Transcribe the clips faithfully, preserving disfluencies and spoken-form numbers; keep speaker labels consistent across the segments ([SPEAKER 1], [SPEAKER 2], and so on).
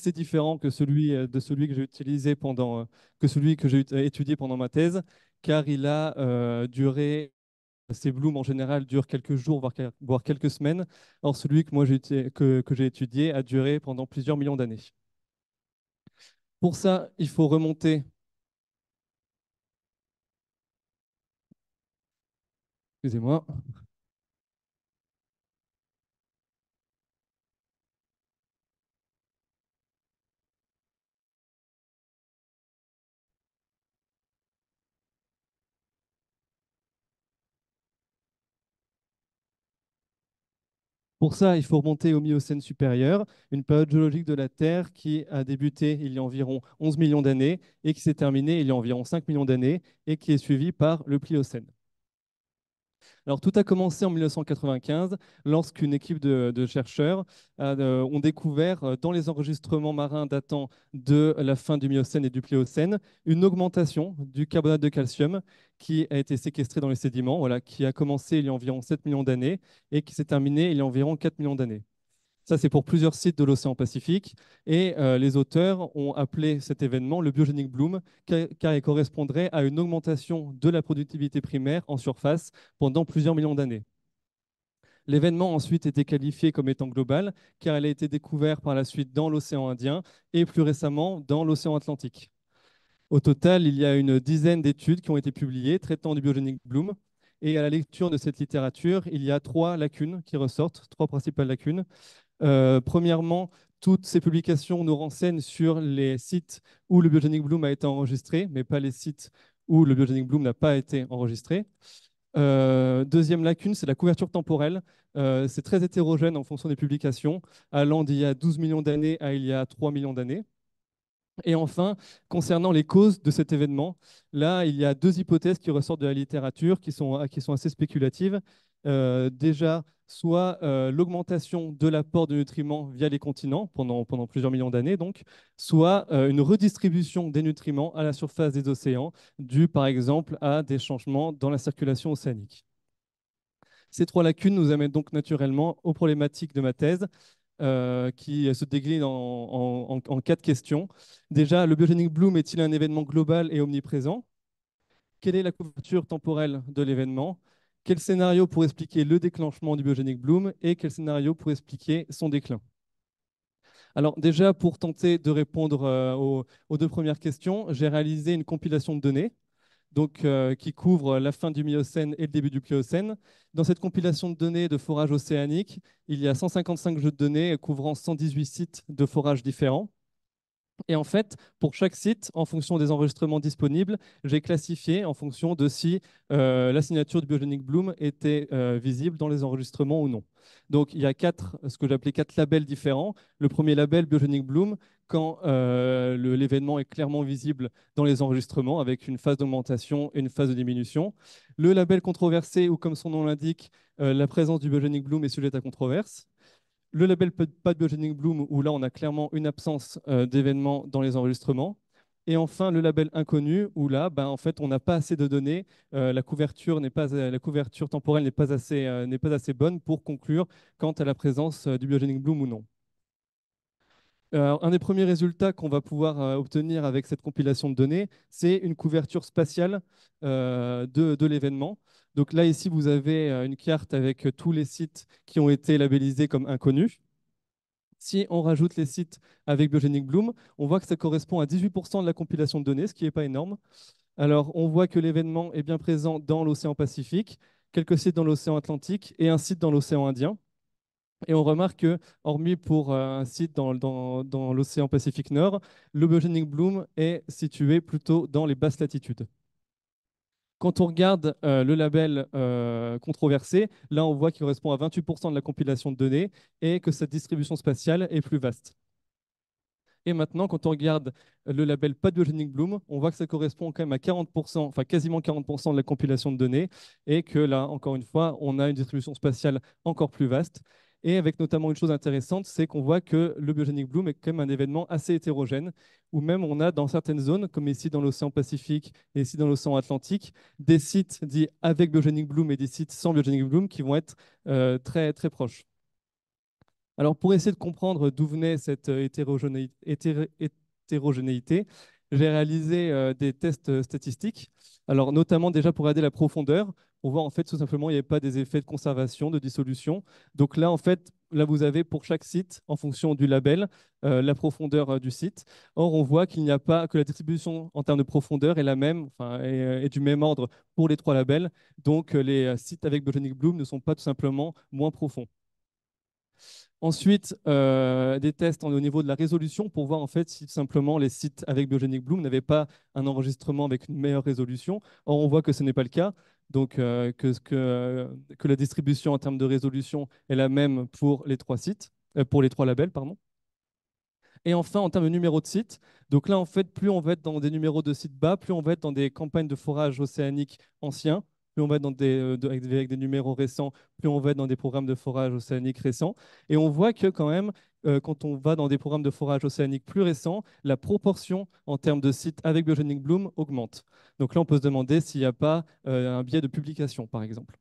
[SPEAKER 1] assez différent que celui, euh, de celui que j'ai utilisé pendant, euh, que celui que j'ai ut- étudié pendant ma thèse, car il a euh, duré, ces blooms en général durent quelques jours, voire, quel- voire quelques semaines. Or, celui que moi j'ai uti- que, que j'ai étudié a duré pendant plusieurs millions d'années. Pour ça, il faut remonter, excusez-moi. Pour ça, il faut remonter au Miocène supérieur, une période géologique de la Terre qui a débuté il y a environ onze millions d'années et qui s'est terminée il y a environ cinq millions d'années et qui est suivie par le Pliocène. Alors, tout a commencé en mille neuf cent quatre-vingt-quinze lorsqu'une équipe de, de chercheurs a, euh, ont découvert euh, dans les enregistrements marins datant de la fin du Miocène et du Pléocène une augmentation du carbonate de calcium qui a été séquestré dans les sédiments, voilà, qui a commencé il y a environ sept millions d'années et qui s'est terminé il y a environ quatre millions d'années. Ça, c'est pour plusieurs sites de l'océan Pacifique. Et euh, les auteurs ont appelé cet événement le biogenic bloom, car, car il correspondrait à une augmentation de la productivité primaire en surface pendant plusieurs millions d'années. L'événement ensuite était qualifié comme étant global, car il a été découvert par la suite dans l'océan Indien et plus récemment dans l'océan Atlantique. Au total, il y a une dizaine d'études qui ont été publiées traitant du biogenic bloom. Et à la lecture de cette littérature, il y a trois lacunes qui ressortent, trois principales lacunes. Euh, premièrement, toutes ces publications nous renseignent sur les sites où le biogenic bloom a été enregistré, mais pas les sites où le biogenic bloom n'a pas été enregistré. Euh, deuxième lacune, c'est la couverture temporelle. Euh, c'est très hétérogène en fonction des publications, allant d'il y a douze millions d'années à il y a trois millions d'années. Et enfin, concernant les causes de cet événement, là, il y a deux hypothèses qui ressortent de la littérature qui sont, qui sont assez spéculatives. Euh, déjà, soit euh, l'augmentation de l'apport de nutriments via les continents pendant, pendant plusieurs millions d'années, donc, soit euh, une redistribution des nutriments à la surface des océans, due par exemple à des changements dans la circulation océanique. Ces trois lacunes nous amènent donc naturellement aux problématiques de ma thèse, euh, qui se décline en, en- en- en quatre questions. Déjà, le biogenic bloom est-il un événement global et omniprésent? Quelle est la couverture temporelle de l'événement? Quel scénario pour expliquer le déclenchement du biogenic bloom et quel scénario pour expliquer son déclin? Alors déjà, pour tenter de répondre euh, aux, aux deux premières questions, j'ai réalisé une compilation de données donc, euh, qui couvre la fin du Miocène et le début du Pléocène. Dans cette compilation de données de forage océanique, il y a cent cinquante-cinq jeux de données couvrant cent dix-huit sites de forage différents. Et en fait, pour chaque site, en fonction des enregistrements disponibles, j'ai classifié en fonction de si euh, la signature du Biogenic Bloom était euh, visible dans les enregistrements ou non. Donc, il y a quatre, ce que j'appelais quatre labels différents. Le premier label, Biogenic Bloom, quand euh, le- l'événement est clairement visible dans les enregistrements, avec une phase d'augmentation et une phase de diminution. Le label controversé, où comme son nom l'indique, euh, la présence du Biogenic Bloom est sujette à controverse. Le label pas de biogenic bloom, où là, on a clairement une absence euh, d'événements dans les enregistrements. Et enfin, le label inconnu, où là, ben, en fait, on n'a pas assez de données. Euh, la couverture n'est pas, la couverture temporelle n'est pas assez, euh, n'est pas assez bonne pour conclure quant à la présence euh, du biogenic bloom ou non. Euh, un des premiers résultats qu'on va pouvoir euh, obtenir avec cette compilation de données, c'est une couverture spatiale euh, de, de l'événement. Donc là, ici, vous avez euh, une carte avec euh, tous les sites qui ont été labellisés comme inconnus. Si on rajoute les sites avec Biogenic Bloom, on voit que ça correspond à dix-huit pour cent de la compilation de données, ce qui n'est pas énorme. Alors, on voit que l'événement est bien présent dans l'océan Pacifique, quelques sites dans l'océan Atlantique et un site dans l'océan Indien. Et on remarque que, hormis pour euh, un site dans, dans- dans l'océan Pacifique Nord, le Biogenic Bloom est situé plutôt dans les basses latitudes. Quand on regarde euh, le label euh, controversé, là, on voit qu'il correspond à vingt-huit pour cent de la compilation de données et que sa distribution spatiale est plus vaste. Et maintenant, quand on regarde le label pas de Biogenic Bloom, on voit que ça correspond quand même à quarante pour cent, enfin quasiment quarante pour cent de la compilation de données, et que là, encore une fois, on a une distribution spatiale encore plus vaste. Et avec notamment une chose intéressante, c'est qu'on voit que le Biogenic Bloom est quand même un événement assez hétérogène, où même on a dans certaines zones, comme ici dans l'océan Pacifique et ici dans l'océan Atlantique, des sites dits avec Biogenic Bloom et des sites sans Biogenic Bloom qui vont être euh, très, très proches. Alors, pour essayer de comprendre d'où venait cette euh, hétérogénéi- hétéré- hétérogénéité, j'ai réalisé euh, des tests euh, statistiques. Alors, notamment déjà pour regarder la profondeur, pour voir en fait tout simplement il n'y avait pas des effets de conservation, de dissolution. Donc là, en fait, là vous avez pour chaque site, en fonction du label, euh, la profondeur euh, du site. Or, on voit qu'il n'y a pas que la distribution en termes de profondeur est la même, enfin, est, euh, est du même ordre pour les trois labels. Donc, euh, les euh, sites avec Biogenic Bloom ne sont pas tout simplement moins profonds. Ensuite, euh, des tests en- au niveau de la résolution pour voir en fait si simplement les sites avec Biogenic Bloom n'avaient pas un enregistrement avec une meilleure résolution. Or, on voit que ce n'est pas le cas. Donc, euh, que, ce que, que la distribution en termes de résolution est la même pour les trois sites, euh, pour les trois labels, pardon. Et enfin, en termes de numéro de site, donc là, en fait, plus on va être dans des numéros de sites bas, plus on va être dans des campagnes de forage océanique anciens, plus on va être dans des, euh, de- avec, des, avec des numéros récents, plus on va être dans des programmes de forage océanique récents. Et on voit que quand même, euh, quand on va dans des programmes de forage océanique plus récents, la proportion en termes de sites avec Biogenic Bloom augmente. Donc là, on peut se demander s'il n'y a pas euh, un biais de publication, par exemple.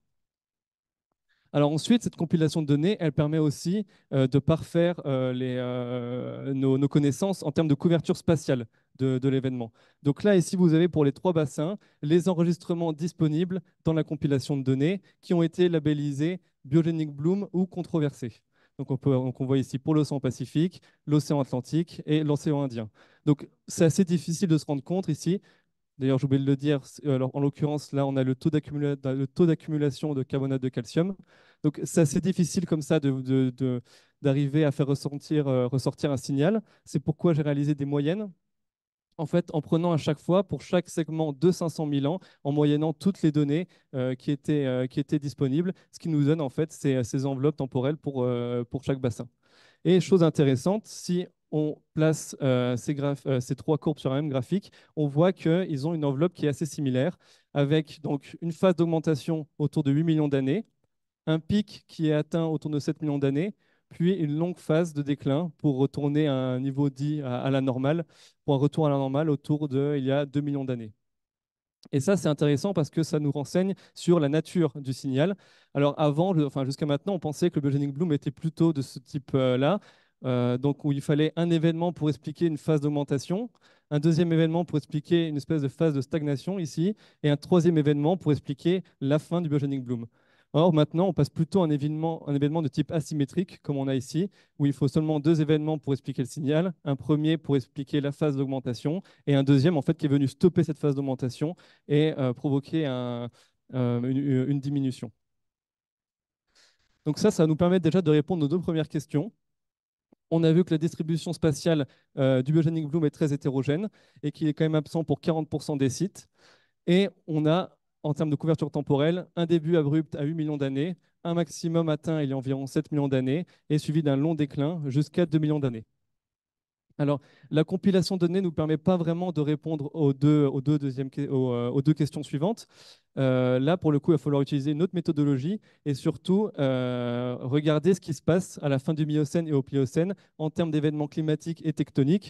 [SPEAKER 1] Alors ensuite, cette compilation de données, elle permet aussi euh, de parfaire euh, les, euh, nos, nos connaissances en termes de couverture spatiale de, de l'événement. Donc là, ici, vous avez pour les trois bassins les enregistrements disponibles dans la compilation de données qui ont été labellisés Biogenic Bloom ou controversés. Donc on, peut, donc on voit ici pour l'océan Pacifique, l'océan Atlantique et l'océan Indien. Donc c'est assez difficile de se rendre compte ici. D'ailleurs, j'ai oublié de le dire, euh, alors, en l'occurrence, là, on a le taux d'accumula- le taux d'accumulation de carbonate de calcium. Donc, c'est assez difficile comme ça de, de- de- d'arriver à faire ressortir, euh, ressortir un signal. C'est pourquoi j'ai réalisé des moyennes. En fait, en prenant à chaque fois, pour chaque segment de cinq cent mille ans, en moyennant toutes les données euh, qui étaient, euh, qui étaient disponibles, ce qui nous donne en fait ces, ces enveloppes temporelles pour, euh, pour chaque bassin. Et chose intéressante, si on place euh, ces, graph- euh, ces trois courbes sur un même graphique, on voit qu'ils ont une enveloppe qui est assez similaire, avec donc une phase d'augmentation autour de huit millions d'années, un pic qui est atteint autour de sept millions d'années, puis une longue phase de déclin pour retourner à un niveau dit à, à la normale, pour un retour à la normale autour de il y a deux millions d'années. Et ça, c'est intéressant parce que ça nous renseigne sur la nature du signal. Alors avant, le- enfin jusqu'à maintenant, on pensait que le Biogenic Bloom était plutôt de ce type-là, euh, donc où il fallait un événement pour expliquer une phase d'augmentation, un deuxième événement pour expliquer une espèce de phase de stagnation ici, et un troisième événement pour expliquer la fin du Biogenic Bloom. Or, maintenant, on passe plutôt à un événement, un événement de type asymétrique, comme on a ici, où il faut seulement deux événements pour expliquer le signal, un premier pour expliquer la phase d'augmentation, et un deuxième, en fait, qui est venu stopper cette phase d'augmentation et euh, provoquer un- euh, une, une diminution. Donc ça, ça va nous permettre déjà de répondre aux deux premières questions. On a vu que la distribution spatiale euh, du Biogenic Bloom est très hétérogène et qu'il est quand même absent pour quarante pour cent des sites. Et on a, en termes de couverture temporelle, un début abrupt à huit millions d'années, un maximum atteint il y a environ sept millions d'années, et suivi d'un long déclin jusqu'à deux millions d'années. Alors, la compilation de données ne nous permet pas vraiment de répondre aux deux, aux deux, deuxièmes que- aux, euh, aux deux questions suivantes. Euh, là, pour le coup, il va falloir utiliser une autre méthodologie et surtout euh, regarder ce qui se passe à la fin du Miocène et au Pliocène en termes d'événements climatiques et tectoniques.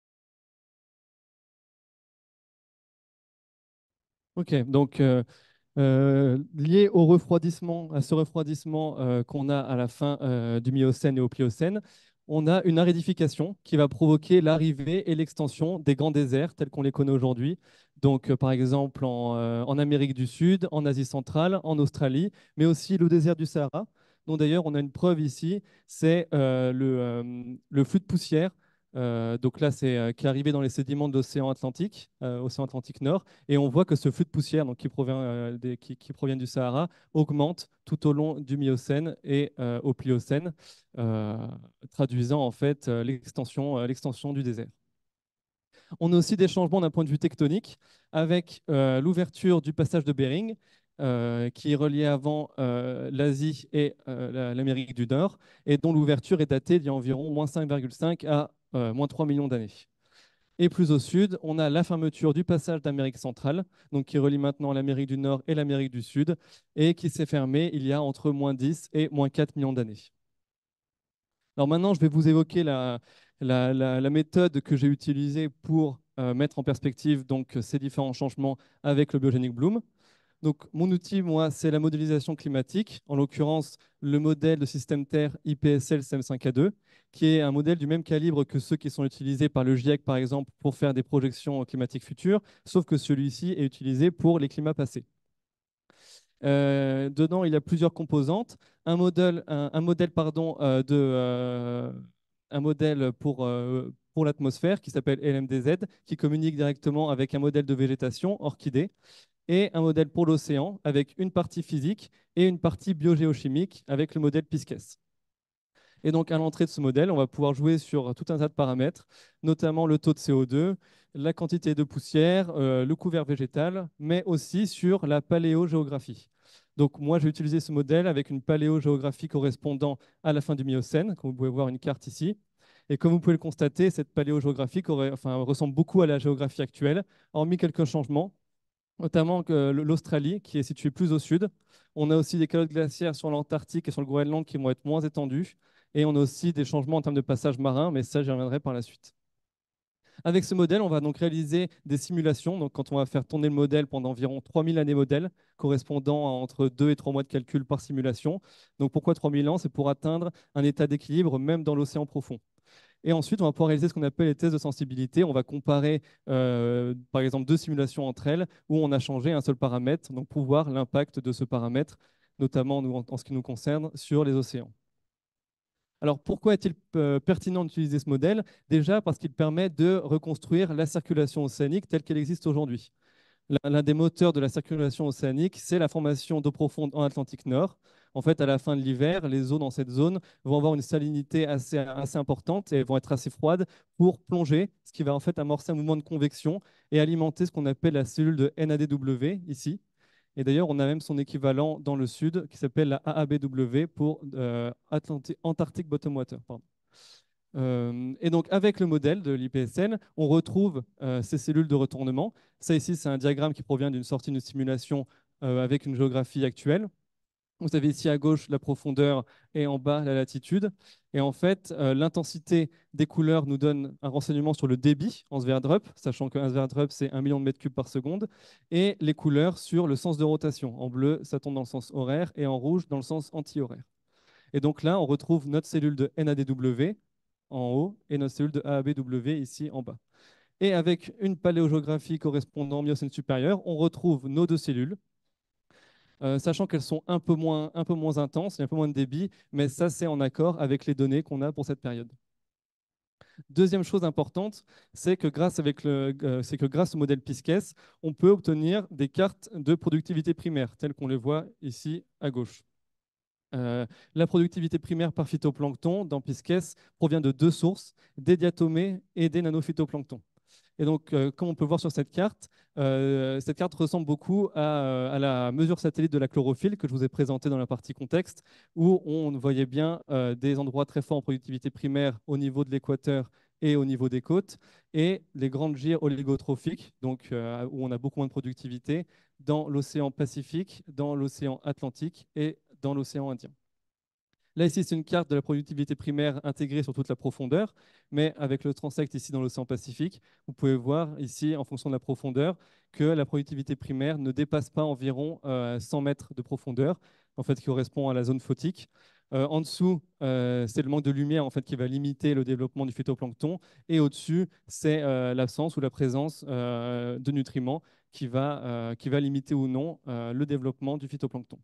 [SPEAKER 1] Ok, donc euh, euh, lié au refroidissement, à ce refroidissement euh, qu'on a à la fin euh, du Miocène et au Pliocène, on a une aridification qui va provoquer l'arrivée et l'extension des grands déserts tels qu'on les connaît aujourd'hui. Donc, euh, par exemple, en, euh, en Amérique du Sud, en Asie centrale, en Australie, mais aussi le désert du Sahara, dont d'ailleurs on a une preuve ici, c'est euh, le, euh, le flux de poussière. Euh, donc là, c'est euh, qui est arrivé dans les sédiments de l'océan Atlantique, euh, océan Atlantique Nord, et on voit que ce flux de poussière donc, qui, provient, euh, des, qui, qui provient du Sahara augmente tout au long du Miocène et euh, au Pliocène, euh, traduisant en fait euh, l'extension, euh, l'extension du désert. On a aussi des changements d'un point de vue tectonique avec euh, l'ouverture du passage de Bering, euh, qui reliait avant euh, l'Asie et euh, la- l'Amérique du Nord, et dont l'ouverture est datée d'il y a environ moins cinq virgule cinq à euh, moins trois millions d'années. Et plus au sud, on a la fermeture du passage d'Amérique centrale, donc qui relie maintenant l'Amérique du Nord et l'Amérique du Sud, et qui s'est fermée il y a entre moins dix et moins quatre millions d'années. Alors maintenant, je vais vous évoquer la, la- la- la méthode que j'ai utilisée pour euh, mettre en perspective donc, ces différents changements avec le Biogenic Bloom. Donc, mon outil, moi, c'est la modélisation climatique, en l'occurrence le modèle de système Terre I P S L S E M cinq A deux, qui est un modèle du même calibre que ceux qui sont utilisés par le GIEC, par exemple, pour faire des projections climatiques futures, sauf que celui-ci est utilisé pour les climats passés. Euh, dedans, il y a plusieurs composantes. Un modèle, un, un modèle pardon, euh, de, euh, un modèle pour, euh, pour l'atmosphère qui s'appelle L M D Z, qui communique directement avec un modèle de végétation, orchidée, et un modèle pour l'océan avec une partie physique et une partie biogéochimique avec le modèle PISCES. Et donc, à l'entrée de ce modèle, on va pouvoir jouer sur tout un tas de paramètres, notamment le taux de C O deux, la quantité de poussière, euh, le couvert végétal, mais aussi sur la paléogéographie. Donc, moi, j'ai utilisé ce modèle avec une paléogéographie correspondant à la fin du Miocène, comme vous pouvez voir une carte ici. Et comme vous pouvez le constater, cette paléogéographie enfin, ressemble beaucoup à la géographie actuelle, hormis quelques changements, notamment que l'Australie, qui est située plus au sud. On a aussi des calottes glaciaires sur l'Antarctique et sur le Groenland qui vont être moins étendues. Et on a aussi des changements en termes de passage marin, mais ça, j'y reviendrai par la suite. Avec ce modèle, on va donc réaliser des simulations. Donc, quand on va faire tourner le modèle pendant environ trois mille années modèle, correspondant à entre deux et trois mois de calcul par simulation. Donc, pourquoi trois mille ans? C'est pour atteindre un état d'équilibre même dans l'océan profond. Et ensuite, on va pouvoir réaliser ce qu'on appelle les tests de sensibilité. On va comparer, euh, par exemple, deux simulations entre elles où on a changé un seul paramètre, donc pour voir l'impact de ce paramètre, notamment en, en ce qui nous concerne, sur les océans. Alors, pourquoi est-il euh, pertinent d'utiliser ce modèle? Déjà parce qu'il permet de reconstruire la circulation océanique telle qu'elle existe aujourd'hui. L'un des moteurs de la circulation océanique, c'est la formation d'eau profonde en Atlantique Nord. En fait, à la fin de l'hiver, les eaux dans cette zone vont avoir une salinité assez, assez importante et vont être assez froides pour plonger, ce qui va en fait amorcer un mouvement de convection et alimenter ce qu'on appelle la cellule de N A D W ici. Et d'ailleurs, on a même son équivalent dans le sud qui s'appelle la A A B W pour euh, Atlantic, Antarctic Bottom Water. Pardon. Euh, et donc, avec le modèle de l'I P S L, on retrouve euh, ces cellules de retournement. Ça ici, c'est un diagramme qui provient d'une sortie de simulation euh, avec une géographie actuelle. Vous avez ici à gauche la profondeur et en bas la latitude. Et en fait, euh, l'intensité des couleurs nous donne un renseignement sur le débit en Sverdrup, sachant qu'un Sverdrup, c'est un million de mètres cubes par seconde, et les couleurs sur le sens de rotation. En bleu, ça tombe dans le sens horaire, et en rouge, dans le sens anti-horaire. Et donc là, on retrouve notre cellule de N A D W en haut et notre cellule de A A B W ici en bas. Et avec une paléogéographie correspondant au Miocène supérieur, on retrouve nos deux cellules, euh, sachant qu'elles sont un peu moins, un peu moins intenses, il y a un peu moins de débit, mais ça, c'est en accord avec les données qu'on a pour cette période. Deuxième chose importante, c'est que, grâce avec le, euh, c'est que grâce au modèle PISCES, on peut obtenir des cartes de productivité primaire, telles qu'on les voit ici à gauche. Euh, la productivité primaire par phytoplancton dans PISCES provient de deux sources, des diatomées et des nanophytoplanctons. Et donc, euh, comme on peut voir sur cette carte, euh, cette carte ressemble beaucoup à, euh, à la mesure satellite de la chlorophylle que je vous ai présentée dans la partie contexte, où on voyait bien euh, des endroits très forts en productivité primaire au niveau de l'équateur et au niveau des côtes, et les grandes gyres oligotrophiques, donc euh, où on a beaucoup moins de productivité, dans l'océan Pacifique, dans l'océan Atlantique et dans l'océan Indien. Là, ici, c'est une carte de la productivité primaire intégrée sur toute la profondeur, mais avec le transect ici dans l'océan Pacifique, vous pouvez voir ici, en fonction de la profondeur, que la productivité primaire ne dépasse pas environ euh, cent mètres de profondeur, en fait, qui correspond à la zone photique. Euh, en dessous, euh, c'est le manque de lumière en fait, qui va limiter le développement du phytoplancton, et au-dessus, c'est euh, l'absence ou la présence euh, de nutriments qui va, euh, qui va limiter ou non euh, le développement du phytoplancton.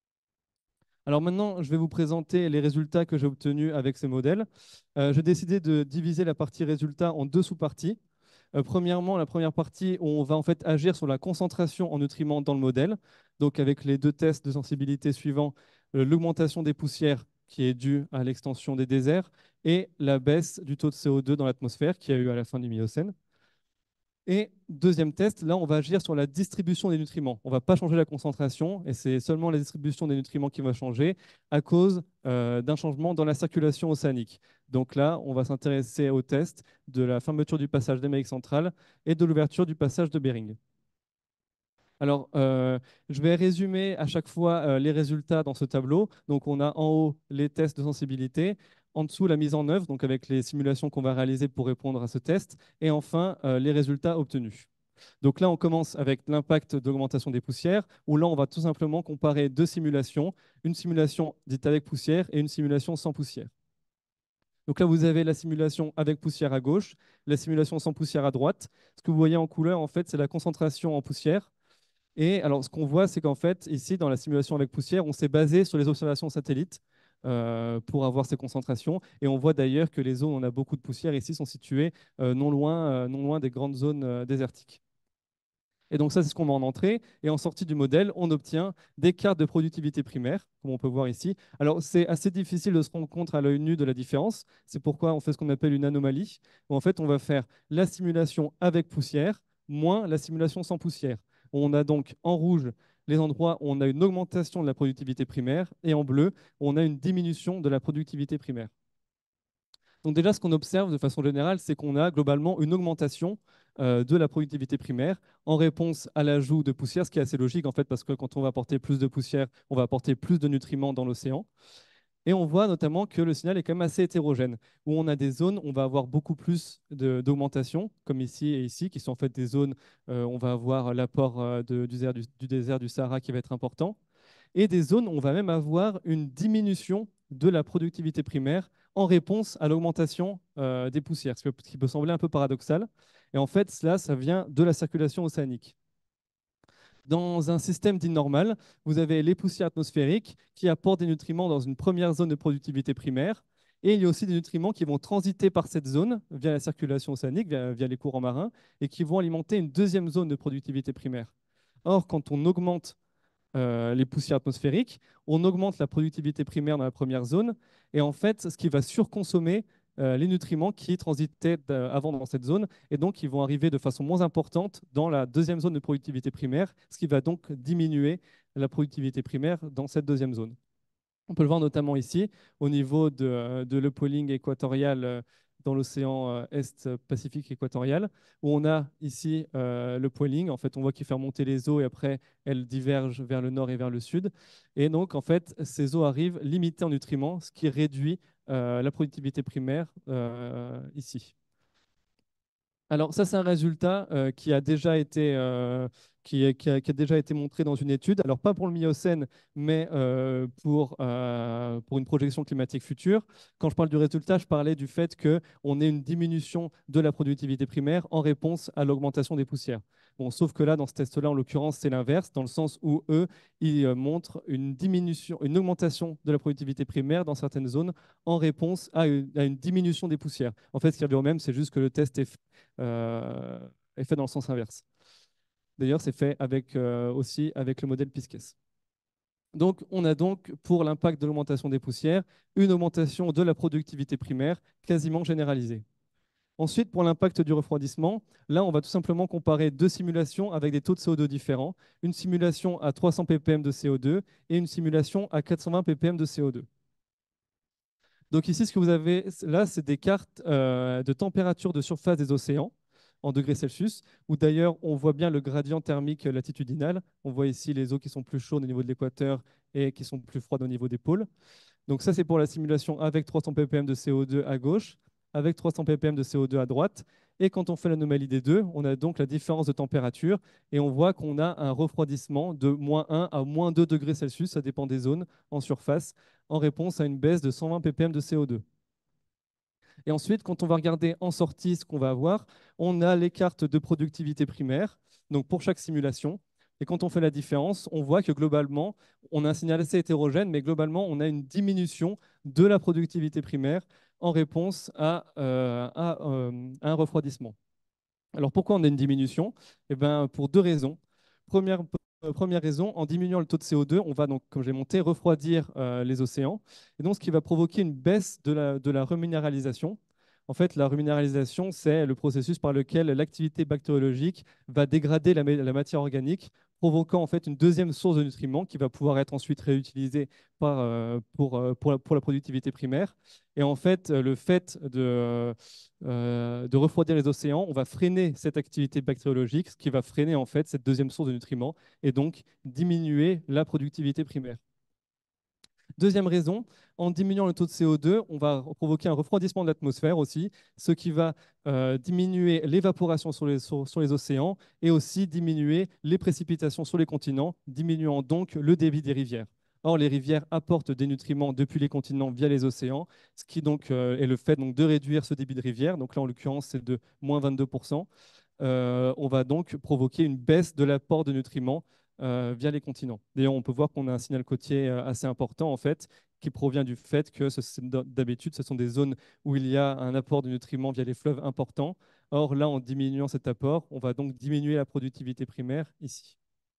[SPEAKER 1] Alors maintenant, je vais vous présenter les résultats que j'ai obtenus avec ces modèles. Euh, j'ai décidé de diviser la partie résultats en deux sous-parties. Euh, premièrement, la première partie où on va en fait agir sur la concentration en nutriments dans le modèle. Donc avec les deux tests de sensibilité suivants, euh, l'augmentation des poussières qui est due à l'extension des déserts et la baisse du taux de C O deux dans l'atmosphère qui a eu à la fin du Miocène. Et deuxième test, là, on va agir sur la distribution des nutriments. On ne va pas changer la concentration, et c'est seulement la distribution des nutriments qui va changer à cause euh, d'un changement dans la circulation océanique. Donc là, on va s'intéresser au test de la fermeture du passage d'Amérique centrale et de l'ouverture du passage de Bering. Alors, euh, je vais résumer à chaque fois euh, les résultats dans ce tableau. Donc, on a en haut les tests de sensibilité, en dessous la mise en œuvre, donc avec les simulations qu'on va réaliser pour répondre à ce test, et enfin euh, les résultats obtenus. Donc là, on commence avec l'impact d'augmentation des poussières, où là, on va tout simplement comparer deux simulations, une simulation dite avec poussière et une simulation sans poussière. Donc là, vous avez la simulation avec poussière à gauche, la simulation sans poussière à droite. Ce que vous voyez en couleur, en fait, c'est la concentration en poussière. Et alors, ce qu'on voit, c'est qu'en fait, ici, dans la simulation avec poussière, on s'est basé sur les observations satellites euh, pour avoir ces concentrations. Et on voit d'ailleurs que les zones où on a beaucoup de poussière ici sont situées euh, non loin, euh, non loin des grandes zones euh, désertiques. Et donc ça, c'est ce qu'on met en entrée. Et en sortie du modèle, on obtient des cartes de productivité primaire, comme on peut voir ici. Alors, c'est assez difficile de se rendre compte à l'œil nu de la différence. C'est pourquoi on fait ce qu'on appelle une anomalie, où en fait, on va faire la simulation avec poussière moins la simulation sans poussière. On a donc en rouge les endroits où on a une augmentation de la productivité primaire et en bleu, où on a une diminution de la productivité primaire. Donc déjà, ce qu'on observe de façon générale, c'est qu'on a globalement une augmentation euh, de la productivité primaire en réponse à l'ajout de poussière, ce qui est assez logique en fait, parce que quand on va apporter plus de poussière, on va apporter plus de nutriments dans l'océan. Et on voit notamment que le signal est quand même assez hétérogène, où on a des zones où on va avoir beaucoup plus de- d'augmentation, comme ici et ici, qui sont en fait des zones où on va avoir l'apport euh, de- du, désert du, du désert du Sahara qui va être important, et des zones où on va même avoir une diminution de la productivité primaire en réponse à l'augmentation euh, des poussières, ce qui peut sembler un peu paradoxal. Et en fait, cela, ça vient de la circulation océanique. Dans un système dit normal, vous avez les poussières atmosphériques qui apportent des nutriments dans une première zone de productivité primaire. Et il y a aussi des nutriments qui vont transiter par cette zone via la circulation océanique, via, via les courants marins, et qui vont alimenter une deuxième zone de productivité primaire. Or, quand on augmente euh, les poussières atmosphériques, on augmente la productivité primaire dans la première zone, et en fait, ce qui va surconsommer euh, les nutriments qui transitaient avant dans cette zone, et donc ils vont arriver de façon moins importante dans la deuxième zone de productivité primaire, ce qui va donc diminuer la productivité primaire dans cette deuxième zone. On peut le voir notamment ici, au niveau de, euh, de l'upwelling équatorial euh, dans l'océan euh, Est-Pacifique équatorial, où on a ici euh, le upwelling. En fait, on voit qu'il fait remonter les eaux et après, elles divergent vers le nord et vers le sud. Et donc, en fait, ces eaux arrivent limitées en nutriments, ce qui réduit euh, la productivité primaire euh, ici. Alors ça, c'est un résultat euh, qui a déjà été, euh, qui, est- qui a, qui a déjà été montré dans une étude. Alors pas pour le Miocène, mais euh, pour, euh, pour une projection climatique future. Quand je parle du résultat, je parlais du fait qu'on ait une diminution de la productivité primaire en réponse à l'augmentation des poussières. Bon, sauf que là, dans ce test-là, en l'occurrence, c'est l'inverse, dans le sens où eux, ils euh, montrent une diminution, une augmentation de la productivité primaire dans certaines zones en réponse à une, à une diminution des poussières. En fait, ce qui revient au même, c'est juste que le test est fait euh, est fait dans le sens inverse. D'ailleurs, c'est fait avec, euh, aussi avec le modèle Pisces. Donc, on a donc, pour l'impact de l'augmentation des poussières, une augmentation de la productivité primaire quasiment généralisée. Ensuite, pour l'impact du refroidissement, là, on va tout simplement comparer deux simulations avec des taux de C O deux différents. Une simulation à trois cents ppm de C O deux et une simulation à quatre cent vingt ppm de C O deux. Donc ici, ce que vous avez là, c'est des cartes euh, de température de surface des océans en degrés Celsius, où d'ailleurs on voit bien le gradient thermique latitudinal. On voit ici les eaux qui sont plus chaudes au niveau de l'équateur et qui sont plus froides au niveau des pôles. Donc ça, c'est pour la simulation avec trois cents ppm de C O deux à gauche, avec trois cents ppm de C O deux à droite. Et quand on fait l'anomalie des deux, on a donc la différence de température et on voit qu'on a un refroidissement de moins un à moins deux degrés Celsius, ça dépend des zones en surface, en réponse à une baisse de cent vingt ppm de C O deux. Et ensuite, quand on va regarder en sortie ce qu'on va avoir, on a les cartes de productivité primaire, donc pour chaque simulation. Et quand on fait la différence, on voit que globalement, on a un signal assez hétérogène, mais globalement, on a une diminution de la productivité primaire en réponse à, euh, à, euh, à un refroidissement. Alors pourquoi on a une diminution? Eh ben, pour deux raisons. Première, euh, première raison, en diminuant le taux de C O deux, on va donc, comme j'ai monté, refroidir euh, les océans. Et donc, ce qui va provoquer une baisse de la, de la reminéralisation. En fait, la reminéralisation, c'est le processus par lequel l'activité bactériologique va dégrader la, la matière organique, provoquant en fait une deuxième source de nutriments qui va pouvoir être ensuite réutilisée par, euh, pour, euh, pour, la, pour la productivité primaire. Et en fait, le fait de, euh, de refroidir les océans, on va freiner cette activité bactériologique, ce qui va freiner en fait cette deuxième source de nutriments et donc diminuer la productivité primaire. Deuxième raison, en diminuant le taux de C O deux, on va provoquer un refroidissement de l'atmosphère aussi, ce qui va euh, diminuer l'évaporation sur les, sur, sur les océans et aussi diminuer les précipitations sur les continents, diminuant donc le débit des rivières. Or, les rivières apportent des nutriments depuis les continents via les océans, ce qui donc euh, est le fait donc, de réduire ce débit de rivière. Donc là, en l'occurrence, c'est de moins vingt-deux pour cent. Euh, on va donc provoquer une baisse de l'apport de nutriments euh, via les continents. D'ailleurs, on peut voir qu'on a un signal côtier euh, assez important, en fait, qui provient du fait que d'habitude, ce sont des zones où il y a un apport de nutriments via les fleuves important. Or, là, en diminuant cet apport, on va donc diminuer la productivité primaire ici.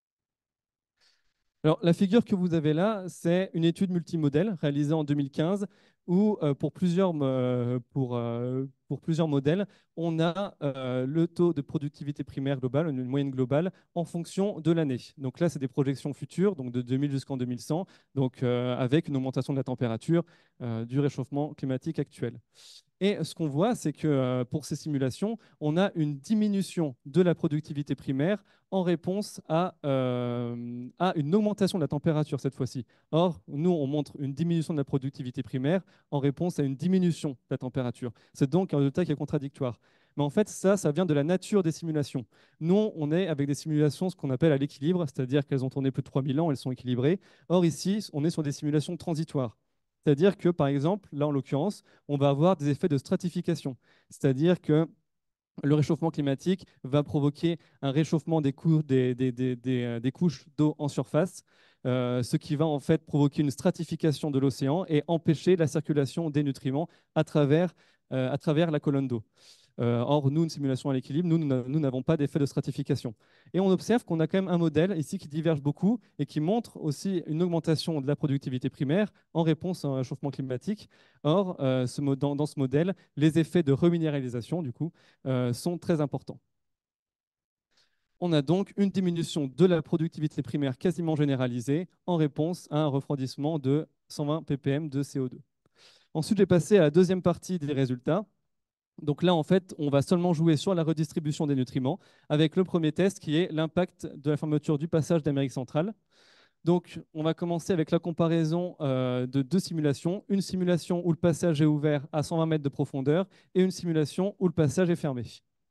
[SPEAKER 1] Alors, la figure que vous avez là, c'est une étude multimodèle réalisée en deux mille quinze où, euh, pour, plusieurs, euh, pour, euh, pour plusieurs modèles, on a euh, le taux de productivité primaire globale, une moyenne globale, en fonction de l'année. Donc là, c'est des projections futures, donc de deux mille jusqu'en deux mille cent, donc, euh, avec une augmentation de la température euh, du réchauffement climatique actuel. Et ce qu'on voit, c'est que euh, pour ces simulations, on a une diminution de la productivité primaire en réponse à, euh, à une augmentation de la température cette fois-ci. Or, nous, on montre une diminution de la productivité primaire en réponse à une diminution de la température. C'est donc un résultat qui est contradictoire. Mais en fait, ça, ça vient de la nature des simulations. Nous, on est avec des simulations, ce qu'on appelle à l'équilibre, c'est-à-dire qu'elles ont tourné plus de trois mille ans, elles sont équilibrées. Or, ici, on est sur des simulations transitoires. C'est-à-dire que, par exemple, là en l'occurrence, on va avoir des effets de stratification. C'est-à-dire que le réchauffement climatique va provoquer un réchauffement des, cou des, des, des, des, euh, des couches d'eau en surface, euh, ce qui va en fait provoquer une stratification de l'océan et empêcher la circulation des nutriments à travers, euh, à travers la colonne d'eau. Euh, or, nous, une simulation à l'équilibre, nous, nous n'avons pas d'effet de stratification. Et on observe qu'on a quand même un modèle ici qui diverge beaucoup et qui montre aussi une augmentation de la productivité primaire en réponse à un réchauffement climatique. Or, euh, ce, dans, dans, ce modèle, les effets de reminéralisation, du coup, euh, sont très importants. On a donc une diminution de la productivité primaire quasiment généralisée en réponse à un refroidissement de cent vingt ppm de C O deux. Ensuite, j'ai passé à la deuxième partie des résultats. Donc là, en fait, on va seulement jouer sur la redistribution des nutriments avec le premier test qui est l'impact de la fermeture du passage d'Amérique centrale. Donc, on va commencer avec la comparaison euh, de deux simulations. Une simulation où le passage est ouvert à cent vingt mètres de profondeur et une simulation où le passage est fermé.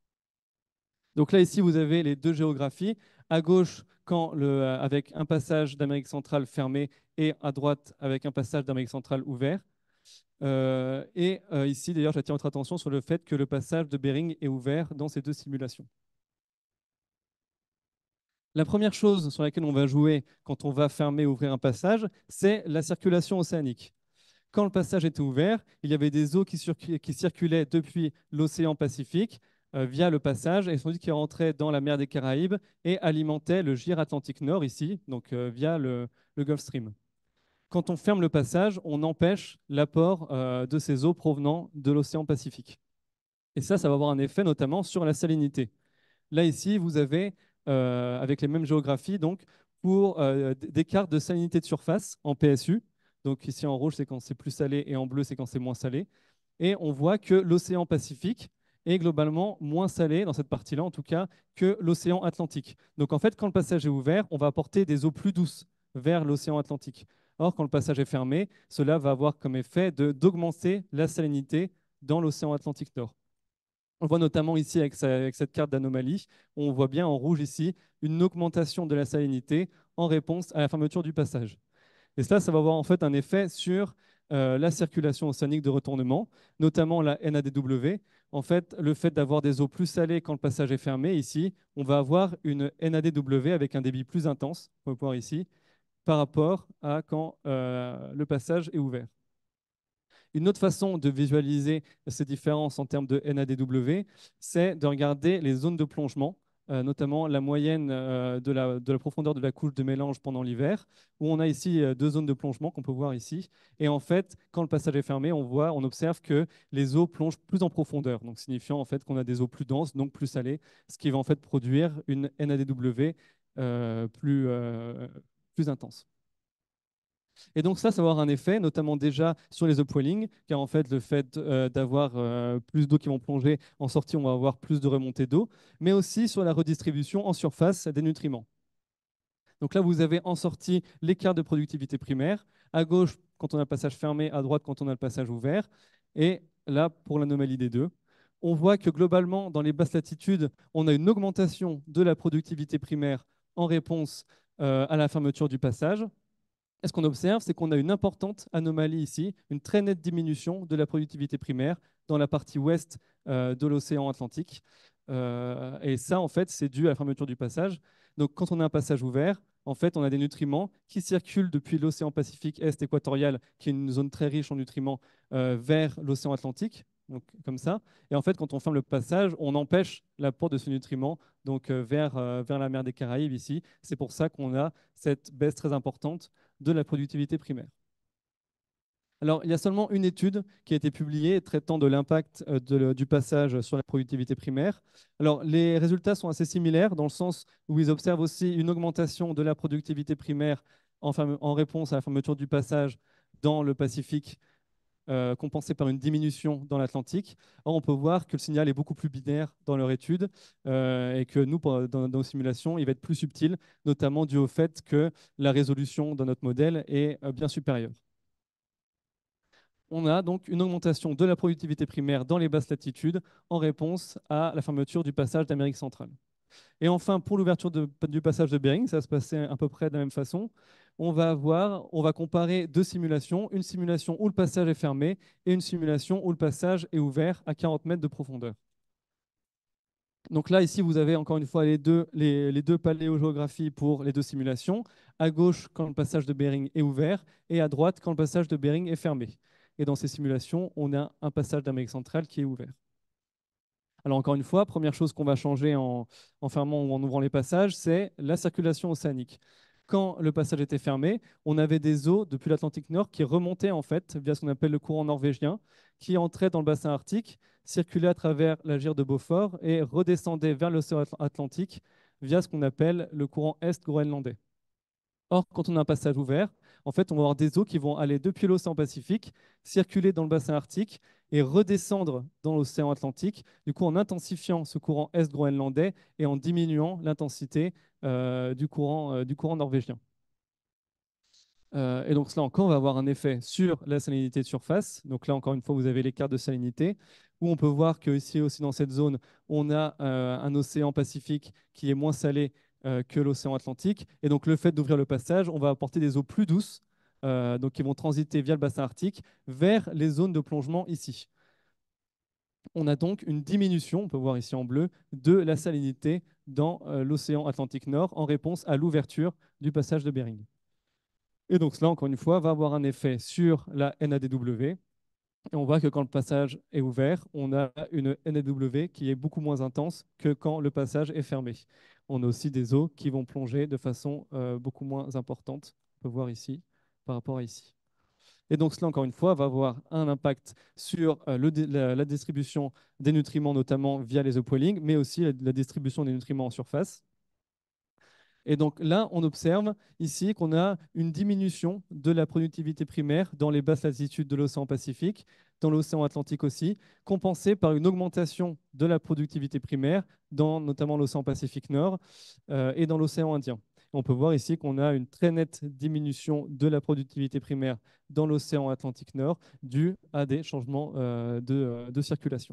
[SPEAKER 1] Donc là, ici, vous avez les deux géographies. À gauche, quand le, euh, avec un passage d'Amérique centrale fermé et à droite avec un passage d'Amérique centrale ouvert. Euh, et euh, ici, d'ailleurs, j'attire votre attention sur le fait que le passage de Bering est ouvert dans ces deux simulations. La première chose sur laquelle on va jouer quand on va fermer ou ouvrir un passage, c'est la circulation océanique. Quand le passage était ouvert, il y avait des eaux qui, qui circulaient depuis l'océan Pacifique euh, via le passage et sans doute qui rentraient dans la mer des Caraïbes et alimentaient le gire Atlantique Nord ici, donc euh, via le, le Gulf Stream. Quand on ferme le passage, on empêche l'apport euh, de ces eaux provenant de l'océan Pacifique. Et ça, ça va avoir un effet notamment sur la salinité. Là, ici, vous avez, euh, avec les mêmes géographies, donc, pour euh, des cartes de salinité de surface en P S U. Donc ici, en rouge, c'est quand c'est plus salé, et en bleu, c'est quand c'est moins salé. Et on voit que l'océan Pacifique est globalement moins salé, dans cette partie-là en tout cas, que l'océan Atlantique. Donc en fait, quand le passage est ouvert, on va apporter des eaux plus douces vers l'océan Atlantique. Or, quand le passage est fermé, cela va avoir comme effet d'augmenter la salinité dans l'océan Atlantique Nord. On voit notamment ici avec, sa, avec cette carte d'anomalie, on voit bien en rouge ici une augmentation de la salinité en réponse à la fermeture du passage. Et cela, ça va avoir en fait un effet sur euh, la circulation océanique de retournement, notamment la N A D W. En fait, le fait d'avoir des eaux plus salées quand le passage est fermé, ici, on va avoir une N A D W avec un débit plus intense, on peut voir ici, par rapport à quand euh, le passage est ouvert. Une autre façon de visualiser ces différences en termes de N A D W, c'est de regarder les zones de plongement, euh, notamment la moyenne euh, de, la, de la profondeur de la couche de mélange pendant l'hiver, où on a ici euh, deux zones de plongement qu'on peut voir ici. Et en fait, quand le passage est fermé, on voit, on observe que les eaux plongent plus en profondeur, donc signifiant en fait qu'on a des eaux plus denses, donc plus salées, ce qui va en fait produire une N A D W euh, plus, euh, plus intense. Et donc ça, ça va avoir un effet, notamment déjà sur les upwelling, car en fait, le fait euh, d'avoir euh, plus d'eau qui vont plonger en sortie, on va avoir plus de remontée d'eau, mais aussi sur la redistribution en surface des nutriments. Donc là, vous avez en sortie l'écart de productivité primaire. À gauche, quand on a le passage fermé, à droite quand on a le passage ouvert. Et là, pour l'anomalie des deux, on voit que globalement, dans les basses latitudes, on a une augmentation de la productivité primaire en réponse euh, à la fermeture du passage. Et ce qu'on observe, c'est qu'on a une importante anomalie ici, une très nette diminution de la productivité primaire dans la partie ouest euh, de l'océan Atlantique. Euh, et ça, en fait, c'est dû à la fermeture du passage. Donc, quand on a un passage ouvert, en fait, on a des nutriments qui circulent depuis l'océan Pacifique Est équatorial, qui est une zone très riche en nutriments, euh, vers l'océan Atlantique, donc comme ça. Et en fait, quand on ferme le passage, on empêche l'apport de ce nutriment donc, euh, vers, euh, vers la mer des Caraïbes ici. C'est pour ça qu'on a cette baisse très importante de la productivité primaire. Alors, il y a seulement une étude qui a été publiée traitant de l'impact euh, de- du passage sur la productivité primaire. Alors, les résultats sont assez similaires dans le sens où ils observent aussi une augmentation de la productivité primaire en, ferme- en réponse à la fermeture du passage dans le Pacifique, euh, compensée par une diminution dans l'Atlantique. Or, on peut voir que le signal est beaucoup plus binaire dans leur étude euh, et que nous, pour- dans, dans nos simulations, il va être plus subtil, notamment dû au fait que la résolution de notre modèle est euh, bien supérieure. On a donc une augmentation de la productivité primaire dans les basses latitudes en réponse à la fermeture du passage d'Amérique centrale. Et enfin, pour l'ouverture du passage de Bering, ça va se passer à peu près de la même façon. On va avoir, on va comparer deux simulations, une simulation où le passage est fermé et une simulation où le passage est ouvert à quarante mètres de profondeur. Donc là, ici, vous avez encore une fois les deux, les, les deux paléogéographies pour les deux simulations. À gauche, quand le passage de Bering est ouvert, et à droite, quand le passage de Bering est fermé. Et dans ces simulations, on a un passage d'Amérique centrale qui est ouvert. Alors encore une fois, première chose qu'on va changer en, en fermant ou en ouvrant les passages, c'est la circulation océanique. Quand le passage était fermé, on avait des eaux depuis l'Atlantique Nord qui remontaient en fait via ce qu'on appelle le courant norvégien, qui entrait dans le bassin arctique, circulait à travers la gyre de Beaufort et redescendait vers l'océan Atlantique via ce qu'on appelle le courant est-groenlandais. Or, quand on a un passage ouvert, en fait, on va avoir des eaux qui vont aller depuis l'océan Pacifique, circuler dans le bassin arctique et redescendre dans l'océan Atlantique, du coup en intensifiant ce courant est-groenlandais et en diminuant l'intensité euh, du courant, euh, du courant norvégien. Euh, et donc, cela encore, va avoir un effet sur la salinité de surface. Donc là, encore une fois, vous avez l'écart de salinité, où on peut voir que ici aussi dans cette zone, on a euh, un océan Pacifique qui est moins salé euh, que l'océan Atlantique. Et donc, le fait d'ouvrir le passage, on va apporter des eaux plus douces, euh, donc qui vont transiter via le bassin arctique vers les zones de plongement ici. On a donc une diminution, on peut voir ici en bleu, de la salinité dans euh, l'océan Atlantique Nord en réponse à l'ouverture du passage de Bering. Et donc cela, encore une fois, va avoir un effet sur la N A D W. Et on voit que quand le passage est ouvert, on a une N A D W qui est beaucoup moins intense que quand le passage est fermé. On a aussi des eaux qui vont plonger de façon euh, beaucoup moins importante. On peut voir ici par rapport à ici. Et donc cela, encore une fois, va avoir un impact sur euh, le, la, la, distribution des nutriments, notamment via les upwelling, mais aussi la, la distribution des nutriments en surface. Et donc là, on observe ici qu'on a une diminution de la productivité primaire dans les basses latitudes de l'océan Pacifique, dans l'océan Atlantique aussi, compensée par une augmentation de la productivité primaire dans notamment l'océan Pacifique Nord euh, et dans l'océan Indien. On peut voir ici qu'on a une très nette diminution de la productivité primaire dans l'océan Atlantique Nord due à des changements euh, de, euh, de circulation.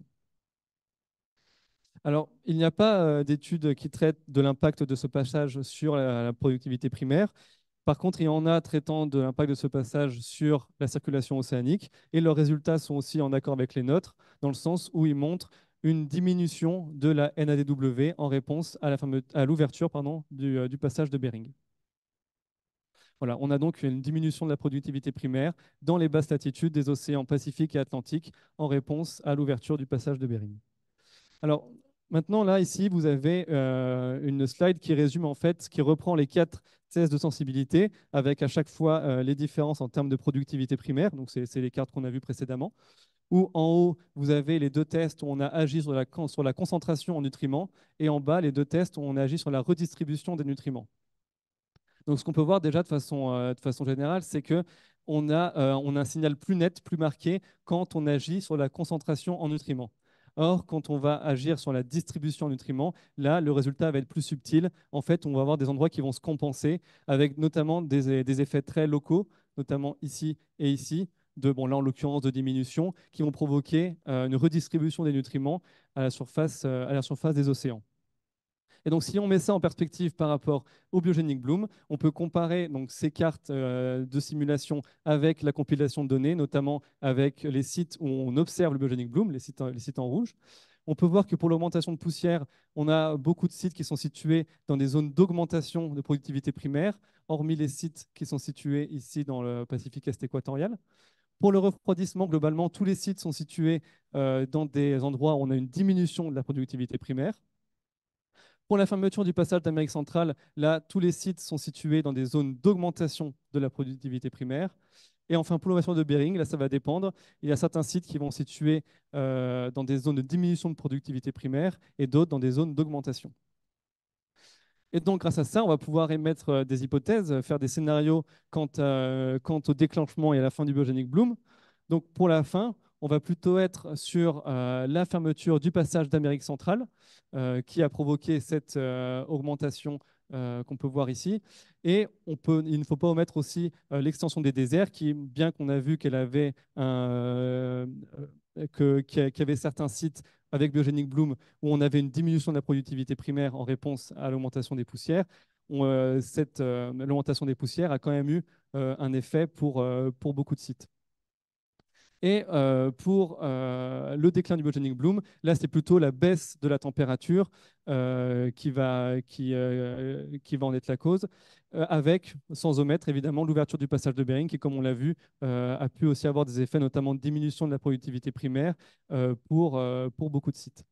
[SPEAKER 1] Alors, il n'y a pas euh, d'études qui traitent de l'impact de ce passage sur la, la productivité primaire. Par contre, il y en a traitant de l'impact de ce passage sur la circulation océanique et leurs résultats sont aussi en accord avec les nôtres, dans le sens où ils montrent une diminution de la N A D W en réponse à la fameux- à l'ouverture pardon, du, euh, du passage de Bering. Voilà, on a donc une diminution de la productivité primaire dans les basses latitudes des océans Pacifique et Atlantique en réponse à l'ouverture du passage de Bering. Alors, maintenant, là, ici, vous avez euh, une slide qui résume, en fait, qui reprend les quatre tests de sensibilité avec à chaque fois euh, les différences en termes de productivité primaire. Donc, c'est les cartes qu'on a vues précédemment. Où en haut, vous avez les deux tests où on a agi sur la, sur la concentration en nutriments et en bas, les deux tests où on a agi sur la redistribution des nutriments. Donc, ce qu'on peut voir déjà de façon, euh, de façon générale, c'est que on a, euh, on a un signal plus net, plus marqué quand on agit sur la concentration en nutriments. Or, quand on va agir sur la distribution en nutriments, là, le résultat va être plus subtil. En fait, on va avoir des endroits qui vont se compenser avec notamment des, des effets très locaux, notamment ici et ici, de, bon, là en l'occurrence de diminution, qui vont provoquer euh, une redistribution des nutriments à la surface, euh, à la surface des océans. Et donc, si on met ça en perspective par rapport au biogenic bloom, on peut comparer donc, ces cartes euh, de simulation avec la compilation de données, notamment avec les sites où on observe le biogenic bloom, les sites, les sites en rouge. On peut voir que pour l'augmentation de poussière, on a beaucoup de sites qui sont situés dans des zones d'augmentation de productivité primaire, hormis les sites qui sont situés ici dans le Pacifique Est équatorial. Pour le refroidissement, globalement, tous les sites sont situés euh, dans des endroits où on a une diminution de la productivité primaire. Pour la fermeture du passage d'Amérique centrale, là, tous les sites sont situés dans des zones d'augmentation de la productivité primaire. Et enfin, pour l'ouverture de Bering, là, ça va dépendre. Il y a certains sites qui vont se situer euh, dans des zones de diminution de productivité primaire et d'autres dans des zones d'augmentation. Et donc, grâce à ça, on va pouvoir émettre euh, des hypothèses, faire des scénarios quant, à, quant au déclenchement et à la fin du biogenic bloom. Donc, pour la fin, on va plutôt être sur euh, la fermeture du passage d'Amérique centrale euh, qui a provoqué cette euh, augmentation euh, qu'on peut voir ici. Et on peut, il ne faut pas omettre aussi euh, l'extension des déserts qui, bien qu'on a vu qu'elle avait un, euh, que, qu'il y avait certains sites avec biogenic bloom où on avait une diminution de la productivité primaire en réponse à l'augmentation des poussières, on, euh, cette euh, l'augmentation des poussières a quand même eu euh, un effet pour, euh, pour beaucoup de sites. Et euh, pour euh, le déclin du biogenic bloom, là, c'est plutôt la baisse de la température euh, qui, va, qui, euh, qui va en être la cause, euh, avec, sans omettre évidemment, l'ouverture du passage de Bering, qui, comme on l'a vu, euh, a pu aussi avoir des effets, notamment de diminution de la productivité primaire euh, pour, euh, pour beaucoup de sites.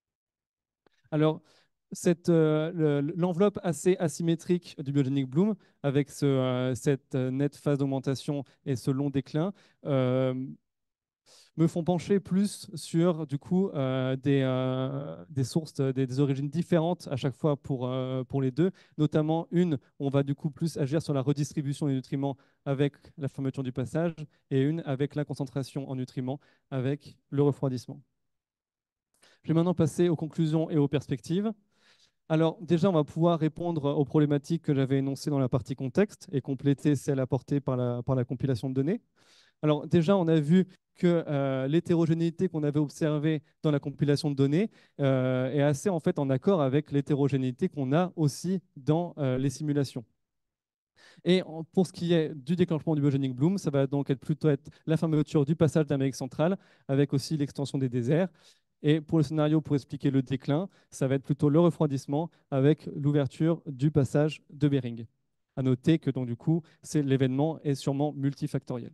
[SPEAKER 1] Alors, cette, euh, l'enveloppe assez asymétrique du biogenic bloom, avec ce, euh, cette nette phase d'augmentation et ce long déclin, euh, me font pencher plus sur du coup euh, des, euh, des sources, des, des, origines différentes à chaque fois pour, euh, pour les deux, notamment une, on va du coup plus agir sur la redistribution des nutriments avec la fermeture du passage et une avec la concentration en nutriments avec le refroidissement. Je vais maintenant passer aux conclusions et aux perspectives. Alors déjà, on va pouvoir répondre aux problématiques que j'avais énoncées dans la partie contexte et compléter celles apportées par la, par la compilation de données. Alors déjà, on a vu que euh, l'hétérogénéité qu'on avait observée dans la compilation de données euh, est assez en fait en accord avec l'hétérogénéité qu'on a aussi dans euh, les simulations. Et en, pour ce qui est du déclenchement du biogenic bloom, ça va donc être plutôt être la fermeture du passage d'Amérique centrale avec aussi l'extension des déserts. Et pour le scénario pour expliquer le déclin, ça va être plutôt le refroidissement avec l'ouverture du passage de Bering. À noter que donc du coup, l'événement est sûrement multifactoriel.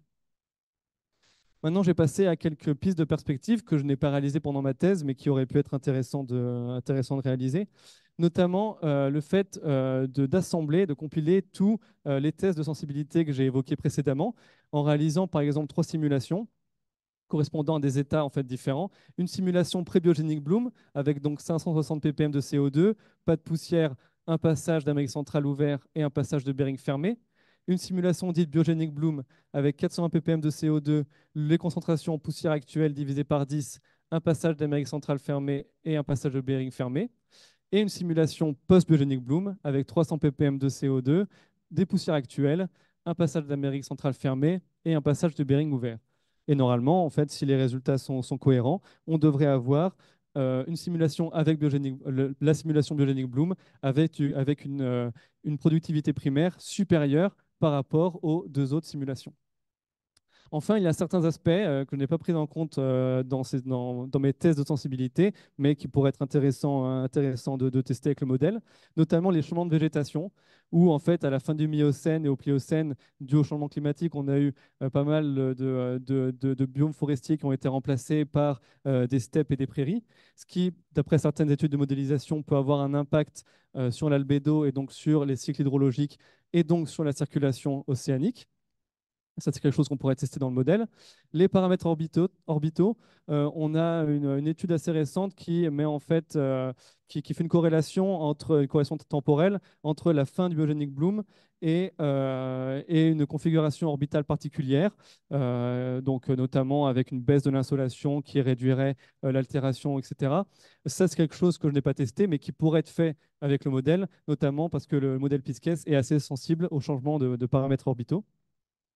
[SPEAKER 1] Maintenant, j'ai passé à quelques pistes de perspective que je n'ai pas réalisées pendant ma thèse, mais qui auraient pu être intéressantes de, intéressant de réaliser. Notamment euh, le fait euh, d'assembler, de, de compiler tous euh, les tests de sensibilité que j'ai évoqués précédemment, en réalisant par exemple trois simulations correspondant à des états en fait différents. Une simulation pré-biogenic bloom avec donc cinq cent soixante ppm de C O deux, pas de poussière, un passage d'Amérique centrale ouvert et un passage de Bering fermé. Une simulation dite biogenic bloom avec quatre cent vingt ppm de C O deux, les concentrations en poussière actuelles divisées par dix, un passage d'Amérique centrale fermé et un passage de Bering fermé. Et une simulation post-biogenic bloom avec trois cents ppm de C O deux, des poussières actuelles, un passage d'Amérique centrale fermé et un passage de Bering ouvert. Et normalement, en fait, si les résultats sont, sont cohérents, on devrait avoir euh, une simulation avec biogenic, le, la simulation biogenic bloom avec, avec une, euh, une productivité primaire supérieure par rapport aux deux autres simulations. Enfin, il y a certains aspects euh, que je n'ai pas pris en compte euh, dans, ces, dans, dans, mes tests de sensibilité, mais qui pourraient être intéressants, euh, intéressants de, de, tester avec le modèle, notamment les changements de végétation, où en fait, à la fin du Miocène et au Pliocène, dû au changement climatique, on a eu euh, pas mal de, de, de, de, biomes forestiers qui ont été remplacés par euh, des steppes et des prairies, ce qui, d'après certaines études de modélisation, peut avoir un impact euh, sur l'albédo et donc sur les cycles hydrologiques et donc sur la circulation océanique. Ça, c'est quelque chose qu'on pourrait tester dans le modèle. Les paramètres orbitaux, orbitaux euh, on a une, une, étude assez récente qui met en fait, euh, qui, qui, fait une corrélation entre une corrélation temporelle entre la fin du biogenic bloom et, euh, et une configuration orbitale particulière, euh, donc notamment avec une baisse de l'insolation qui réduirait euh, l'altération, et cetera. Ça, c'est quelque chose que je n'ai pas testé, mais qui pourrait être fait avec le modèle, notamment parce que le modèle Pisces est assez sensible au changement de, de paramètres orbitaux.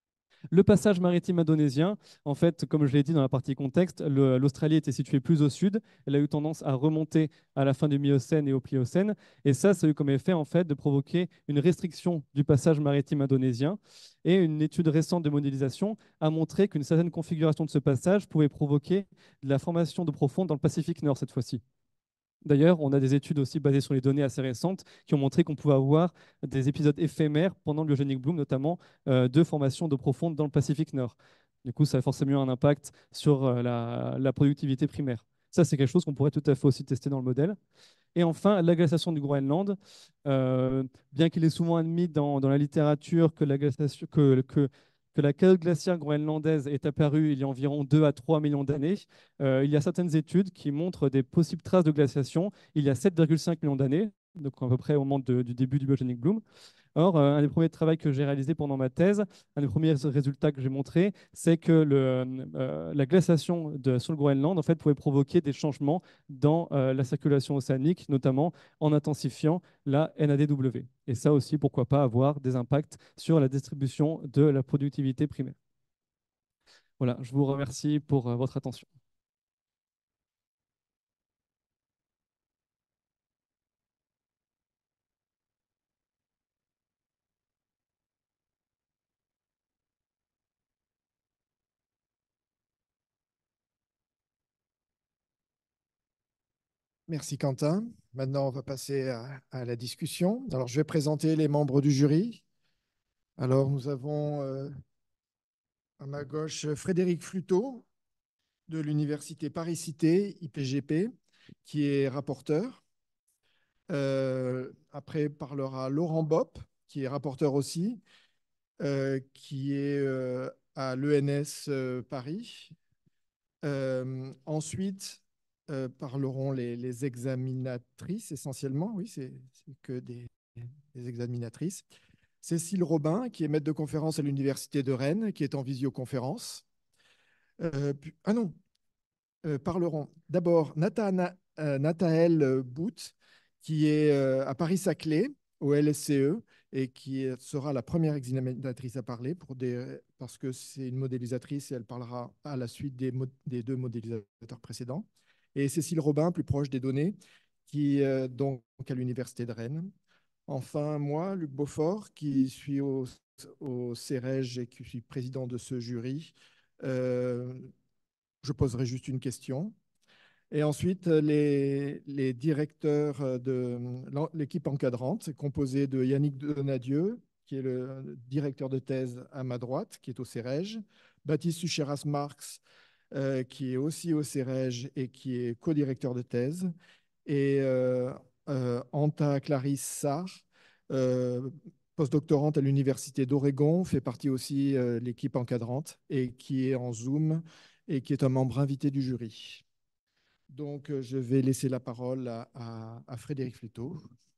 [SPEAKER 1] Le passage maritime indonésien, en fait, comme je l'ai dit dans la partie contexte, le- l'Australie était située plus au sud. Elle a eu tendance à remonter à la fin du Miocène et au Pliocène. Et ça, ça a eu comme effet en fait de provoquer une restriction du passage maritime indonésien. Et une étude récente de modélisation a montré qu'une certaine configuration de ce passage pouvait provoquer de la formation d'eau profonde dans le Pacifique Nord cette fois-ci. D'ailleurs, on a des études aussi basées sur les données assez récentes qui ont montré qu'on pouvait avoir des épisodes éphémères pendant le biogenic bloom, notamment euh, de formation d'eau profonde dans le Pacifique Nord. Du coup, ça a forcément un impact sur euh, la, la productivité primaire. Ça, c'est quelque chose qu'on pourrait tout à fait aussi tester dans le modèle. Et enfin, la glaciation du Groenland. Euh, bien qu'il est souvent admis dans, dans la littérature que la, glaciation, que, que, que la calotte glaciaire groenlandaise est apparue il y a environ deux à trois millions d'années, euh, il y a certaines études qui montrent des possibles traces de glaciation il y a sept virgule cinq millions d'années, donc à peu près au moment de- du début du biogenic bloom. Or, euh, un des premiers travaux que j'ai réalisé pendant ma thèse, un des premiers résultats que j'ai montré, c'est que le, euh, la glaciation de, sur le Groenland en fait, pouvait provoquer des changements dans euh, la circulation océanique, notamment en intensifiant la N A D W. Et ça aussi, pourquoi pas avoir des impacts sur la distribution de la productivité primaire. Voilà, je vous remercie pour euh, votre attention.
[SPEAKER 2] Merci Quentin. Maintenant, on va passer à, à la discussion. Alors, je vais présenter les membres du jury. Alors, nous avons euh, à ma gauche Frédéric Fluteau de l'Université Paris-Cité, I P G P, qui est rapporteur. Euh, après parlera Laurent Bopp, qui est rapporteur aussi, euh, qui est euh, à l'E N S euh, Paris. Euh, ensuite, euh, parleront les, les examinatrices essentiellement. Oui, c'est c'est que des, des examinatrices. Cécile Robin, qui est maître de conférence à l'Université de Rennes, qui est en visioconférence. Euh, puis- ah non, euh, parleront d'abord Nathana- euh, Nathaël Booth, qui est euh, à Paris-Saclay, au L S C E, et qui est- sera la première examinatrice à parler pour des, parce que c'est une modélisatrice et elle parlera à la suite des, mo- des deux modélisateurs précédents. Et Cécile Robin, plus proche des données, qui est donc à l'Université de Rennes. Enfin, moi, Luc Beaufort, qui suis au, au C R E G et qui suis président de ce jury, euh, je poserai juste une question. Et ensuite, les, les directeurs de l'équipe encadrante, c'est composé de Yannick Donadieu, qui est le directeur de thèse à ma droite, qui est au C R E G, Baptiste Sucheras-Marx, euh, qui est aussi au C R E G et qui est co-directeur de thèse, et euh, euh, Anta Clarisse Sarr, euh, postdoctorante à l'Université d'Oregon, fait partie aussi de euh, l'équipe encadrante et qui est en Zoom et qui est un membre invité du jury. Donc, euh, je vais laisser la parole à, à, à Frédéric Fluteau.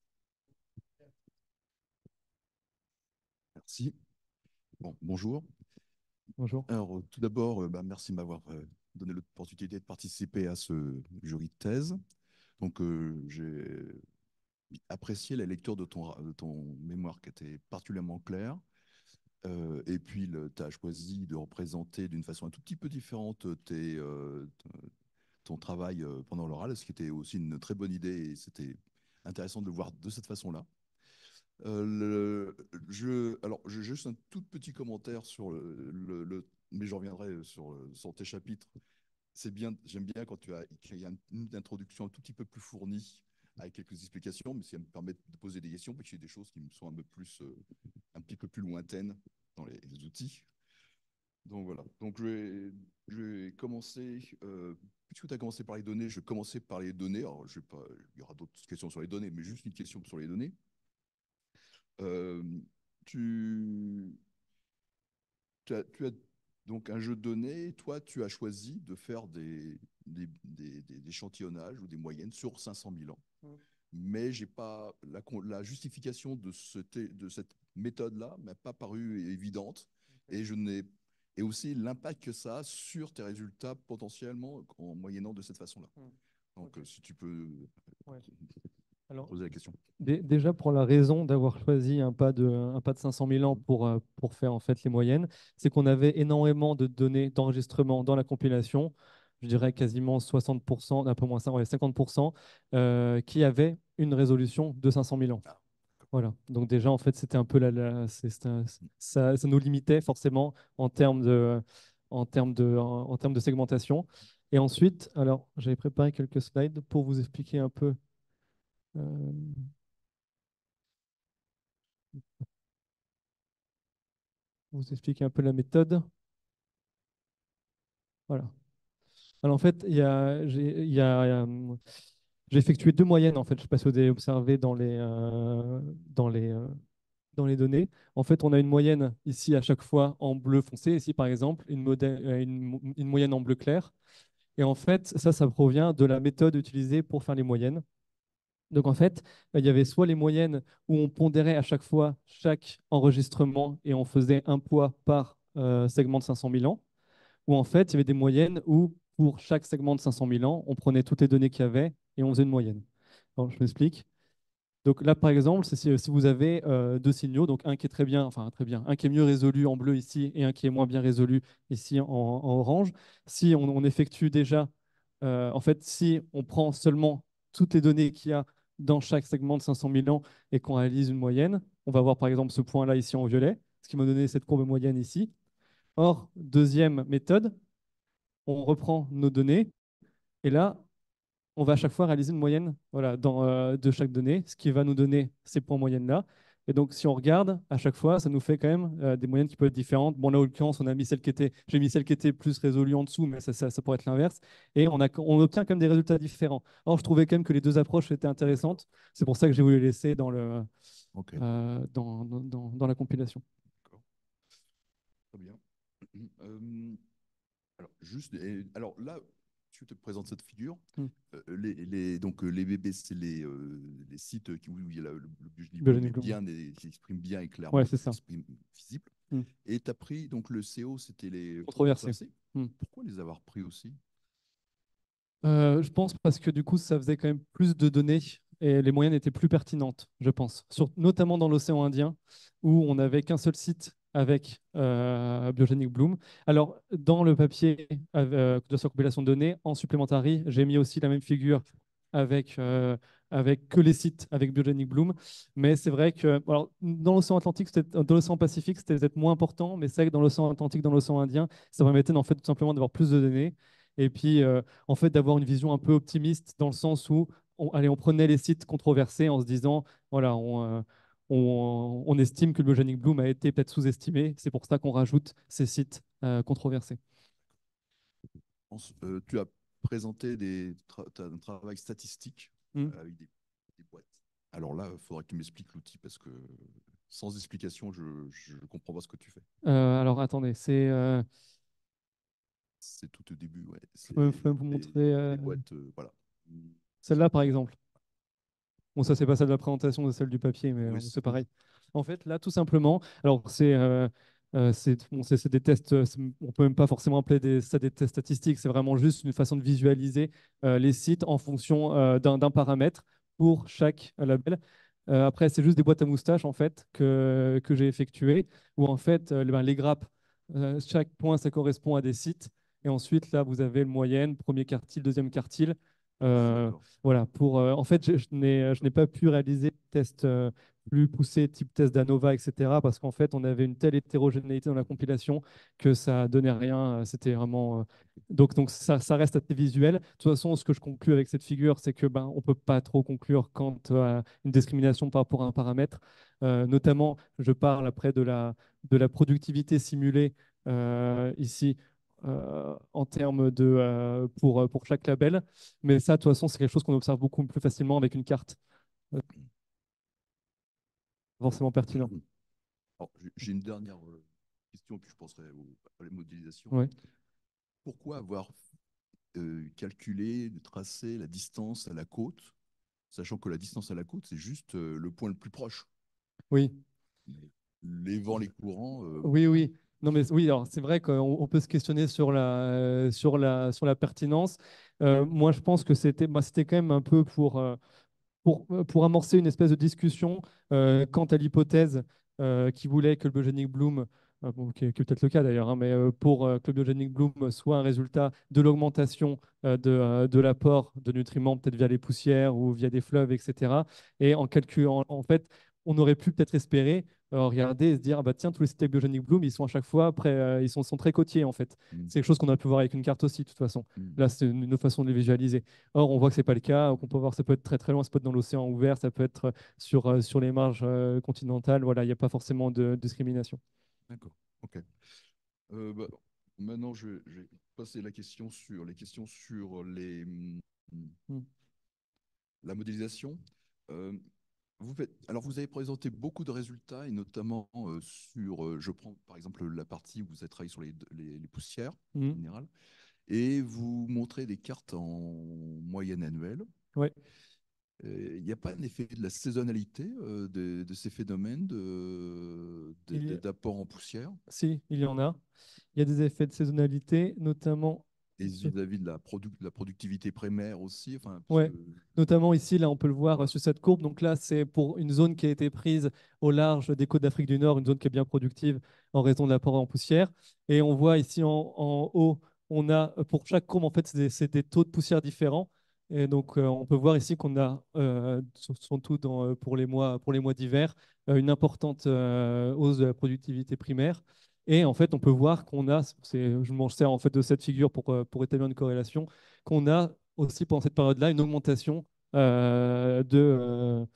[SPEAKER 3] Merci. Bon, bonjour.
[SPEAKER 1] Bonjour.
[SPEAKER 3] Alors, euh, tout d'abord, euh, bah, merci de m'avoir euh, donné l'opportunité de participer à ce jury de thèse. Donc, euh, j'ai apprécié la lecture de ton, ra- de ton mémoire qui était particulièrement claire. Euh, et puis, tu as choisi de représenter d'une façon un tout petit peu différente tes, euh, t- ton travail euh, pendant l'oral, ce qui était aussi une très bonne idée et c'était intéressant de le voir de cette façon-là. Euh, le, je, alors, j'ai juste un tout petit commentaire sur le, le- le- mais je reviendrai sur, sur tes chapitres. C'est bien, j'aime bien quand tu as écrit une, une introduction un tout petit peu plus fournie avec quelques explications, mais ça me permet de poser des questions, parce que j'ai des choses qui me sont un peu plus, euh, un petit peu plus lointaines dans les, les outils. Donc voilà. Donc je vais, je vais commencer, euh, puisque tu as commencé par les données, je vais commencer par les données. Alors, je vais pas, il y aura d'autres questions sur les données, mais juste une question sur les données. Euh, tu, tu as, tu as donc un jeu de données, toi, tu as choisi de faire des, des, des- des échantillonnages ou des moyennes sur cinq cent mille ans. Mm. Mais j'ai pas la, la justification de, ce, de cette méthode-là m'a pas paru évidente. Okay. Et je n'ai et aussi l'impact que ça a sur tes résultats potentiellement en moyennant de cette façon-là. Mm. Donc, okay. Si tu peux. Ouais.
[SPEAKER 1] Alors,
[SPEAKER 3] poser la question.
[SPEAKER 1] dé- déjà, pour la raison d'avoir choisi un pas de, un pas de cinq cent mille ans pour, euh, pour faire en fait les moyennes, c'est qu'on avait énormément de données d'enregistrement dans la compilation, je dirais quasiment soixante pour cent, un peu moins ça, ouais, cinquante pour cent, euh, qui avaient une résolution de cinq cent mille ans.
[SPEAKER 3] Ah,
[SPEAKER 1] Voilà. Donc déjà, en fait, c'était un peu la, la- c'est- c'était un- ça, ça nous limitait forcément en termes de, en termes de, en, en termes de segmentation. Et ensuite, alors, j'avais préparé quelques slides pour vous expliquer un peu. euh, vous expliquer un peu la méthode. Voilà. Alors en fait, il y a, j'ai, il y a, euh, j'ai effectué deux moyennes en fait. Je ne sais pas si vous avez observé dans les, euh, dans les, euh, dans les données. En fait, on a une moyenne ici à chaque fois en bleu foncé. Ici, par exemple, une, modè- euh, une, mo- une moyenne en bleu clair. Et en fait, ça, ça provient de la méthode utilisée pour faire les moyennes. Donc en fait, il y avait soit les moyennes où on pondérait à chaque fois chaque enregistrement et on faisait un poids par euh, segment de cinq cent mille ans, où en fait, il y avait des moyennes où, pour chaque segment de cinq cent mille ans, on prenait toutes les données qu'il y avait et on faisait une moyenne. Alors, je m'explique. Donc là, par exemple, c'est si, si vous avez euh, deux signaux, donc un qui est très bien, enfin très bien, un qui est mieux résolu en bleu ici et un qui est moins bien résolu ici en, en orange, si on, on effectue déjà, euh, en fait, si on prend seulement toutes les données qu'il y a dans chaque segment de cinq cent mille ans et qu'on réalise une moyenne, on va voir par exemple ce point-là ici en violet, ce qui m'a donné cette courbe moyenne ici. Or, deuxième méthode, on reprend nos données et là, on va à chaque fois réaliser une moyenne voilà, dans, euh, de chaque donnée, ce qui va nous donner ces points moyennes-là. Et donc, si on regarde, à chaque fois, ça nous fait quand même euh, des moyennes qui peuvent être différentes. Bon, là, en l'occurrence, on a mis celle qui était, j'ai mis celle qui était plus résolue en dessous, mais ça, ça, ça pourrait être l'inverse. Et on, a, on obtient quand même des résultats différents. Or, je trouvais quand même que les deux approches étaient intéressantes. C'est pour ça que j'ai voulu les laisser dans, le,
[SPEAKER 3] Ok,
[SPEAKER 1] euh, dans, dans, dans- dans la compilation.
[SPEAKER 3] d'accord. Très bien. Euh, alors, juste, et- alors là, tu te présentes cette figure.
[SPEAKER 1] Hmm.
[SPEAKER 3] Euh, les, les- donc, euh, les B B, c'est les, euh, les sites qui, où il y a la- le, le Bujni Bloom
[SPEAKER 1] Biogenic
[SPEAKER 3] est
[SPEAKER 1] Bloom.
[SPEAKER 3] bien, et, qui exprime bien et clairement,
[SPEAKER 1] Ouais,
[SPEAKER 3] qui
[SPEAKER 1] c'est ça.
[SPEAKER 3] s'exprime visible.
[SPEAKER 1] Hmm.
[SPEAKER 3] Et tu as pris, donc le C O, c'était les
[SPEAKER 1] Controversé.
[SPEAKER 3] controversés.
[SPEAKER 1] Hmm.
[SPEAKER 3] Pourquoi les avoir pris aussi?
[SPEAKER 1] Euh, je pense parce que du coup, ça faisait quand même plus de données et les moyennes étaient plus pertinentes, je pense. Sur- notamment dans l'océan Indien, où on n'avait qu'un seul site avec euh, Biogenic Bloom. Alors, dans le papier euh, de sa compilation de données, en supplementary, j'ai mis aussi la même figure avec, euh, avec que les sites avec Biogenic Bloom. Mais c'est vrai que alors, dans l'océan Atlantique, c'était- dans l'océan Pacifique, c'était peut-être moins important, mais c'est vrai que dans l'océan Atlantique, dans l'océan Indien, ça permettait en fait tout simplement d'avoir plus de données. Et puis, euh, en fait, d'avoir une vision un peu optimiste dans le sens où, on, allez, on prenait les sites controversés en se disant, voilà, on, euh, on, on estime que le Biogenic Bloom a été peut-être sous-estimé. C'est pour ça qu'on rajoute ces sites euh, controversés.
[SPEAKER 3] Ensuite, euh, tu as présenté des tra- t'as un travail statistique
[SPEAKER 1] Hmm.
[SPEAKER 3] euh, avec des, des boîtes. Alors là, il faudra que tu m'expliques l'outil parce que sans explication, je ne comprends pas ce que tu fais.
[SPEAKER 1] Euh, alors, attendez, c'est, euh,
[SPEAKER 3] C'est tout au début, ouais.
[SPEAKER 1] je
[SPEAKER 3] C'est
[SPEAKER 1] peux, je peux vous
[SPEAKER 3] les,
[SPEAKER 1] montrer euh,
[SPEAKER 3] les boîtes, euh, voilà.
[SPEAKER 1] celle-là, par exemple. Bon, ça, c'est pas celle de la présentation, c'est celle du papier, mais
[SPEAKER 3] Oui,
[SPEAKER 1] euh,
[SPEAKER 3] c'est-
[SPEAKER 1] c'est pareil. En fait, là, tout simplement, alors c'est euh, euh, c'est bon, c'est- c'est des tests, euh, c'est- on peut même pas forcément appeler des, ça des tests statistiques, c'est vraiment juste une façon de visualiser euh, les sites en fonction euh, d'un d'un paramètre pour chaque euh, label. Euh, après, c'est juste des boîtes à moustaches, en fait, que, que j'ai effectuées, où en fait, euh, ben, les grappes, euh, chaque point, ça correspond à des sites. Et ensuite, là, vous avez le moyenne, premier quartile, deuxième quartile.
[SPEAKER 3] Ah,
[SPEAKER 1] Euh,
[SPEAKER 3] d'accord.
[SPEAKER 1] voilà, pour, euh, en fait, je, je n'ai, je n'ai pas pu réaliser de tests euh, plus poussés, type test d'ANOVA, et cetera, parce qu'en fait, on avait une telle hétérogénéité dans la compilation que ça donnait rien. euh, C'était vraiment. euh, Donc, donc ça, ça reste assez visuel. De toute façon, ce que je conclus avec cette figure, c'est que ben, on ne peut pas trop conclure quant à une discrimination par rapport à un paramètre. Euh, notamment, je parle après de la, de la productivité simulée euh, ici. euh, en termes de, euh, pour, pour chaque label. Mais ça, de toute façon, c'est quelque chose qu'on observe beaucoup plus facilement avec une carte. Euh, Forcément pertinent.
[SPEAKER 3] Alors, j'ai j'ai une dernière euh, question, puis je penserai au- à la modélisation.
[SPEAKER 1] Ouais.
[SPEAKER 3] Pourquoi avoir euh, calculé, tracé la distance à la côte, sachant que la distance à la côte, c'est juste euh, le point le plus proche?
[SPEAKER 1] Oui,
[SPEAKER 3] Les vents, les courants, euh,
[SPEAKER 1] oui, oui. Non, mais oui, alors c'est vrai qu'on on peut se questionner sur la, euh, sur la, sur la pertinence. Euh, moi, je pense que c'était bah, c'était quand même un peu pour, euh, pour, euh, pour amorcer une espèce de discussion euh, quant à l'hypothèse euh, qui voulait que le biogenic bloom, euh, bon, qui est, qui est peut-être le cas d'ailleurs, hein, mais euh, pour euh, que le biogenic bloom soit un résultat de l'augmentation euh, de, euh, de l'apport de nutriments, peut-être via les poussières ou via des fleuves, et cetera. Et en calculant, en fait, on aurait pu peut-être espérer euh, regarder et se dire, ah bah tiens, tous les sites avec biogenic bloom, ils sont à chaque fois près, euh, ils sont, sont très côtiers en fait.
[SPEAKER 3] Mm.
[SPEAKER 1] C'est quelque chose qu'on a pu voir avec une carte aussi, de toute façon.
[SPEAKER 3] Mm.
[SPEAKER 1] Là, c'est une autre façon de les visualiser. Or, on voit que ce n'est pas le cas. On peut voir ça peut être très très loin, ça peut être dans l'océan ouvert, ça peut être sur, euh, sur les marges euh, continentales. Voilà, il n'y a pas forcément de discrimination.
[SPEAKER 3] D'accord, ok. Euh, bah, maintenant, je, vais je vais passer la question sur les questions sur les, mm,
[SPEAKER 1] Mm.
[SPEAKER 3] la modélisation. Euh, vous faites, alors, vous avez présenté beaucoup de résultats, et notamment euh, sur, euh, je prends par exemple la partie où vous avez travaillé sur les, les, les poussières
[SPEAKER 1] Mm.
[SPEAKER 3] minérales, et vous montrez des cartes en moyenne annuelle.
[SPEAKER 1] Ouais.
[SPEAKER 3] Il n'y a pas un effet de la saisonnalité euh, de, de ces phénomènes de, de-
[SPEAKER 1] Il y
[SPEAKER 3] de-
[SPEAKER 1] a-
[SPEAKER 3] d'apport en poussière
[SPEAKER 1] Si, il y en a. Il y a des effets de saisonnalité, notamment.
[SPEAKER 3] et vis-à-vis de la, produ- de la productivité primaire aussi. Enfin, parce
[SPEAKER 1] Ouais.
[SPEAKER 3] que...
[SPEAKER 1] Notamment ici, là, on peut le voir euh,
[SPEAKER 3] Voilà.
[SPEAKER 1] sur cette courbe. Donc là, c'est pour une zone qui a été prise au large des côtes d'Afrique du Nord, une zone qui est bien productive en raison de l'apport en poussière. Et on voit ici en, en haut, on a euh, pour chaque courbe, en fait, c'est des, c'est des taux de poussière différents. Et donc, euh, on peut voir ici qu'on a, euh, surtout dans, euh, pour les mois, pour les mois d'hiver, euh, une importante euh, hausse de la productivité primaire. Et en fait, on peut voir qu'on a, c'est, je m'en sers en fait de cette figure pour, euh, pour établir une corrélation, qu'on a aussi pendant cette période-là une augmentation euh, de, euh,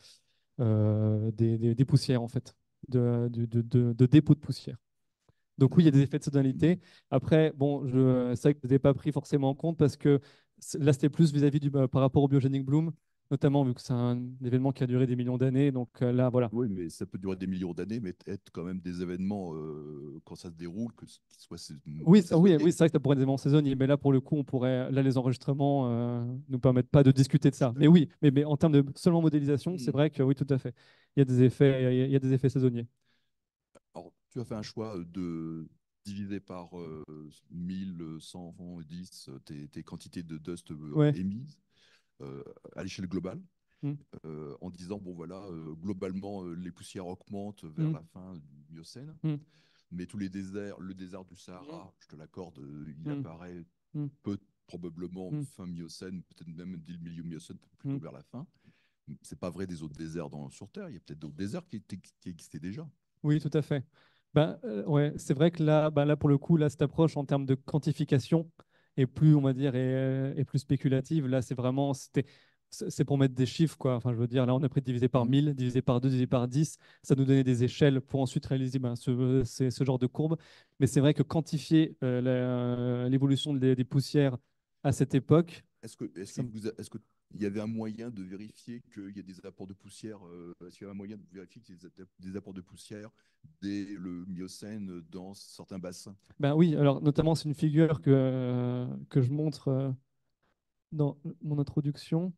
[SPEAKER 1] euh, des, des- des poussières, en fait, de, de, de, de- de dépôts de poussière. Donc oui, il y a des effets de saisonnalité. Après, bon, je, c'est vrai que je ne l'ai pas pris forcément en compte parce que c'est- là, c'était plus vis-à-vis du, bah, par rapport au biogenic bloom, notamment vu que c'est un événement qui a duré des millions d'années. Donc euh, là, voilà.
[SPEAKER 3] Oui, mais ça peut durer des millions d'années, mais être quand même des événements euh, quand ça se déroule, que ce- qu'ils soient sais-
[SPEAKER 1] Oui, c'est- oui, oui,
[SPEAKER 3] saisonniers.
[SPEAKER 1] c'est vrai que ça pourrait être des événements saisonniers, mais là, pour le coup, on pourrait, là, les enregistrements euh, nous permettent pas de discuter de ça. Mais
[SPEAKER 3] D'accord.
[SPEAKER 1] oui, mais, mais en termes de seulement modélisation, c'est
[SPEAKER 3] Hmm.
[SPEAKER 1] vrai que oui, tout à fait. Il y a des effets, il y a, il y a des effets saisonniers.
[SPEAKER 3] Alors, tu as fait un choix de diviser par euh, mille cent dix tes, tes quantités de dust euh,
[SPEAKER 1] Ouais.
[SPEAKER 3] émises euh, à l'échelle globale,
[SPEAKER 1] Mm,
[SPEAKER 3] euh, en disant, bon voilà, euh, globalement, euh, les poussières augmentent vers
[SPEAKER 1] mm,
[SPEAKER 3] la fin du Miocène,
[SPEAKER 1] mm,
[SPEAKER 3] mais tous les déserts, le désert du Sahara, je te l'accorde, euh, il
[SPEAKER 1] mm,
[SPEAKER 3] apparaît
[SPEAKER 1] mm,
[SPEAKER 3] peu probablement
[SPEAKER 1] mm,
[SPEAKER 3] fin Miocène, peut-être même dès le milieu Miocène, plutôt
[SPEAKER 1] mm.
[SPEAKER 3] vers la fin. C'est pas vrai des autres déserts dans, sur Terre, il y a peut-être d'autres déserts qui, étaient- qui existaient déjà.
[SPEAKER 1] Oui, tout à fait. Ben, euh, ouais, c'est vrai que là, ben là, pour le coup, là, cette approche en termes de quantification est plus, on va dire, est, euh, est plus spéculative. Là, c'est vraiment, c'était, c'est c'est pour mettre des chiffres, quoi. Enfin, je veux dire, là, on a pris divisé par
[SPEAKER 3] Mm.
[SPEAKER 1] mille, divisé par deux, divisé par dix. Ça nous donnait des échelles pour ensuite réaliser ben, ce, c'est- ce genre de courbe. Mais c'est vrai que quantifier euh, la- l'évolution des, des poussières à cette époque,
[SPEAKER 3] Est-ce que, est-ce
[SPEAKER 1] ça
[SPEAKER 3] qu'il
[SPEAKER 1] me-
[SPEAKER 3] vous a- est-ce que il y avait un moyen de vérifier qu'il y a des apports de poussière euh, Est-ce qu'il y avait un moyen de vérifier qu'il y a des, des apports de poussière dès le Miocène dans certains bassins?
[SPEAKER 1] ben oui, alors notamment, c'est une figure que, euh, que je montre euh, dans mon introduction.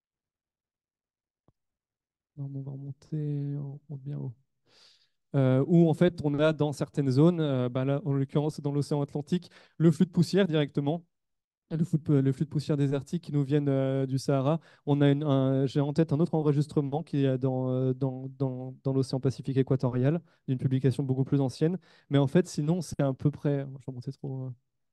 [SPEAKER 1] Non, on va remonter, on remonte bien haut. Euh, où en fait on a dans certaines zones, euh, bah là, en l'occurrence dans l'océan Atlantique, le flux de poussière directement, le flux de, le flux de poussière désertique qui nous viennent euh, du Sahara. On a une- un- j'ai en tête un autre enregistrement qui est dans, euh, dans, dans, dans l'océan Pacifique équatorial, d'une publication beaucoup plus ancienne. Mais en fait, sinon, c'est à peu près. Je vais remonter trop. euh.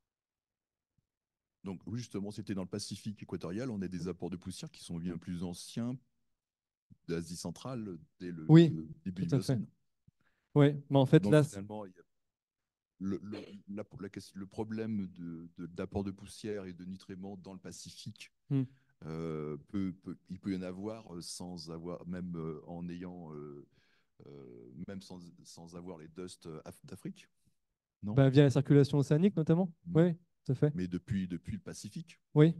[SPEAKER 3] Donc, oui, justement, c'était dans le Pacifique équatorial. On a des apports de poussière qui sont bien plus anciens d'Asie centrale dès le
[SPEAKER 1] Oui,
[SPEAKER 3] début
[SPEAKER 1] tout
[SPEAKER 3] du
[SPEAKER 1] à fait.
[SPEAKER 3] Miocène.
[SPEAKER 1] Oui, mais en fait,
[SPEAKER 3] Donc,
[SPEAKER 1] là,
[SPEAKER 3] finalement, il y a le, le, la- la question- le problème de, de- d'apport de poussière et de nutriments dans le Pacifique
[SPEAKER 1] hmm.
[SPEAKER 3] euh, peut, peut- il peut y en avoir euh, sans avoir, même euh, en ayant, euh, euh, même sans, sans avoir les dust euh, af- d'Afrique, non?
[SPEAKER 1] Bah, via la circulation océanique notamment.
[SPEAKER 3] Mm.
[SPEAKER 1] Oui, tout à fait.
[SPEAKER 3] Mais depuis, depuis le Pacifique.
[SPEAKER 1] Oui.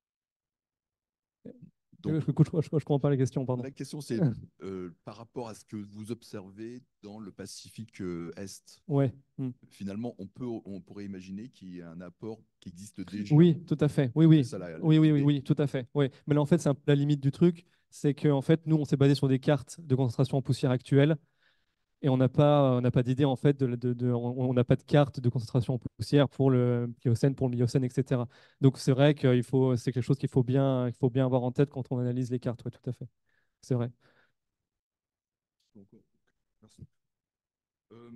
[SPEAKER 1] Je
[SPEAKER 3] Donc,
[SPEAKER 1] ne je, je comprends pas la question, pardon.
[SPEAKER 3] la question, c'est euh, par rapport à ce que vous observez dans le Pacifique euh, Est,
[SPEAKER 1] Ouais. hmm.
[SPEAKER 3] finalement, on peut, on pourrait imaginer qu'il y a un apport qui existe déjà.
[SPEAKER 1] Oui, tout à fait. Oui,
[SPEAKER 3] C'est
[SPEAKER 1] oui.
[SPEAKER 3] ça la-
[SPEAKER 1] Oui, oui, oui,
[SPEAKER 3] l'idée.
[SPEAKER 1] oui, tout à fait. Oui. Mais là, en fait, c'est un peu la limite du truc. C'est qu'en fait, nous, on s'est basé sur des cartes de concentration en poussière actuelle et on n'a pas, on n'a pas d'idée, en fait, de, de- de- on on n'a pas de carte de concentration en poussière pour le Pliocène, pour le Miocène, et cetera. Donc, c'est vrai qu'il faut, c'est quelque chose qu'il faut bien, qu'il faut bien avoir en tête quand on analyse les cartes. Oui, tout à fait. C'est vrai.
[SPEAKER 3] Donc, euh, merci. Euh,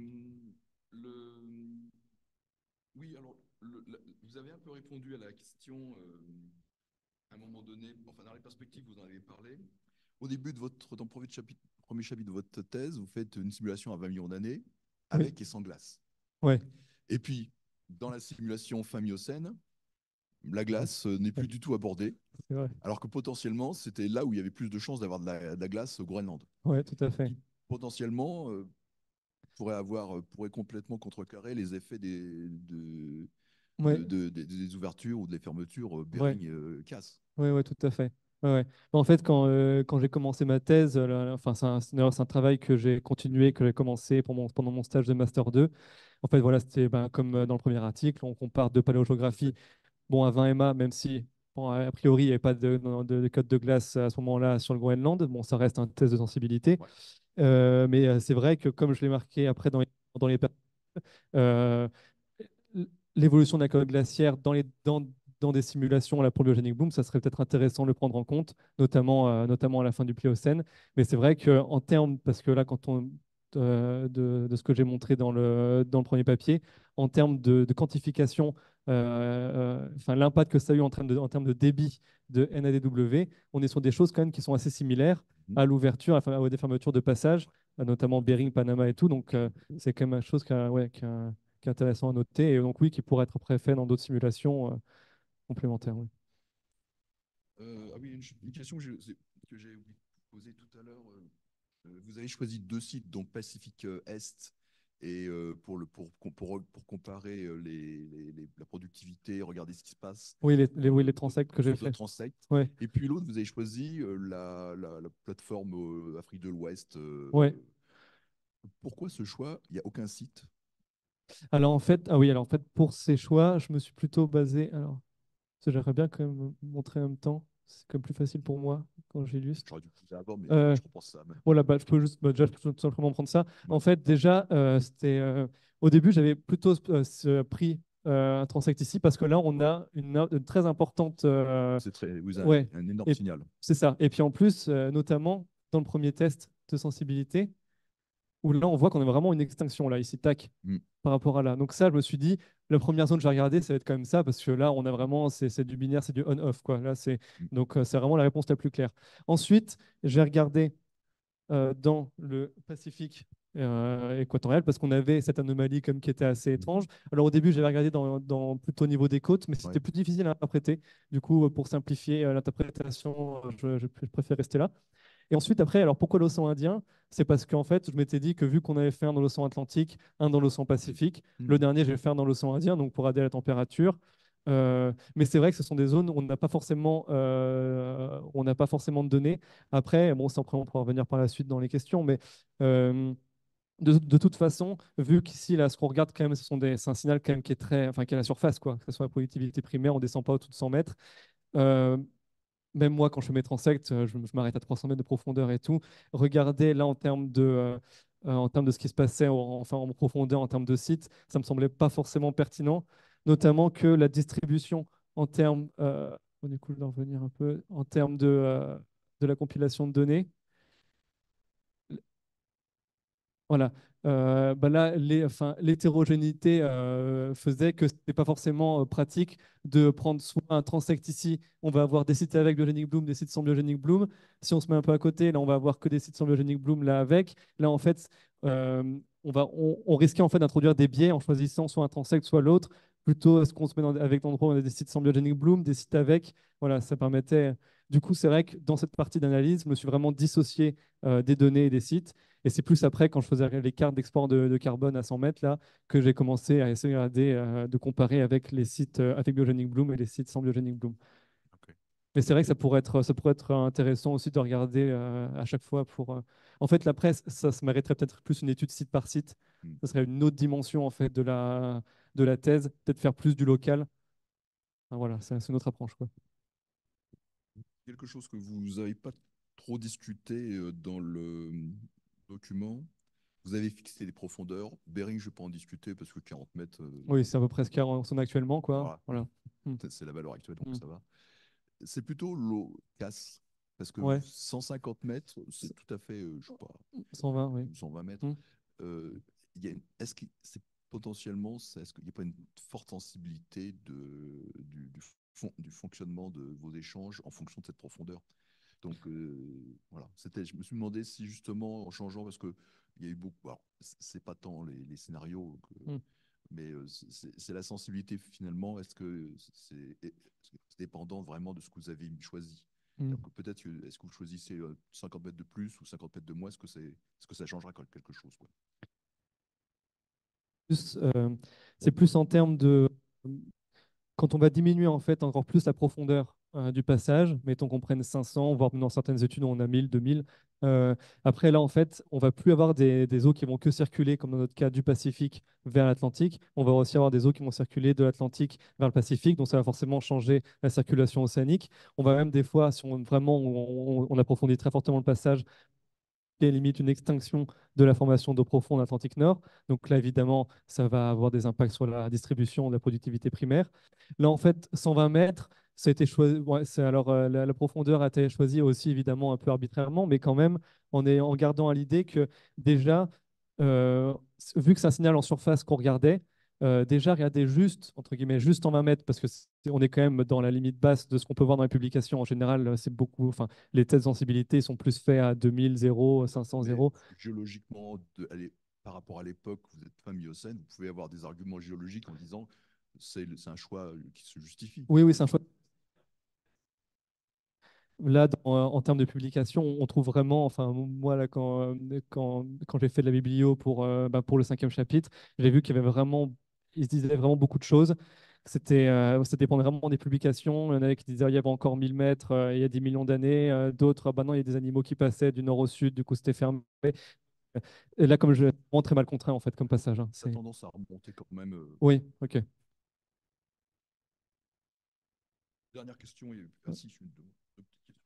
[SPEAKER 3] le... Oui, alors, le- la- vous avez un peu répondu à la question euh, à un moment donné, enfin, dans les perspectives, vous en avez parlé. Au début de votre, dans le premier chapitre, premier chapitre de votre thèse, vous faites une simulation à vingt millions d'années
[SPEAKER 1] Oui,
[SPEAKER 3] avec et sans glace.
[SPEAKER 1] ouais,
[SPEAKER 3] Et puis, dans la simulation fin Miocène, la glace euh, n'est
[SPEAKER 1] ouais,
[SPEAKER 3] plus du tout abordée,
[SPEAKER 1] c'est vrai.
[SPEAKER 3] alors que potentiellement, c'était là où il y avait plus de chances d'avoir de la, de la glace au Groenland,
[SPEAKER 1] Ouais, tout à fait.
[SPEAKER 3] qui potentiellement euh, pourrait avoir, euh, pourrait complètement contrecarrer les effets des, de,
[SPEAKER 1] Ouais,
[SPEAKER 3] de- de- des- des ouvertures ou des fermetures euh,
[SPEAKER 1] ouais.
[SPEAKER 3] Bering-Cass.
[SPEAKER 1] Oui, ouais, tout à fait. Ouais, ouais. Bah, En fait, quand, euh, quand j'ai commencé ma thèse, euh, là, enfin, c'est un, c'est d'ailleurs, c'est un travail que j'ai continué, que j'ai commencé pour mon- pendant mon stage de Master deux. En fait, voilà, c'était ben, comme euh, dans le premier article, on compare deux paléogéographie bon, à vingt M A, même si, bon, a priori, il n'y avait pas de, de, de code de glace à ce moment-là sur le Groenland. Bon, ça reste un test de sensibilité.
[SPEAKER 3] Ouais.
[SPEAKER 1] Euh, mais euh, c'est vrai que, comme je l'ai marqué après dans les, dans les euh, l'évolution de la calotte glaciaire dans, les, dans, dans des simulations là, pour le biogenic bloom, ça serait peut-être intéressant de le prendre en compte, notamment, euh, notamment à la fin du Pléocène. Mais c'est vrai qu'en termes, parce que là, quand on, euh, de, de ce que j'ai montré dans le, dans le premier papier, en termes de, de quantification, euh, euh, enfin, l'impact que ça a eu en termes de, en termes de débit de N A D W, on est sur des choses quand même qui sont assez similaires
[SPEAKER 3] Mhm.
[SPEAKER 1] à l'ouverture, à, à des fermetures de passage, notamment Bering, Panama et tout. Donc, euh, c'est quand même une chose qui a, ouais, qui a, qui est intéressant à noter, et donc oui, qui pourrait être après fait dans d'autres simulations euh, complémentaires. Oui.
[SPEAKER 3] Euh, ah oui, une, ch- une question que j'ai que j'ai oublié de poser tout à l'heure. euh, euh, vous avez choisi deux sites, donc Pacifique euh, Est, et euh, pour, le, pour, com- pour, pour comparer euh, les, les- les- la productivité, regarder ce qui se passe
[SPEAKER 1] Oui, les, les,
[SPEAKER 3] dans
[SPEAKER 1] oui,
[SPEAKER 3] le,
[SPEAKER 1] les
[SPEAKER 3] dans-
[SPEAKER 1] transects que j'ai
[SPEAKER 3] sur le
[SPEAKER 1] fait.
[SPEAKER 3] Transect.
[SPEAKER 1] Ouais,
[SPEAKER 3] Et puis l'autre, vous avez choisi euh, la, la- la plateforme euh, Afrique de l'Ouest.
[SPEAKER 1] ouais.
[SPEAKER 3] euh, Pourquoi ce choix? Il n'y a aucun site.
[SPEAKER 1] Alors en fait, ah oui, alors en fait, pour ces choix, je me suis plutôt basé. Alors, parce que j'aimerais bien quand même montrer en même temps. C'est quand même plus facile pour moi quand j'illustre.
[SPEAKER 3] J'aurais dû le poser avant, mais
[SPEAKER 1] Euh,
[SPEAKER 3] je repense ça maintenant.
[SPEAKER 1] voilà, bah, je peux juste bah, déjà, je peux tout simplement prendre ça.
[SPEAKER 3] Ouais.
[SPEAKER 1] En fait, déjà, euh, c'était euh, au début, j'avais plutôt euh, ce- pris euh, un transect ici parce que là, on a une, une très importante. euh,
[SPEAKER 3] C'est très, vous avez
[SPEAKER 1] ouais,
[SPEAKER 3] un, un énorme
[SPEAKER 1] et
[SPEAKER 3] signal.
[SPEAKER 1] c'est ça. Et puis en plus, euh, notamment dans le premier test de sensibilité, où là, on voit qu'on a vraiment une extinction là, ici, tac,
[SPEAKER 3] Mm.
[SPEAKER 1] par rapport à là. Donc ça, je me suis dit, la première zone que je vais regarder, ça va être quand même ça, parce que là, on a vraiment, c'est c'est du binaire, c'est du on-off, quoi. Là, c'est
[SPEAKER 3] Mm.
[SPEAKER 1] donc euh, c'est vraiment la réponse la plus claire. Ensuite, j'ai regardé euh, dans le Pacifique euh, équatorial parce qu'on avait cette anomalie comme qui était assez
[SPEAKER 3] Mm.
[SPEAKER 1] étrange. Alors au début, j'avais regardé dans, dans- plutôt au niveau des côtes, mais
[SPEAKER 3] Ouais.
[SPEAKER 1] c'était plus difficile à interpréter. Du coup, euh, pour simplifier euh, l'interprétation, euh, je, je- je préfère rester là. Et ensuite, après, alors pourquoi l'océan Indien? C'est parce qu'en fait, je m'étais dit que vu qu'on avait fait un dans l'océan Atlantique, un dans l'océan Pacifique, le
[SPEAKER 3] Mm.
[SPEAKER 1] dernier, je vais faire dans l'océan Indien, donc pour aider à la température. Euh, mais c'est vrai que ce sont des zones où on n'a pas forcément, euh, on n'a pas forcément de données. Après, bon, ça, après, on pourra revenir par la suite dans les questions, mais euh, de, de toute façon, vu qu'ici, là, ce qu'on regarde quand même, ce sont des, c'est un signal quand même qui est très, enfin, qui est à la surface, quoi, que ce soit la productivité primaire, on ne descend pas au-dessus de cent mètres. Euh, Même moi, quand je fais mes transects, euh, je, je m'arrête à trois cents mètres de profondeur et tout. Regardez là en termes de, euh, euh, en termes de ce qui se passait en, enfin, en profondeur, en termes de site, ça me semblait pas forcément pertinent, notamment que la distribution en termes, euh, oh, du coup, je vais revenir un peu, en termes de, euh, de la compilation de données. Voilà. Euh, bah là, les, enfin, l'hétérogénéité euh, faisait que ce n'était pas forcément euh, pratique de prendre soit un transect ici, on va avoir des sites avec Biogenic Bloom, des sites sans Biogenic Bloom. Si on se met un peu à côté, là, on va avoir que des sites sans Biogenic Bloom là avec. Là, en fait, euh, on, va, on, on risquait en fait d'introduire des biais en choisissant soit un transect, soit l'autre. Plutôt, est-ce qu'on se met dans, avec l'endroit où on a des sites sans Biogenic Bloom, des sites avec. Voilà, ça permettait. Du coup, c'est vrai que dans cette partie d'analyse, je me suis vraiment dissocié euh, des données et des sites. Et c'est plus après, quand je faisais les cartes d'export de, de carbone à cent mètres, là, que j'ai commencé à essayer de, regarder, euh, de comparer avec les sites euh, avec Biogenic Bloom et les sites sans Biogenic Bloom.
[SPEAKER 3] Ok.
[SPEAKER 1] Mais c'est vrai que ça pourrait être, ça pourrait être intéressant aussi de regarder euh, à chaque fois pour. euh, En fait, la presse, ça se mériterait peut-être plus une étude site par site.
[SPEAKER 3] Mm.
[SPEAKER 1] Ça serait une autre dimension en fait de la, de la thèse, peut-être faire plus du local. Enfin, voilà, c'est c'est une autre approche, quoi.
[SPEAKER 3] Quelque chose que vous n'avez pas trop discuté euh, dans le document. Vous avez fixé les profondeurs. Bering, je ne vais pas en discuter parce que quarante mètres, euh,
[SPEAKER 1] Oui, c'est à peu près ce qu'il y a en son actuellement, quoi.
[SPEAKER 3] voilà,
[SPEAKER 1] Voilà. Mm.
[SPEAKER 3] c'est c'est la valeur actuelle, donc
[SPEAKER 1] Mm.
[SPEAKER 3] ça va. C'est plutôt l'eau casse Parce que
[SPEAKER 1] Ouais,
[SPEAKER 3] cent cinquante mètres, c'est tout à fait, euh, je sais pas,
[SPEAKER 1] cent vingt, oui.
[SPEAKER 3] cent vingt mètres.
[SPEAKER 1] Hmm.
[SPEAKER 3] Euh, il y a une- est-ce que c'est potentiellement, ça- est-ce qu'il n'y a pas une forte sensibilité de, du, du fon- du fonctionnement de vos échanges en fonction de cette profondeur? Donc euh, voilà, c'était, je me suis demandé si justement en changeant, parce que il y a eu beaucoup, alors c- c'est pas tant les, les scénarios, que-
[SPEAKER 1] Hmm.
[SPEAKER 3] mais euh, c'est c'est la sensibilité finalement. Est-ce que c'est est-ce que c'est dépendant vraiment de ce que vous avez choisi?
[SPEAKER 1] Hmm.
[SPEAKER 3] Alors que peut-être, que- est-ce que vous choisissez euh, cinquante mètres de plus ou cinquante mètres de moins, est-ce que c'est, est-ce que ça changera quelque chose, quoi?
[SPEAKER 1] Plus, euh, c'est plus en termes de quand on va diminuer en fait encore plus la profondeur euh, du passage, mettons qu'on prenne cinq cents, voire dans certaines études on a mille, deux mille. euh, après là en fait, on va plus avoir des, des eaux qui vont que circuler comme dans notre cas du Pacifique vers l'Atlantique. On va aussi avoir des eaux qui vont circuler de l'Atlantique vers le Pacifique, donc ça va forcément changer la circulation océanique. On va même des fois, si on vraiment on, on- on approfondit très fortement le passage, qui est limite une extinction de la formation d'eau profonde Atlantique Nord. Donc là, évidemment, ça va avoir des impacts sur la distribution de la productivité primaire. Là, en fait, cent vingt mètres, ça a été choisi. Ouais, c'est alors euh, la, la profondeur a été choisie aussi évidemment un peu arbitrairement, mais quand même en, est, en gardant à l'idée que déjà, euh, vu que c'est un signal en surface qu'on regardait, euh, déjà regarder juste, entre guillemets, juste en vingt mètres, parce que c'est- on est quand même dans la limite basse de ce qu'on peut voir dans les publications. En général, euh, c'est beaucoup, enfin, les tests de sensibilité sont plus faits à deux mille, zéro, cinq cents,
[SPEAKER 3] Mais
[SPEAKER 1] zéro.
[SPEAKER 3] géologiquement, de, allez, par rapport à l'époque, vous êtes fin Miocène, vous pouvez avoir des arguments géologiques en disant c'est c'est un choix euh, qui se justifie.
[SPEAKER 1] Oui, oui, c'est un choix. Là, dans, euh, en termes de publication, on trouve vraiment, enfin, moi, là, quand, euh, quand, quand j'ai fait de la biblio pour, euh, bah, pour le cinquième chapitre, j'ai vu qu'il y avait vraiment, ils se disaient vraiment beaucoup de choses. C'était, euh, ça dépendait vraiment des publications. Il y en avait qui disaient il y avait encore mille mètres euh, il y a dix millions d'années. Euh, d'autres, bah non, il y a des animaux qui passaient du nord au sud, du coup, c'était fermé. Et là, comme je c'est vraiment très mal contraint, en fait, comme passage. Hein,
[SPEAKER 3] Ça a
[SPEAKER 1] c'est...
[SPEAKER 3] tendance à remonter quand même. euh.
[SPEAKER 1] Oui, ok.
[SPEAKER 3] Dernière question. il y a eu- Ah si, une, deux, deux petites questions.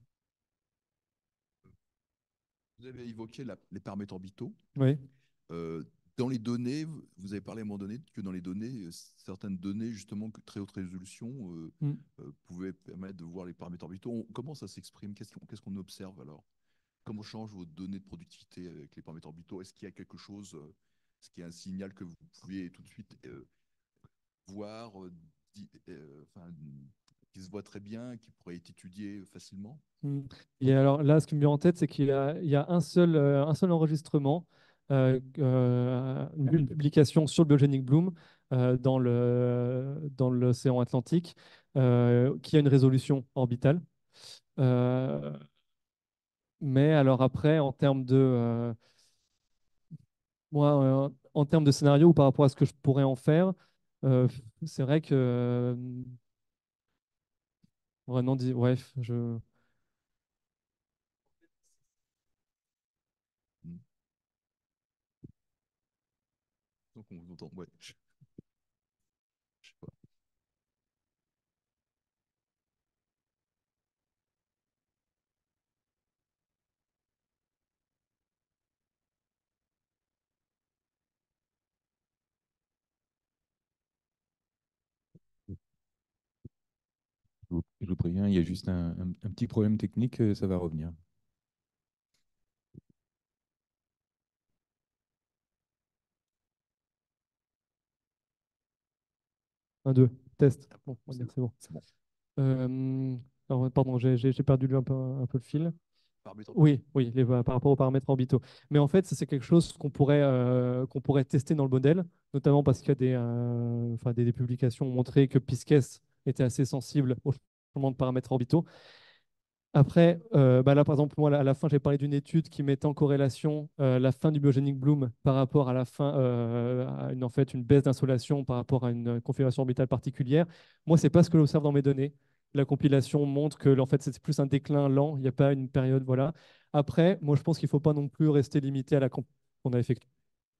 [SPEAKER 3] Vous avez évoqué la- les paramètres orbitaux.
[SPEAKER 1] Oui.
[SPEAKER 3] Euh, dans les données, vous vous avez parlé à un moment donné que dans les données, euh, certaines données, justement, que très haute résolution, euh,
[SPEAKER 1] Mm.
[SPEAKER 3] euh, pouvaient permettre de voir les paramètres orbitaux. On- comment ça s'exprime? Qu'est-ce qu'on qu'est-ce qu'on observe alors? Comment changent vos données de productivité avec les paramètres orbitaux? Est-ce qu'il y a quelque chose, euh, est-ce qu'il y a un signal que vous pouviez tout de suite euh, voir, euh, di- euh, enfin, qui se voit très bien, qui pourrait être étudié facilement?
[SPEAKER 1] Mm. Et alors là, ce qui me vient en tête, c'est qu'il y a, il y a un seul, euh, un seul enregistrement, euh, euh, une une publication sur le Biogenic Bloom euh, dans le, dans l'océan Atlantique, euh, qui a une résolution orbitale. Euh, mais alors après, en termes de, euh, moi, euh, en termes de scénario ou par rapport à ce que je pourrais en faire, euh, c'est vrai que euh, vraiment, dit, bref, je,
[SPEAKER 3] Hmm. Donc on vous entend. Ouais, je, je sais pas.
[SPEAKER 4] Je vous je vous préviens, il y a juste un, un- un petit problème technique, euh, ça va revenir.
[SPEAKER 1] un, deux, test.
[SPEAKER 3] Ah,
[SPEAKER 1] Bon, on va
[SPEAKER 3] c'est
[SPEAKER 1] dire que c'est bon.
[SPEAKER 3] c'est bon.
[SPEAKER 1] Euh, alors, pardon, j'ai j'ai- j'ai perdu un peu, un peu le fil.
[SPEAKER 3] Paramètres orbitaux.
[SPEAKER 1] Oui, oui, les- par rapport aux paramètres orbitaux. Mais en fait, ça, c'est quelque chose qu'on pourrait, euh, qu'on pourrait tester dans le modèle, notamment parce qu'il y a des, euh, enfin, des, des publications ont montré que Pisces était assez sensible au changement de paramètres orbitaux. Après, euh, bah là, par exemple, moi, à la fin, j'ai parlé d'une étude qui mettait en corrélation euh, la fin du biogenic bloom par rapport à la fin, euh, à une, en fait, une baisse d'insolation par rapport à une configuration orbitale particulière. Moi, c'est pas ce que j'observe dans mes données. La compilation montre que, en fait, c'est plus un déclin lent. Il n'y a pas une période, voilà. Après, moi, je pense qu'il ne faut pas non plus rester limité à la comp qu'on a effectuée.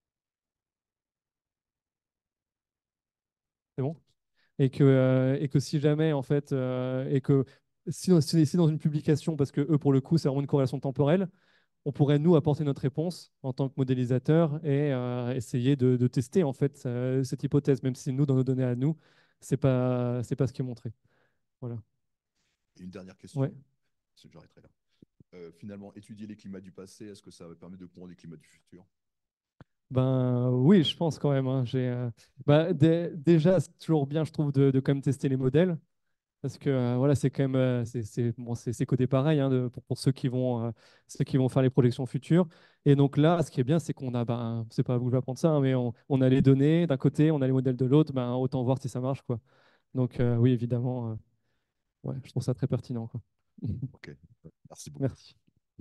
[SPEAKER 1] C'est bon? Et que, euh, et que si jamais, en fait, euh, et que si, si, si dans une publication, parce que eux, pour le coup, c'est vraiment une corrélation temporelle, on pourrait nous apporter notre réponse en tant que modélisateur et euh, essayer de, de tester en fait euh, cette hypothèse, même si nous, dans nos données à nous, c'est pas c'est pas ce qui est montré. Voilà.
[SPEAKER 3] Et une dernière
[SPEAKER 1] Ouais.
[SPEAKER 3] question, parce que j'arrêterai là. euh, finalement, étudier les climats du passé, est-ce que ça va permettre de comprendre les climats du futur?
[SPEAKER 1] Ben oui, je pense quand même, hein. J'ai, euh, bah, dé- déjà, c'est toujours bien, je trouve, de, de quand même tester les modèles. Parce que euh, voilà, c'est quand même euh, c'est c'est- bon, c'est c'est côté pareil, hein, de- pour, pour ceux qui vont euh, ceux qui vont faire les projections futures. Et donc là, ce qui est bien, c'est qu'on a, ben, c'est pas à vous que je vais apprendre ça, hein, mais on, on a les données d'un côté, on a les modèles de l'autre, ben, autant voir si ça marche, quoi. Donc euh, oui, évidemment, euh, ouais, je trouve ça très pertinent, quoi.
[SPEAKER 3] Ok, merci beaucoup.
[SPEAKER 1] Merci.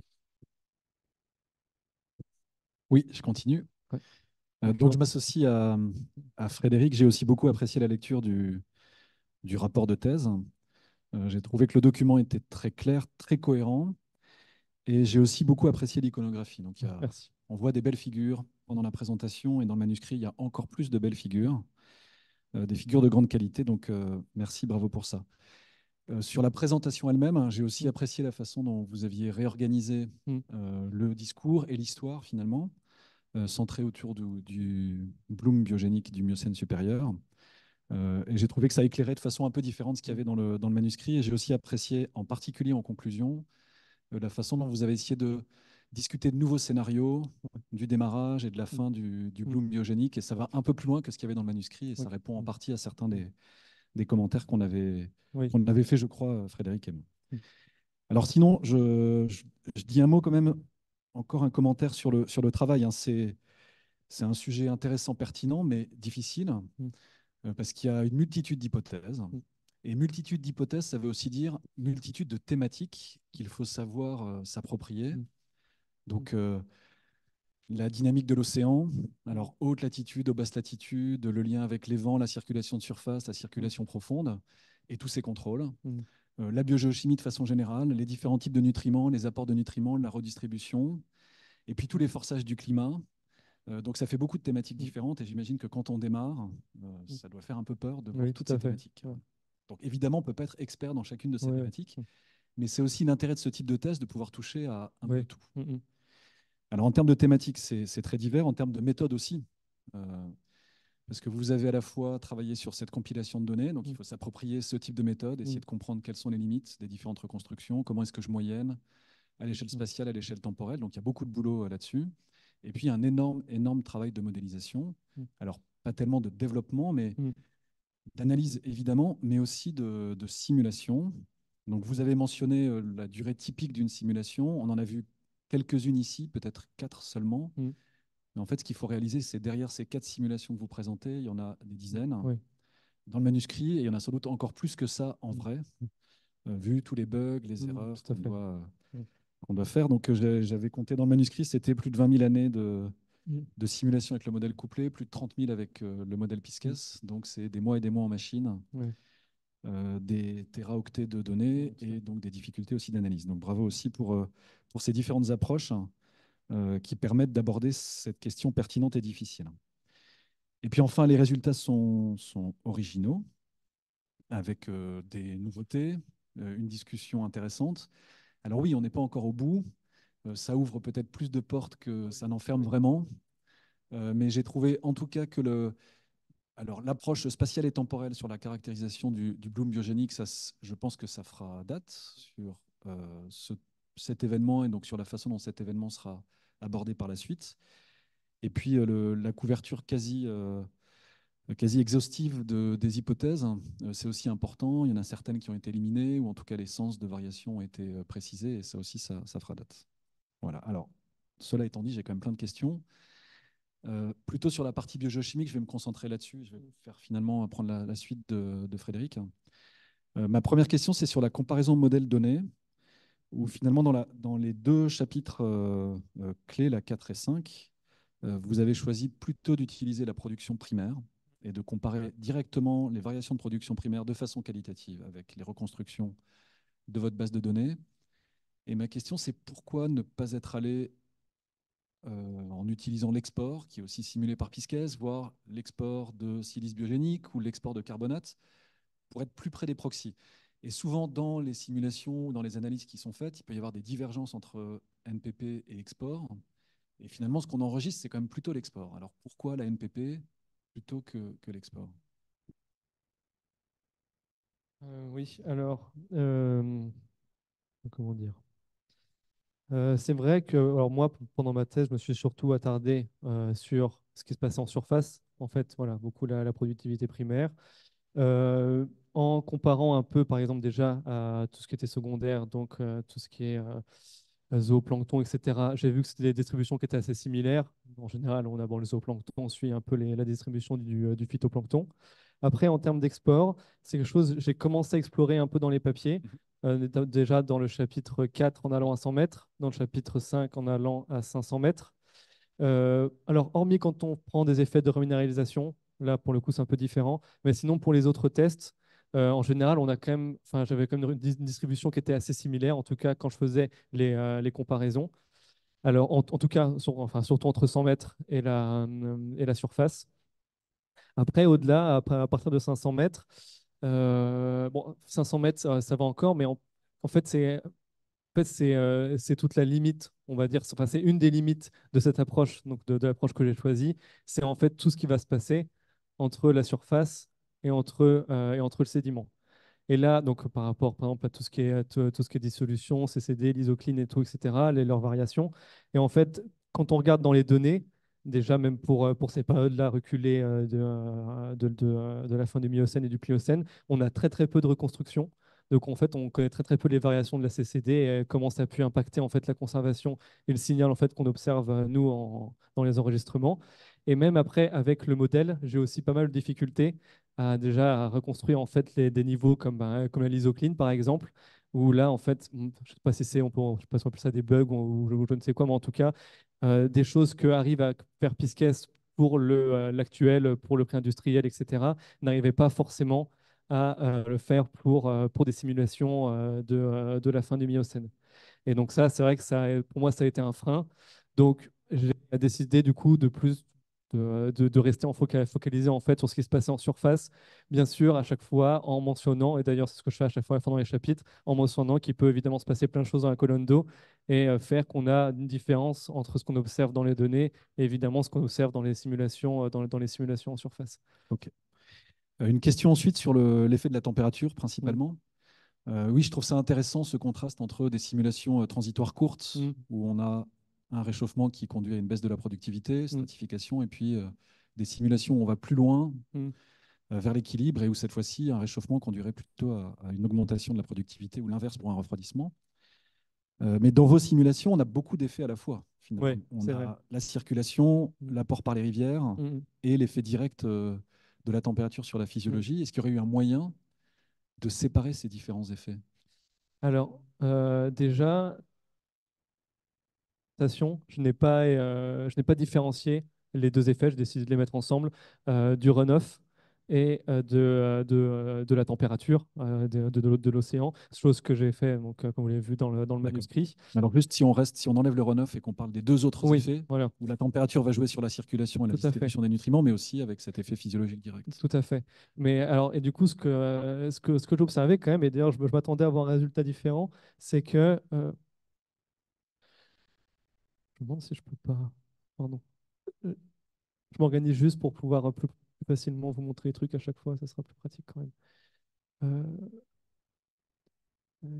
[SPEAKER 5] Oui, je continue.
[SPEAKER 1] Ouais.
[SPEAKER 5] Euh, donc, je m'associe à, à Frédéric. J'ai aussi beaucoup apprécié la lecture du, du rapport de thèse. Euh, j'ai trouvé que le document était très clair, très cohérent. Et j'ai aussi beaucoup apprécié l'iconographie. Donc, il y a,
[SPEAKER 1] Merci.
[SPEAKER 5] on voit des belles figures pendant la présentation et dans le manuscrit, il y a encore plus de belles figures, euh, des figures de grande qualité. Donc, euh, merci, bravo pour ça. Euh, sur la présentation elle-même, hein, j'ai aussi
[SPEAKER 1] Mm.
[SPEAKER 5] apprécié la façon dont vous aviez réorganisé
[SPEAKER 1] Mm.
[SPEAKER 5] euh, le discours et l'histoire, finalement, euh, centré autour du, du Bloom biogénique du Miocène supérieur. Euh, et j'ai trouvé que ça éclairait de façon un peu différente ce qu'il y avait dans le, dans le manuscrit. Et j'ai aussi apprécié, en particulier en conclusion, euh, la façon dont vous avez essayé de discuter de nouveaux scénarios, du démarrage et de la fin du, du
[SPEAKER 1] Mm.
[SPEAKER 5] Bloom biogénique. Et ça va un peu plus loin que ce qu'il y avait dans le manuscrit. Et ça
[SPEAKER 1] Ok.
[SPEAKER 5] répond en
[SPEAKER 1] Mm.
[SPEAKER 5] partie à certains des, des commentaires qu'on avait,
[SPEAKER 1] Oui.
[SPEAKER 5] qu'on avait fait, je crois, Frédéric et moi.
[SPEAKER 1] Mm.
[SPEAKER 5] Alors sinon, je, je, je dis un mot quand même, encore un commentaire sur le, sur le travail, hein. C'est, c'est un sujet intéressant, pertinent, mais difficile,
[SPEAKER 1] Mm.
[SPEAKER 5] euh, parce qu'il y a une multitude d'hypothèses.
[SPEAKER 1] Mm.
[SPEAKER 5] Et multitude d'hypothèses, ça veut aussi dire multitude de thématiques qu'il faut savoir euh, s'approprier.
[SPEAKER 1] Mm.
[SPEAKER 5] Donc, euh, la dynamique de l'océan, alors haute latitude, basse latitude, le lien avec les vents, la circulation de surface, la circulation profonde, et tous ces contrôles.
[SPEAKER 1] Mm.
[SPEAKER 5] Euh, la biogéochimie de façon générale, les différents types de nutriments, les apports de nutriments, la redistribution, et puis tous les forçages du climat. Euh, donc ça fait beaucoup de thématiques
[SPEAKER 1] Mm.
[SPEAKER 5] différentes, et j'imagine que quand on démarre, euh,
[SPEAKER 1] Mm.
[SPEAKER 5] ça doit faire un peu peur de voir
[SPEAKER 1] Oui, tout
[SPEAKER 5] toutes ces
[SPEAKER 1] à fait.
[SPEAKER 5] thématiques.
[SPEAKER 1] Ouais.
[SPEAKER 5] Donc évidemment, on ne peut pas être expert dans chacune de ces
[SPEAKER 1] Ouais, ouais.
[SPEAKER 5] thématiques, mais c'est aussi l'intérêt de ce type de test de pouvoir toucher à un
[SPEAKER 1] Ouais.
[SPEAKER 5] peu tout.
[SPEAKER 1] Mm. Mm.
[SPEAKER 5] Alors en termes de thématiques, c'est c'est très divers, en termes de méthode aussi, euh, parce que vous avez à la fois travaillé sur cette compilation de données, donc il
[SPEAKER 1] Mm.
[SPEAKER 5] faut s'approprier ce type de méthode, essayer
[SPEAKER 1] Mm.
[SPEAKER 5] de comprendre quelles sont les limites des différentes reconstructions, comment est-ce que je moyenne à l'échelle
[SPEAKER 1] Mm.
[SPEAKER 5] spatiale, à l'échelle temporelle, donc il y a beaucoup de boulot euh, là-dessus. Et puis un énorme, énorme travail de modélisation,
[SPEAKER 1] Mm.
[SPEAKER 5] alors pas tellement de développement, mais
[SPEAKER 1] Mm.
[SPEAKER 5] d'analyse évidemment, mais aussi de, de simulation. Donc vous avez mentionné euh, la durée typique d'une simulation, on en a vu quelques-unes ici, peut-être quatre seulement.
[SPEAKER 1] Mm.
[SPEAKER 5] Mais en fait, ce qu'il faut réaliser, c'est derrière ces quatre simulations que vous présentez, il y en a des dizaines
[SPEAKER 1] Oui.
[SPEAKER 5] dans le manuscrit, et il y en a sans doute encore plus que ça en
[SPEAKER 1] Mm.
[SPEAKER 5] vrai, euh, vu tous les bugs, les
[SPEAKER 1] Mm.
[SPEAKER 5] erreurs
[SPEAKER 1] Tout à
[SPEAKER 5] qu'on
[SPEAKER 1] fait.
[SPEAKER 5] doit,
[SPEAKER 1] Mm.
[SPEAKER 5] qu'on doit faire. Donc, euh, j'ai- j'avais compté dans le manuscrit, c'était plus de vingt mille années de,
[SPEAKER 1] Mm.
[SPEAKER 5] de simulation avec le modèle couplé, plus de trente mille avec euh, le modèle Pisces. Donc, c'est des mois et des mois en machine,
[SPEAKER 1] Ouais.
[SPEAKER 5] euh, des téraoctets de données et donc des difficultés aussi d'analyse. Donc, bravo aussi pour, euh, pour ces différentes approches euh, qui permettent d'aborder cette question pertinente et difficile. Et puis enfin, les résultats sont, sont originaux, avec euh, des nouveautés, euh, une discussion intéressante. Alors oui, on n'est pas encore au bout. Euh, ça ouvre peut-être plus de portes que ça n'enferme vraiment. Euh, mais j'ai trouvé en tout cas que le, alors l'approche spatiale et temporelle sur la caractérisation du, du bloom biogénique, ça, je pense que ça fera date sur euh, ce, cet événement et donc sur la façon dont cet événement sera abordé par la suite. Et puis euh, le, la couverture quasi euh, quasi exhaustive de, des hypothèses, euh, c'est aussi important. Il y en a certaines qui ont été éliminées, ou en tout cas les sens de variation ont été euh, précisés, et ça aussi, ça, ça fera date. Voilà. Alors, cela étant dit, j'ai quand même plein de questions. Euh, plutôt sur la partie biogéochimique, je vais me concentrer là-dessus. Je vais faire finalement prendre la, la suite de, de Frédéric. Euh, ma première question, c'est sur la comparaison modèle-données, où finalement, dans, la, dans les deux chapitres euh, euh, clés, la quatre et cinq, euh, vous avez choisi plutôt d'utiliser la production primaire et de comparer directement les variations de production primaire de façon qualitative avec les reconstructions de votre base de données. Et ma question, c'est pourquoi ne pas être allé euh, en utilisant l'export, qui est aussi simulé par Pisces, voire l'export de silice biogénique ou l'export de carbonate, pour être plus près des proxys. Et souvent, dans les simulations ou dans les analyses qui sont faites, il peut y avoir des divergences entre N P P et export. Et finalement, ce qu'on enregistre, c'est quand même plutôt l'export. Alors pourquoi la N P P plutôt que, que l'export?
[SPEAKER 1] Euh, oui, alors, euh, comment dire? Euh, c'est vrai que alors moi, p- pendant ma thèse, je me suis surtout attardé euh, sur ce qui se passait en surface. En fait, voilà, beaucoup la, la productivité primaire. Euh, en comparant un peu, par exemple, déjà à tout ce qui était secondaire, donc euh, tout ce qui est euh, zooplancton, et cetera, j'ai vu que c'était des distributions qui étaient assez similaires. En général, on aborde le zooplancton, on suit un peu les- la distribution du, euh, du phytoplancton. Après, en termes d'export, c'est quelque chose que j'ai commencé à explorer un peu dans les papiers. Euh, d- déjà dans le chapitre quatre en allant à cent mètres, dans le chapitre cinq en allant à cinq cents mètres. Euh, alors, hormis quand on prend des effets de reminéralisation, là pour le coup c'est un peu différent, mais sinon pour les autres tests, euh, en général on a quand même, enfin j'avais quand même une dis- une distribution qui était assez similaire, en tout cas quand je faisais les, euh, les comparaisons. Alors en, en tout cas, sur- enfin, surtout entre cent mètres et la, euh, et la surface. Après, au-delà, après, à partir de cinq cents mètres, euh, bon, cinq cents mètres ça, ça va encore, mais en, en fait c'est en fait, c'est euh, c'est toute la limite, on va dire. Enfin, c'est une des limites de cette approche, donc de, de l'approche que j'ai choisie. C'est en fait tout ce qui va se passer entre la surface et entre, euh, et entre le sédiment. Et là, donc par rapport, par exemple, à tout ce qui est, tout, tout ce qui est dissolution, C C D, l'isocline et tout, et cetera, les, leurs variations. Et en fait, quand on regarde dans les données, déjà même pour, euh, pour ces périodes-là reculées euh, de, euh, de, de, euh, de la fin du Miocène et du Pliocène, on a très très peu de reconstruction. Donc en fait, on connaît très très peu les variations de la C C D et euh, comment ça a pu impacter en fait la conservation et le signal en fait qu'on observe euh, nous en- dans les enregistrements. Et même après, avec le modèle, j'ai aussi pas mal de difficultés à déjà à reconstruire en fait les, des niveaux comme, bah, comme la lysocline par exemple, où là en fait, hmm, je ne sais pas si c'est, on peut, je sais pas si on appelle ça des bugs ou, ou je ne sais quoi, mais en tout cas, euh, des choses que arrive à faire Pisces pour le, euh, l'actuel, pour le pré-industriel, et cetera, n'arrivaient pas forcément à euh, le faire pour, euh, pour des simulations euh, de, euh, de la fin du Miocène. Et donc ça, c'est vrai que ça, pour moi, ça a été un frein. Donc j'ai décidé du coup de plus de, de- de rester en foca- focalisé en fait sur ce qui se passait en surface, bien sûr à chaque fois en mentionnant, et d'ailleurs c'est ce que je fais à chaque fois pendant les chapitres, en mentionnant qu'il peut évidemment se passer plein de choses dans la colonne d'eau et euh, faire qu'on a une différence entre ce qu'on observe dans les données et évidemment ce qu'on observe dans les simulations, euh, dans, dans les simulations en surface.
[SPEAKER 5] Ok. Euh, Une question ensuite sur le- l'effet de la température
[SPEAKER 1] Mm.
[SPEAKER 5] principalement. Euh, oui, je trouve ça intéressant ce contraste entre des simulations euh, transitoires courtes
[SPEAKER 1] Mm.
[SPEAKER 5] où on a un réchauffement qui conduit à une baisse de la productivité,
[SPEAKER 1] Mm.
[SPEAKER 5] stratification, et puis euh, des simulations où on va plus loin
[SPEAKER 1] Mm.
[SPEAKER 5] euh, vers l'équilibre et où cette fois-ci un réchauffement conduirait plutôt à, à une augmentation de la productivité ou l'inverse pour un refroidissement. Euh, mais dans vos simulations, on a beaucoup d'effets à la fois. Finalement,
[SPEAKER 1] Oui,
[SPEAKER 5] on
[SPEAKER 1] c'est vrai.
[SPEAKER 5] a la circulation,
[SPEAKER 1] Mm.
[SPEAKER 5] l'apport par les rivières
[SPEAKER 1] Mm.
[SPEAKER 5] et l'effet direct euh, de la température sur la
[SPEAKER 1] Mm.
[SPEAKER 5] physiologie. Est-ce qu'il y aurait eu un moyen de séparer ces différents effets?
[SPEAKER 1] Alors, euh, déjà, station, je n'ai pas, euh, je n'ai pas différencié les deux effets, j'ai décidé de les mettre ensemble, euh, du runoff et euh, de, euh, de, euh, de la température euh, de, de, de l'o- de l'océan, chose que j'ai fait, donc, euh, comme vous l'avez vu dans le, dans le
[SPEAKER 5] D'accord.
[SPEAKER 1] manuscrit.
[SPEAKER 5] Alors juste si on reste, si on enlève le runoff et qu'on parle des deux autres
[SPEAKER 1] Oui,
[SPEAKER 5] effets,
[SPEAKER 1] voilà,
[SPEAKER 5] où la température va jouer sur la circulation et la
[SPEAKER 1] tout à fait.
[SPEAKER 5] distribution des nutriments, mais aussi avec cet effet physiologique direct.
[SPEAKER 1] Tout à fait. Mais alors, et du coup, ce que, euh, ce que, ce que j'observais quand même, et d'ailleurs, je, je m'attendais à avoir un résultat différent, c'est que. euh, je me demande si je peux pas. Pardon. Euh, Je m'organise juste pour pouvoir euh, plus, plus facilement vous montrer les trucs à chaque fois, ça sera plus pratique quand même. Euh, tac.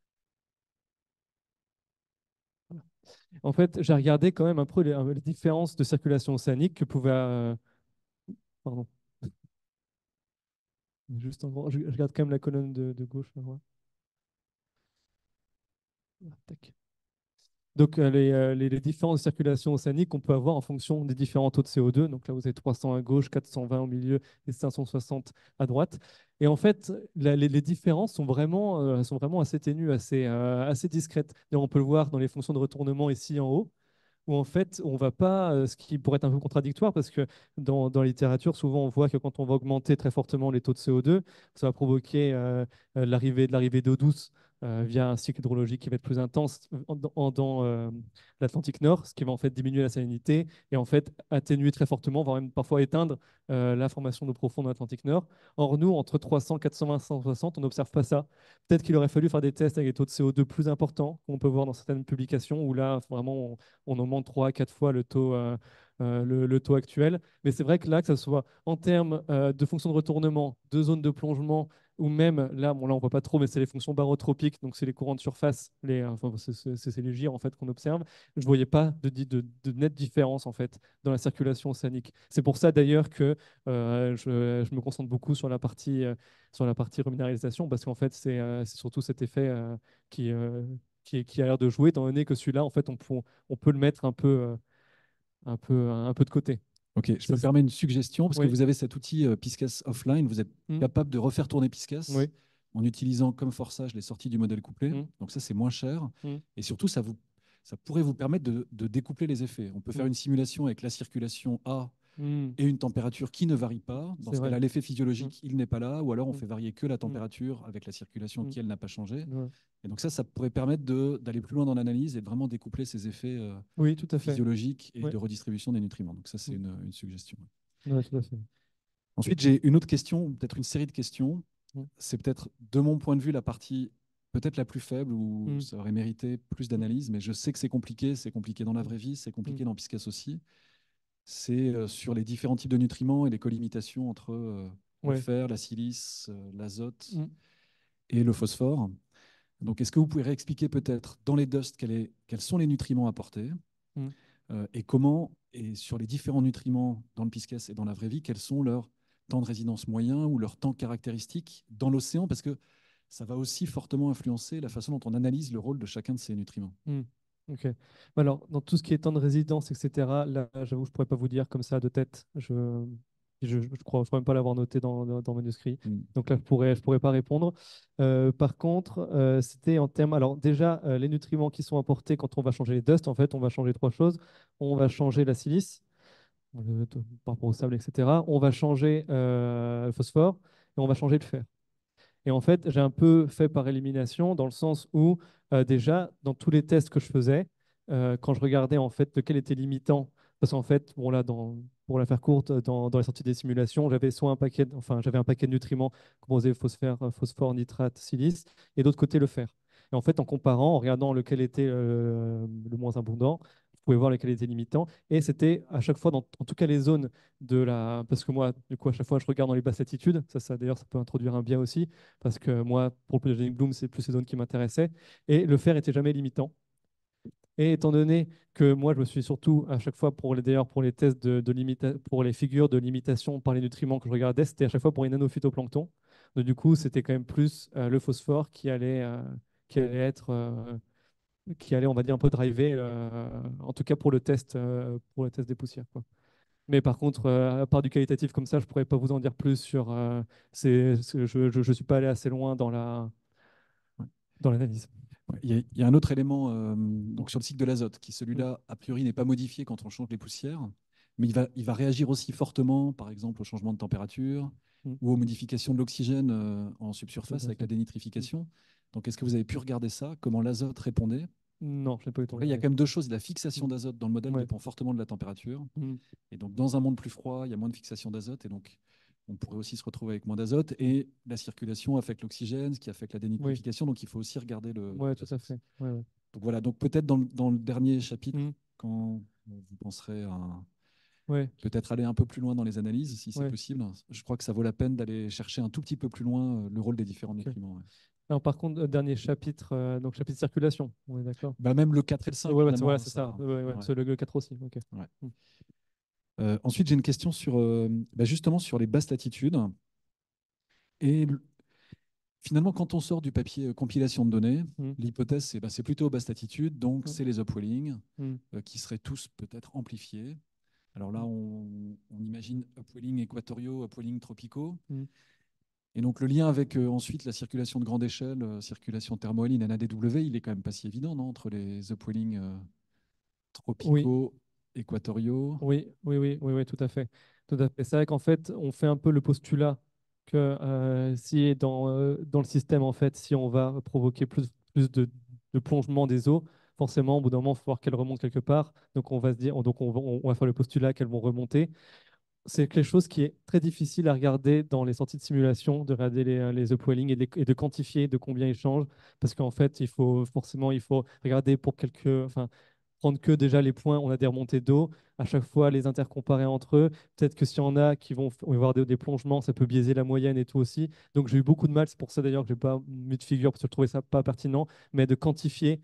[SPEAKER 1] En fait, j'ai regardé quand même un peu les, euh, les différences de circulation océanique que pouvait. euh, pardon. Juste en gros, je, je regarde quand même la colonne de, de gauche. Là, ouais. Ah, tac. Donc, euh, les, euh, les, les différences de circulation océanique qu'on peut avoir en fonction des différents taux de C O deux. Donc là, vous avez trois cents à gauche, quatre cent vingt au milieu et cinq cent soixante à droite. Et en fait, la- les, les différences sont vraiment, euh, sont vraiment assez ténues, assez, euh, assez discrètes. Et on peut le voir dans les fonctions de retournement ici en haut, où en fait, on va pas, euh, ce qui pourrait être un peu contradictoire, parce que dans, dans la littérature, souvent, on voit que quand on va augmenter très fortement les taux de C O deux, ça va provoquer euh, euh, l'arrivée de l'arrivée d'eau douce euh, via un cycle hydrologique qui va être plus intense en- en- dans euh, l'Atlantique Nord, ce qui va en fait diminuer la salinité et en fait atténuer très fortement, voire même parfois éteindre euh, la formation d'eau profonde dans l'Atlantique Nord. Or, nous, entre trois cents, quatre cent vingt, cent soixante, on n'observe pas ça. Peut-être qu'il aurait fallu faire des tests avec des taux de C O deux plus importants, qu'on peut voir dans certaines publications, où là, vraiment, on, on augmente trois à quatre fois le taux, euh, euh, le, le taux actuel. Mais c'est vrai que là, que ce soit en termes euh, de fonction de retournement, de zone de plongement ou même, là, bon, là on ne voit pas trop, mais c'est les fonctions barotropiques, donc c'est les courants de surface, les, enfin, c'est c'est- c'est les gyres en fait, qu'on observe. Je ne voyais pas de, di- de, de nette différence en fait, dans la circulation océanique. C'est pour ça d'ailleurs que euh, je, je me concentre beaucoup sur la partie, euh, sur la partie reminéralisation, parce qu'en fait, c'est euh, c'est surtout cet effet euh, qui, euh, qui, qui a l'air de jouer, étant donné que celui-là, en fait, on, peut- on peut le mettre un peu, euh, un peu, un peu de côté.
[SPEAKER 5] Ok, je me
[SPEAKER 1] C'est-
[SPEAKER 5] permets une suggestion, parce que
[SPEAKER 1] Oui.
[SPEAKER 5] vous avez cet outil euh, Piscas Offline, vous êtes
[SPEAKER 1] Mm.
[SPEAKER 5] capable de refaire tourner Piscas
[SPEAKER 1] Oui.
[SPEAKER 5] en utilisant comme forçage les sorties du modèle couplé.
[SPEAKER 1] Mm.
[SPEAKER 5] Donc ça, c'est moins cher.
[SPEAKER 1] Mm.
[SPEAKER 5] Et surtout, ça, vous, ça pourrait vous permettre de, de découpler les effets. On peut faire
[SPEAKER 1] Mm.
[SPEAKER 5] une simulation avec la circulation A
[SPEAKER 1] Mm.
[SPEAKER 5] et une température qui ne varie pas. Dans
[SPEAKER 1] C'est
[SPEAKER 5] ce
[SPEAKER 1] vrai.
[SPEAKER 5] cas-là, l'effet physiologique, il n'est pas là. Ou alors, on
[SPEAKER 1] Mm.
[SPEAKER 5] fait varier que la température avec la circulation
[SPEAKER 1] Mm.
[SPEAKER 5] qui, elle, n'a pas changé.
[SPEAKER 1] Ouais.
[SPEAKER 5] Et donc ça, ça pourrait permettre de- d'aller plus loin dans l'analyse et de vraiment découpler ces effets euh,
[SPEAKER 1] Oui, tout à fait.
[SPEAKER 5] physiologiques et
[SPEAKER 1] Ouais.
[SPEAKER 5] de redistribution des nutriments. Donc ça, c'est
[SPEAKER 1] Mm.
[SPEAKER 5] une, une suggestion.
[SPEAKER 1] Ouais, tout à fait.
[SPEAKER 5] Ensuite, j'ai une autre question, peut-être une série de questions.
[SPEAKER 1] Mm.
[SPEAKER 5] C'est peut-être, de mon point de vue, la partie peut-être la plus faible où
[SPEAKER 1] Mm.
[SPEAKER 5] ça aurait mérité plus d'analyse, mais je sais que c'est compliqué, c'est compliqué dans la vraie vie, c'est compliqué
[SPEAKER 1] Mm.
[SPEAKER 5] dans Piscas aussi. C'est euh, sur les différents types de nutriments et les colimitations entre euh, le
[SPEAKER 1] Ouais.
[SPEAKER 5] fer, la silice, euh, l'azote
[SPEAKER 1] Mm.
[SPEAKER 5] et le phosphore. Donc, est-ce que vous pouvez réexpliquer peut-être dans les dusts quels, est- quels sont les nutriments apportés
[SPEAKER 1] Mm.
[SPEAKER 5] euh, et comment, et sur les différents nutriments dans le Piscas et dans la vraie vie, quels sont leurs temps de résidence moyen ou leurs temps caractéristiques dans l'océan, parce que ça va aussi fortement influencer la façon dont on analyse le rôle de chacun de ces nutriments.
[SPEAKER 1] Mm. Ok. Alors, dans tout ce qui est temps de résidence, et cetera, là, j'avoue, je ne pourrais pas vous dire comme ça de tête. Je je, je crois, je crois même pas l'avoir noté dans, dans, dans le manuscrit.
[SPEAKER 5] Mm.
[SPEAKER 1] Donc là, je pourrais, je pourrais pas répondre. Euh, par contre, euh, c'était en termes. Alors, déjà, euh, les nutriments qui sont apportés quand on va changer les dusts, en fait, on va changer trois choses. On va changer la silice, euh, de- par rapport au sable, et cetera. On va changer euh, le phosphore et on va changer le fer. Et en fait, j'ai un peu fait par élimination dans le sens où, euh, déjà, dans tous les tests que je faisais, euh, quand je regardais en fait lequel était limitant, parce qu'en fait, bon là, dans, pour la faire courte, dans, dans les sorties des simulations, j'avais soit un paquet, enfin, j'avais un paquet de nutriments composés phosphore, phosphore, nitrate, silice, et d'autre côté le fer. Et en fait, en comparant, en regardant lequel était euh, le moins abondant, vous pouvez voir lequel était limitant. Et c'était à chaque fois, dans, en tout cas les zones de la... Parce que moi, du coup, à chaque fois, je regarde dans les basses latitudes. Ça, ça d'ailleurs, ça peut introduire un biais aussi parce que moi, pour le Pleiadianic Bloom, c'est plus ces zones qui m'intéressaient. Et le fer était jamais limitant. Et étant donné que moi, je me suis surtout, à chaque fois, pour les, d'ailleurs, pour les tests de, de limita- pour les figures de limitation par les nutriments que je regardais, c'était à chaque fois pour les nanophytoplanctons. Donc, du coup, c'était quand même plus euh, le phosphore qui allait, euh, qui allait être, euh, qui allait, on va dire, un peu driver, euh, en tout cas pour le test, euh, pour le test des poussières, quoi. Mais par contre, euh, à part du qualitatif comme ça, je ne pourrais pas vous en dire plus sur. Euh, c'est, c'est- je ne suis pas allé assez loin dans la,
[SPEAKER 5] Ouais.
[SPEAKER 1] dans l'analyse.
[SPEAKER 5] Ouais, Il y, a- il y a un autre élément euh, donc sur le cycle de l'azote qui, celui-là, a priori, n'est pas modifié quand on change les poussières, mais il va, il va réagir aussi fortement, par exemple, au changement de température
[SPEAKER 1] Mm.
[SPEAKER 5] ou aux modifications de l'oxygène euh, en subsurface
[SPEAKER 1] Tout à
[SPEAKER 5] avec la
[SPEAKER 1] fait.
[SPEAKER 5] dénitrification. Donc, est-ce que vous avez pu regarder ça, comment l'azote répondait?
[SPEAKER 1] Non, je n'ai pas eu le temps
[SPEAKER 5] Donc
[SPEAKER 1] de
[SPEAKER 5] là, il y a
[SPEAKER 1] regarder.
[SPEAKER 5] quand même deux choses. La fixation
[SPEAKER 1] Mm.
[SPEAKER 5] d'azote dans le modèle
[SPEAKER 1] Ouais.
[SPEAKER 5] dépend fortement de la température.
[SPEAKER 1] Mm.
[SPEAKER 5] Et donc, dans un monde plus froid, il y a moins de fixation d'azote. Et donc, on pourrait aussi se retrouver avec moins d'azote. Et la circulation affecte l'oxygène, ce qui affecte la
[SPEAKER 1] Oui.
[SPEAKER 5] dénitrification. Donc, il faut aussi regarder le.
[SPEAKER 1] Ouais, tout à fait. Ouais, ouais.
[SPEAKER 5] Donc, voilà. Donc, peut-être dans, le- dans le dernier chapitre,
[SPEAKER 1] Mm.
[SPEAKER 5] quand vous penserez à
[SPEAKER 1] Ouais.
[SPEAKER 5] peut-être aller un peu plus loin dans les analyses, si c'est
[SPEAKER 1] Ouais.
[SPEAKER 5] possible, je crois que ça vaut la peine d'aller chercher un tout petit peu plus loin euh, le rôle des différents
[SPEAKER 1] Ok.
[SPEAKER 5] nutriments. Ouais.
[SPEAKER 1] Alors, par contre, euh, dernier chapitre, euh, donc chapitre circulation, on est d'accord?
[SPEAKER 5] Bah, même le quatre et le cinq,
[SPEAKER 1] Ouais, ouais, c'est
[SPEAKER 5] finalement,
[SPEAKER 1] voilà,
[SPEAKER 5] hein,
[SPEAKER 1] c'est
[SPEAKER 5] ça
[SPEAKER 1] ça.
[SPEAKER 5] va.
[SPEAKER 1] Ouais, ouais,
[SPEAKER 5] Ouais.
[SPEAKER 1] c'est le, le quatre aussi. Ok.
[SPEAKER 5] Ouais.
[SPEAKER 1] Mm.
[SPEAKER 5] Euh, ensuite, j'ai une question sur, euh, bah, justement sur les basses latitudes. Et l- finalement, quand on sort du papier euh, compilation de données,
[SPEAKER 1] Mm.
[SPEAKER 5] l'hypothèse, c'est bah, c'est plutôt aux basses latitudes, donc
[SPEAKER 1] Mm.
[SPEAKER 5] c'est les upwelling
[SPEAKER 1] Mm.
[SPEAKER 5] euh, qui seraient tous peut-être amplifiés. Alors là, on, on imagine upwelling équatoriaux, upwelling tropicaux.
[SPEAKER 1] Mm.
[SPEAKER 5] Et donc le lien avec euh, ensuite la circulation de grande échelle, euh, circulation thermohaline, N A D W, il est quand même pas si évident, non, entre les upwelling euh,
[SPEAKER 1] Oui.
[SPEAKER 5] tropicaux, équatoriaux.
[SPEAKER 1] Oui, oui, oui, oui, oui, tout à fait. Tout à fait. C'est vrai qu'en fait, on fait un peu le postulat que euh, si dans, euh, dans le système, en fait, si on va provoquer plus, plus de, de plongement des eaux, forcément, au bout d'un moment, il faut voir qu'elles remontent quelque part. Donc, on va se dire, donc on va, on va faire le postulat qu'elles vont remonter. C'est quelque chose qui est très difficile à regarder dans les sorties de simulation, de regarder les, les upwelling et de, et de quantifier de combien ils changent, parce qu'en fait, il faut forcément, il faut regarder pour quelques, enfin, prendre que déjà les points, on a des remontées d'eau, à chaque fois les intercomparer entre eux. Peut-être que s'il y en a qui vont, vont avoir des, des plongements, ça peut biaiser la moyenne et tout aussi. Donc j'ai eu beaucoup de mal, c'est pour ça d'ailleurs que je n'ai pas mis de figure, parce que je trouvais ça pas pertinent, mais de quantifier,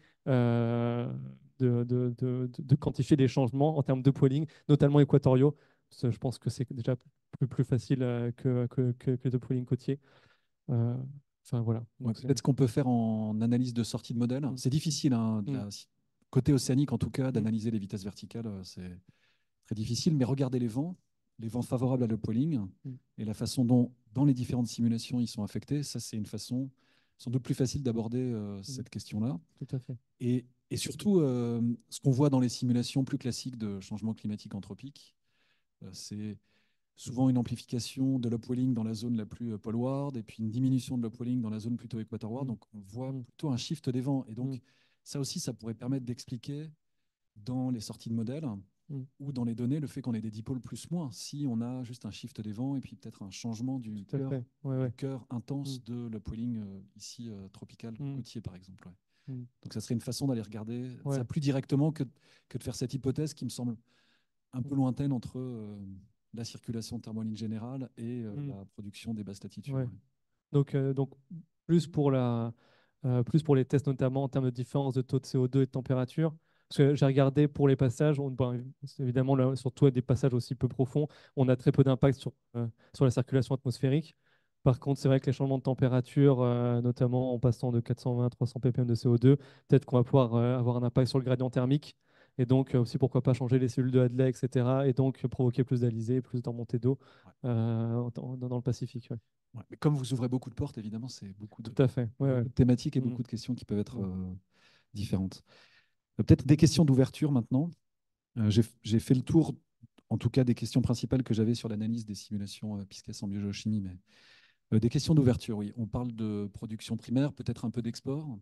[SPEAKER 1] euh, de, de, de, de- de quantifier les changements en termes de polling, notamment équatoriaux. Parce que je pense que c'est déjà plus, plus facile euh, que, que, que, que de polling côtier. Euh, Enfin voilà.
[SPEAKER 5] Ouais,
[SPEAKER 1] Donc, c'est-
[SPEAKER 5] peut-être ce qu'on peut faire en analyse de sortie de modèle.
[SPEAKER 1] Mm.
[SPEAKER 5] C'est difficile, hein, de
[SPEAKER 1] Mm.
[SPEAKER 5] la- côté océanique en tout cas,
[SPEAKER 1] Mm.
[SPEAKER 5] d'analyser les vitesses verticales, euh, c'est très difficile. Mais regardez les vents, les vents favorables à l'upwelling
[SPEAKER 1] Mm.
[SPEAKER 5] et la façon dont, dans les différentes simulations, ils sont affectés, ça c'est une façon sans doute plus facile d'aborder euh, cette question-là.
[SPEAKER 1] Tout à fait.
[SPEAKER 5] Et, et surtout, euh, ce qu'on voit dans les simulations plus classiques de changement climatique anthropique, euh, c'est souvent une amplification de l'upwelling dans la zone la plus euh, poleward et puis une diminution de l'upwelling dans la zone plutôt équatorward.
[SPEAKER 1] Mm.
[SPEAKER 5] Donc on voit
[SPEAKER 1] Mm.
[SPEAKER 5] plutôt un shift des vents. Et donc
[SPEAKER 1] Mm.
[SPEAKER 5] ça aussi, ça pourrait permettre d'expliquer dans les sorties de modèles
[SPEAKER 1] Mm.
[SPEAKER 5] ou dans les données le fait qu'on ait des dipôles plus-moins si on a juste un shift des vents et puis peut-être un changement du
[SPEAKER 1] Tout à
[SPEAKER 5] cœur,
[SPEAKER 1] fait. Ouais,
[SPEAKER 5] du
[SPEAKER 1] ouais.
[SPEAKER 5] cœur intense
[SPEAKER 1] Mm.
[SPEAKER 5] de l'upwelling euh, ici euh, tropical
[SPEAKER 1] Mm.
[SPEAKER 5] côtier par exemple. Ouais.
[SPEAKER 1] Mm.
[SPEAKER 5] Donc ça serait une façon d'aller regarder
[SPEAKER 1] Ouais.
[SPEAKER 5] ça plus directement que, que de faire cette hypothèse qui me semble un peu lointaine entre euh, la circulation thermohaline générale et euh,
[SPEAKER 1] Mm.
[SPEAKER 5] la production des basses latitudes.
[SPEAKER 1] Ouais.
[SPEAKER 5] Ouais.
[SPEAKER 1] Donc, euh, donc plus pour la, euh, plus pour les tests notamment en termes de différence de taux de C O deux et de température. Parce que j'ai regardé pour les passages, on, bon, évidemment, là, surtout à des passages aussi peu profonds, on a très peu d'impact sur, euh, sur la circulation atmosphérique. Par contre, c'est vrai que les changements de température, euh, notamment en passant de quatre cent vingt à trois cents ppm de C O deux, peut-être qu'on va pouvoir euh, avoir un impact sur le gradient thermique. Et donc, euh, aussi, pourquoi pas changer les cellules de Hadley, et cetera. Et donc, provoquer plus d'alizés, plus de remontée d'eau
[SPEAKER 5] Ouais.
[SPEAKER 1] euh, dans, dans le Pacifique. Ouais.
[SPEAKER 5] Ouais. Mais comme vous ouvrez beaucoup de portes, évidemment, c'est beaucoup de,
[SPEAKER 1] Tout à fait. Ouais,
[SPEAKER 5] beaucoup
[SPEAKER 1] ouais.
[SPEAKER 5] de thématiques et
[SPEAKER 1] Mm.
[SPEAKER 5] beaucoup de questions qui peuvent être
[SPEAKER 1] Mm.
[SPEAKER 5] euh, différentes. Euh, Peut-être des questions d'ouverture maintenant. Euh, j'ai, j'ai fait le tour, en tout cas, des questions principales que j'avais sur l'analyse des simulations euh, Pisces en biogéochimie. Mais euh, des questions d'ouverture, oui. On parle de production primaire, peut-être un peu d'export.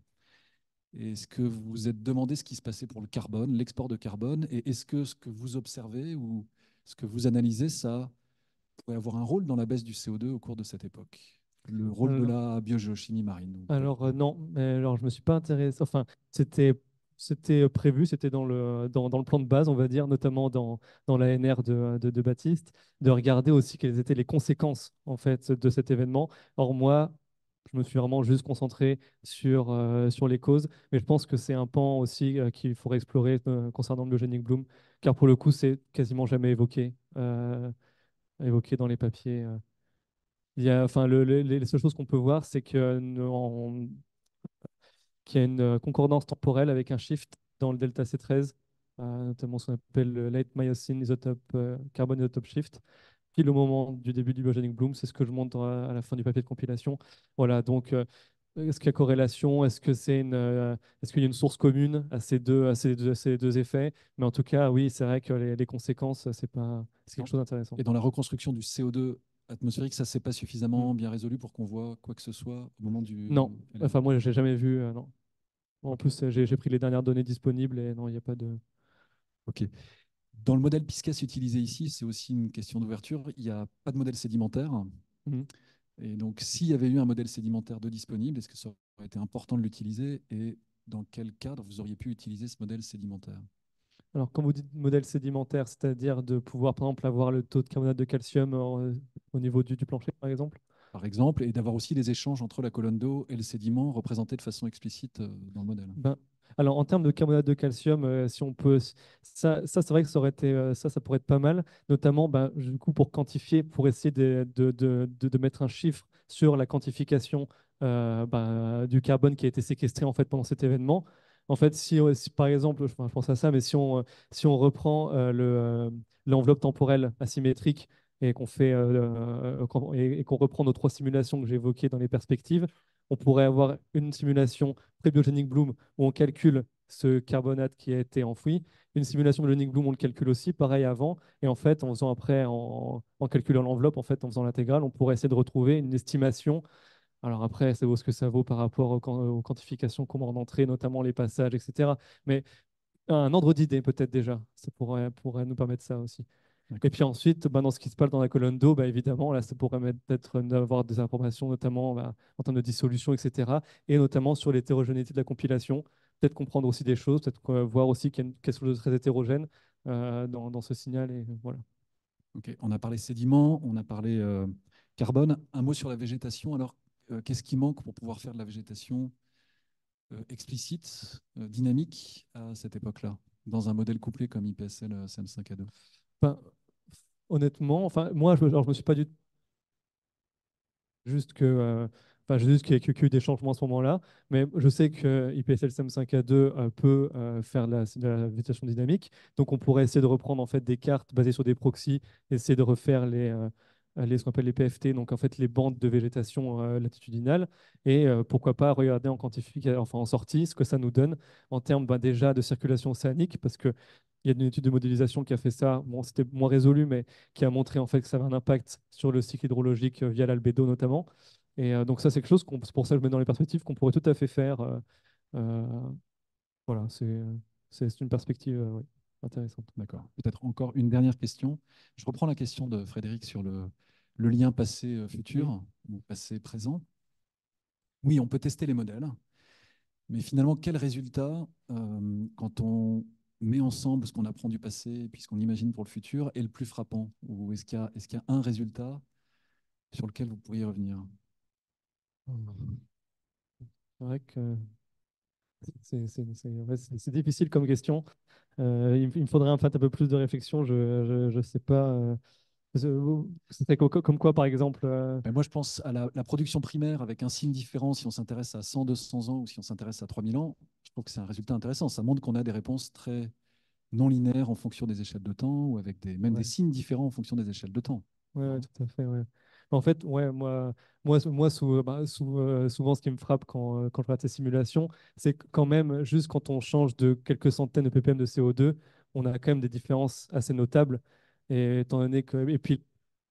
[SPEAKER 5] Est-ce que vous vous êtes demandé ce qui se passait pour le carbone, l'export de carbone, et est-ce que ce que vous observez ou ce que vous analysez, ça pourrait avoir un rôle dans la baisse du C O deux au cours de cette époque? Le rôle de
[SPEAKER 1] Alors,
[SPEAKER 5] la biogéochimie marine. Donc,
[SPEAKER 1] alors, euh, non, mais alors je me suis pas intéressé. Enfin, c'était c'était prévu, c'était dans le dans, dans le plan de base, on va dire, notamment dans dans l'A N R de, de, de Baptiste, de regarder aussi quelles étaient les conséquences en fait de cet événement. Or moi, je me suis vraiment juste concentré sur euh, sur les causes, mais je pense que c'est un pan aussi euh, qu'il faudrait explorer euh, concernant le biogenic bloom, car pour le coup, c'est quasiment jamais évoqué euh, évoqué dans les papiers. euh. Il y a, enfin, le- le- les seules choses qu'on peut voir, c'est que nous, en- qu'il y a une euh, concordance temporelle avec un shift dans le delta C treize, euh, notamment ce qu'on appelle le late Miocene isotope, euh, carbon isotope shift, pile au moment du début du biogenic bloom. C'est ce que je montre à, à la fin du papier de compilation. Voilà, donc euh, est-ce qu'il y a corrélation? Est-ce que c'est une, euh, est-ce qu'il y a une source commune à ces deux, à ces deux, à ces deux effets? Mais en tout cas, oui, c'est vrai que les, les conséquences, c'est pas, c'est quelque chose d'intéressant.
[SPEAKER 5] et dans la reconstruction du C O deux atmosphérique, ça, c'est pas suffisamment
[SPEAKER 1] Mm.
[SPEAKER 5] bien résolu pour qu'on voit quoi que ce soit au moment du.
[SPEAKER 1] Non, enfin moi, j'ai jamais vu. euh, non. En plus, euh, j'ai j'ai pris les dernières données disponibles et non, il n'y a pas de.
[SPEAKER 5] Ok. Dans le modèle Pisces utilisé ici, c'est aussi une question d'ouverture. Il n'y a pas de modèle sédimentaire.
[SPEAKER 1] Mhm.
[SPEAKER 5] Et donc, s'il y avait eu un modèle sédimentaire de disponible, est-ce que ça aurait été important de l'utiliser? Et dans quel cadre vous auriez pu utiliser ce modèle sédimentaire?
[SPEAKER 1] Alors, quand vous dites modèle sédimentaire, c'est-à-dire de pouvoir, par exemple, avoir le taux de carbonate de calcium euh, au niveau du, du plancher, par exemple?
[SPEAKER 5] Par exemple, et d'avoir aussi les échanges entre la colonne d'eau et le sédiment représentés de façon explicite euh, dans le modèle.
[SPEAKER 1] Ben, alors, en termes de carbonate de calcium, euh, si on peut, ça, ça c'est vrai que ça aurait été, euh, ça, ça pourrait être pas mal, notamment, ben, du coup, pour quantifier, pour essayer de, de, de, de- de mettre un chiffre sur la quantification euh, ben, du carbone qui a été séquestré en fait pendant cet événement. En fait, si, euh, si, par exemple, je, enfin, je pense à ça, mais si on, euh, si on reprend euh, le, euh, l'enveloppe temporelle asymétrique et qu'on fait euh, euh, qu'on- et, et qu'on reprend nos trois simulations que j'ai évoquées dans les perspectives, on pourrait avoir une simulation pré-biogenic bloom où on calcule ce carbonate qui a été enfoui. Une simulation biogenic bloom, on le calcule aussi, pareil avant. Et en fait, en faisant après, en, en calculant l'enveloppe, en fait, en faisant l'intégrale, on pourrait essayer de retrouver une estimation. Alors après, ça vaut ce que ça vaut par rapport aux, quan- aux quantifications, comment en entrer, notamment les passages, et cetera. Mais un ordre d'idée peut-être déjà, ça pourrait, pourrait nous permettre ça aussi. Et puis ensuite, bah, dans ce qui se passe dans la colonne d'eau, bah, évidemment, là, ça pourrait permettre peut-être d'avoir des informations, notamment bah, en termes de dissolution, et cetera. Et notamment sur l'hétérogénéité de la compilation, peut-être comprendre aussi des choses, peut-être euh, voir aussi qu'il y a une- quelque chose de très hétérogène euh, dans, dans ce signal. Et voilà.
[SPEAKER 5] Ok, on a parlé sédiments, on a parlé euh, carbone. Un mot sur la végétation. Alors, euh, qu'est-ce qui manque pour pouvoir faire de la végétation euh, explicite, euh, dynamique à cette époque-là, dans un modèle couplé comme I P S L C M cinq A deux?
[SPEAKER 1] Enfin, honnêtement, enfin, moi, je ne me suis pas du juste que, euh, enfin, juste qu'il y a qu'il y a eu des changements à ce moment-là, mais je sais que I P S L C M cinq A deux euh, peut euh, faire de la, de la végétation dynamique, donc on pourrait essayer de reprendre en fait des cartes basées sur des proxys, essayer de refaire les, euh, les ce qu'on appelle les P F T, donc en fait les bandes de végétation euh, latitudinale, et euh, pourquoi pas regarder en quantification, enfin en sortie, ce que ça nous donne en termes bah, déjà de circulation océanique, parce que il y a une étude de modélisation qui a fait ça. Bon, c'était moins résolu, mais qui a montré en fait que ça avait un impact sur le cycle hydrologique euh, via l'albédo notamment. Et euh, donc ça, c'est quelque chose qu'on, c'est pour ça que je mets dans les perspectives qu'on pourrait tout à fait faire. euh, euh, voilà, c'est euh, c'est c'est une perspective euh, oui, intéressante.
[SPEAKER 5] D'accord. Peut-être encore une dernière question. Je reprends la question de Frédéric sur le, le lien passé-futur ou passé-présent. Oui, on peut tester les modèles, mais finalement, quel résultat, euh, quand on met ensemble ce qu'on apprend du passé et puis ce qu'on imagine pour le futur, est le plus frappant? Ou est-ce qu'il y a, est-ce qu'il y a un résultat sur lequel vous pourriez revenir?
[SPEAKER 1] C'est vrai que c'est c'est- c'est- ouais, c'est- c'est difficile comme question. Euh, il, me il me faudrait en fait un peu plus de réflexion. Je ne sais pas. Euh, c'était co- co- comme quoi, par exemple. euh,
[SPEAKER 5] Ben moi, je pense à la, la production primaire avec un signe différent si on s'intéresse à cent, deux cents ans ou si on s'intéresse à trois mille ans. Je trouve que c'est un résultat intéressant. Ça montre qu'on a des réponses très non linéaires en fonction des échelles de temps ou avec des, même des
[SPEAKER 1] ouais.
[SPEAKER 5] signes différents en fonction des échelles de temps.
[SPEAKER 1] Ouais, ouais, tout à fait. Ouais. En fait, ouais, moi, moi, moi sou- bah, sou- euh, souvent, ce qui me frappe quand, euh, quand je regarde ces simulations, c'est que quand même, juste quand on change de quelques centaines de ppm de C O deux, on a quand même des différences assez notables. Et étant donné que, et puis,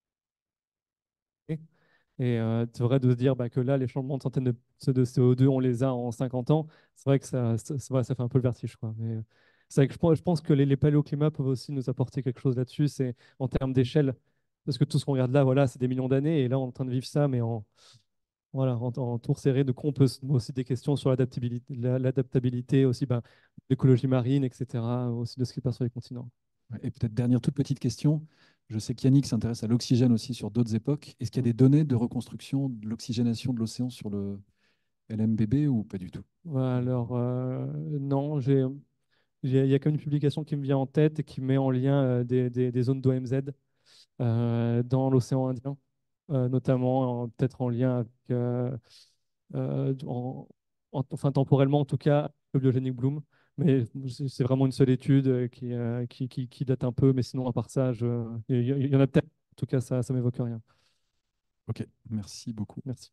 [SPEAKER 1] et euh, c'est vrai de se dire bah, que là, les changements de centaines de, de C O deux, on les a en cinquante ans. C'est vrai que ça, ça, ça, ça fait un peu le vertige, quoi. Mais euh, c'est vrai que je pense, je pense que les, les paléoclimats peuvent aussi nous apporter quelque chose là-dessus. C'est en termes d'échelle. Parce que tout ce qu'on regarde là, voilà, c'est des millions d'années. Et là, on est en train de vivre ça, mais en, voilà, en, en tour serré. Donc, on peut se- aussi des questions sur l'adaptabilité, la- l'adaptabilité aussi, bah, l'écologie marine, et cetera. Aussi de ce qui se passe sur les continents.
[SPEAKER 5] Et peut-être dernière toute petite question. Je sais qu'Yannick s'intéresse à l'oxygène aussi sur d'autres époques. Est-ce qu'il y a
[SPEAKER 1] Mm.
[SPEAKER 5] des données de reconstruction de l'oxygénation de l'océan sur le L M B B ou pas du tout?
[SPEAKER 1] Voilà, alors, euh, non, j'ai, j'ai- il y a comme une publication qui me vient en tête et qui met en lien euh, des, des- des zones d'O M Z euh, dans l'océan Indien, euh, notamment en- peut-être en lien avec, euh, euh, en- en- enfin temporellement en tout cas, le biogenic bloom. Mais c'est c'est vraiment une seule étude euh, qui, euh, qui, qui, qui date un peu, mais sinon à part ça, je, il y, il y en a peut-être. En tout cas, ça, ça m'évoque rien.
[SPEAKER 5] Ok, merci beaucoup.
[SPEAKER 1] Merci.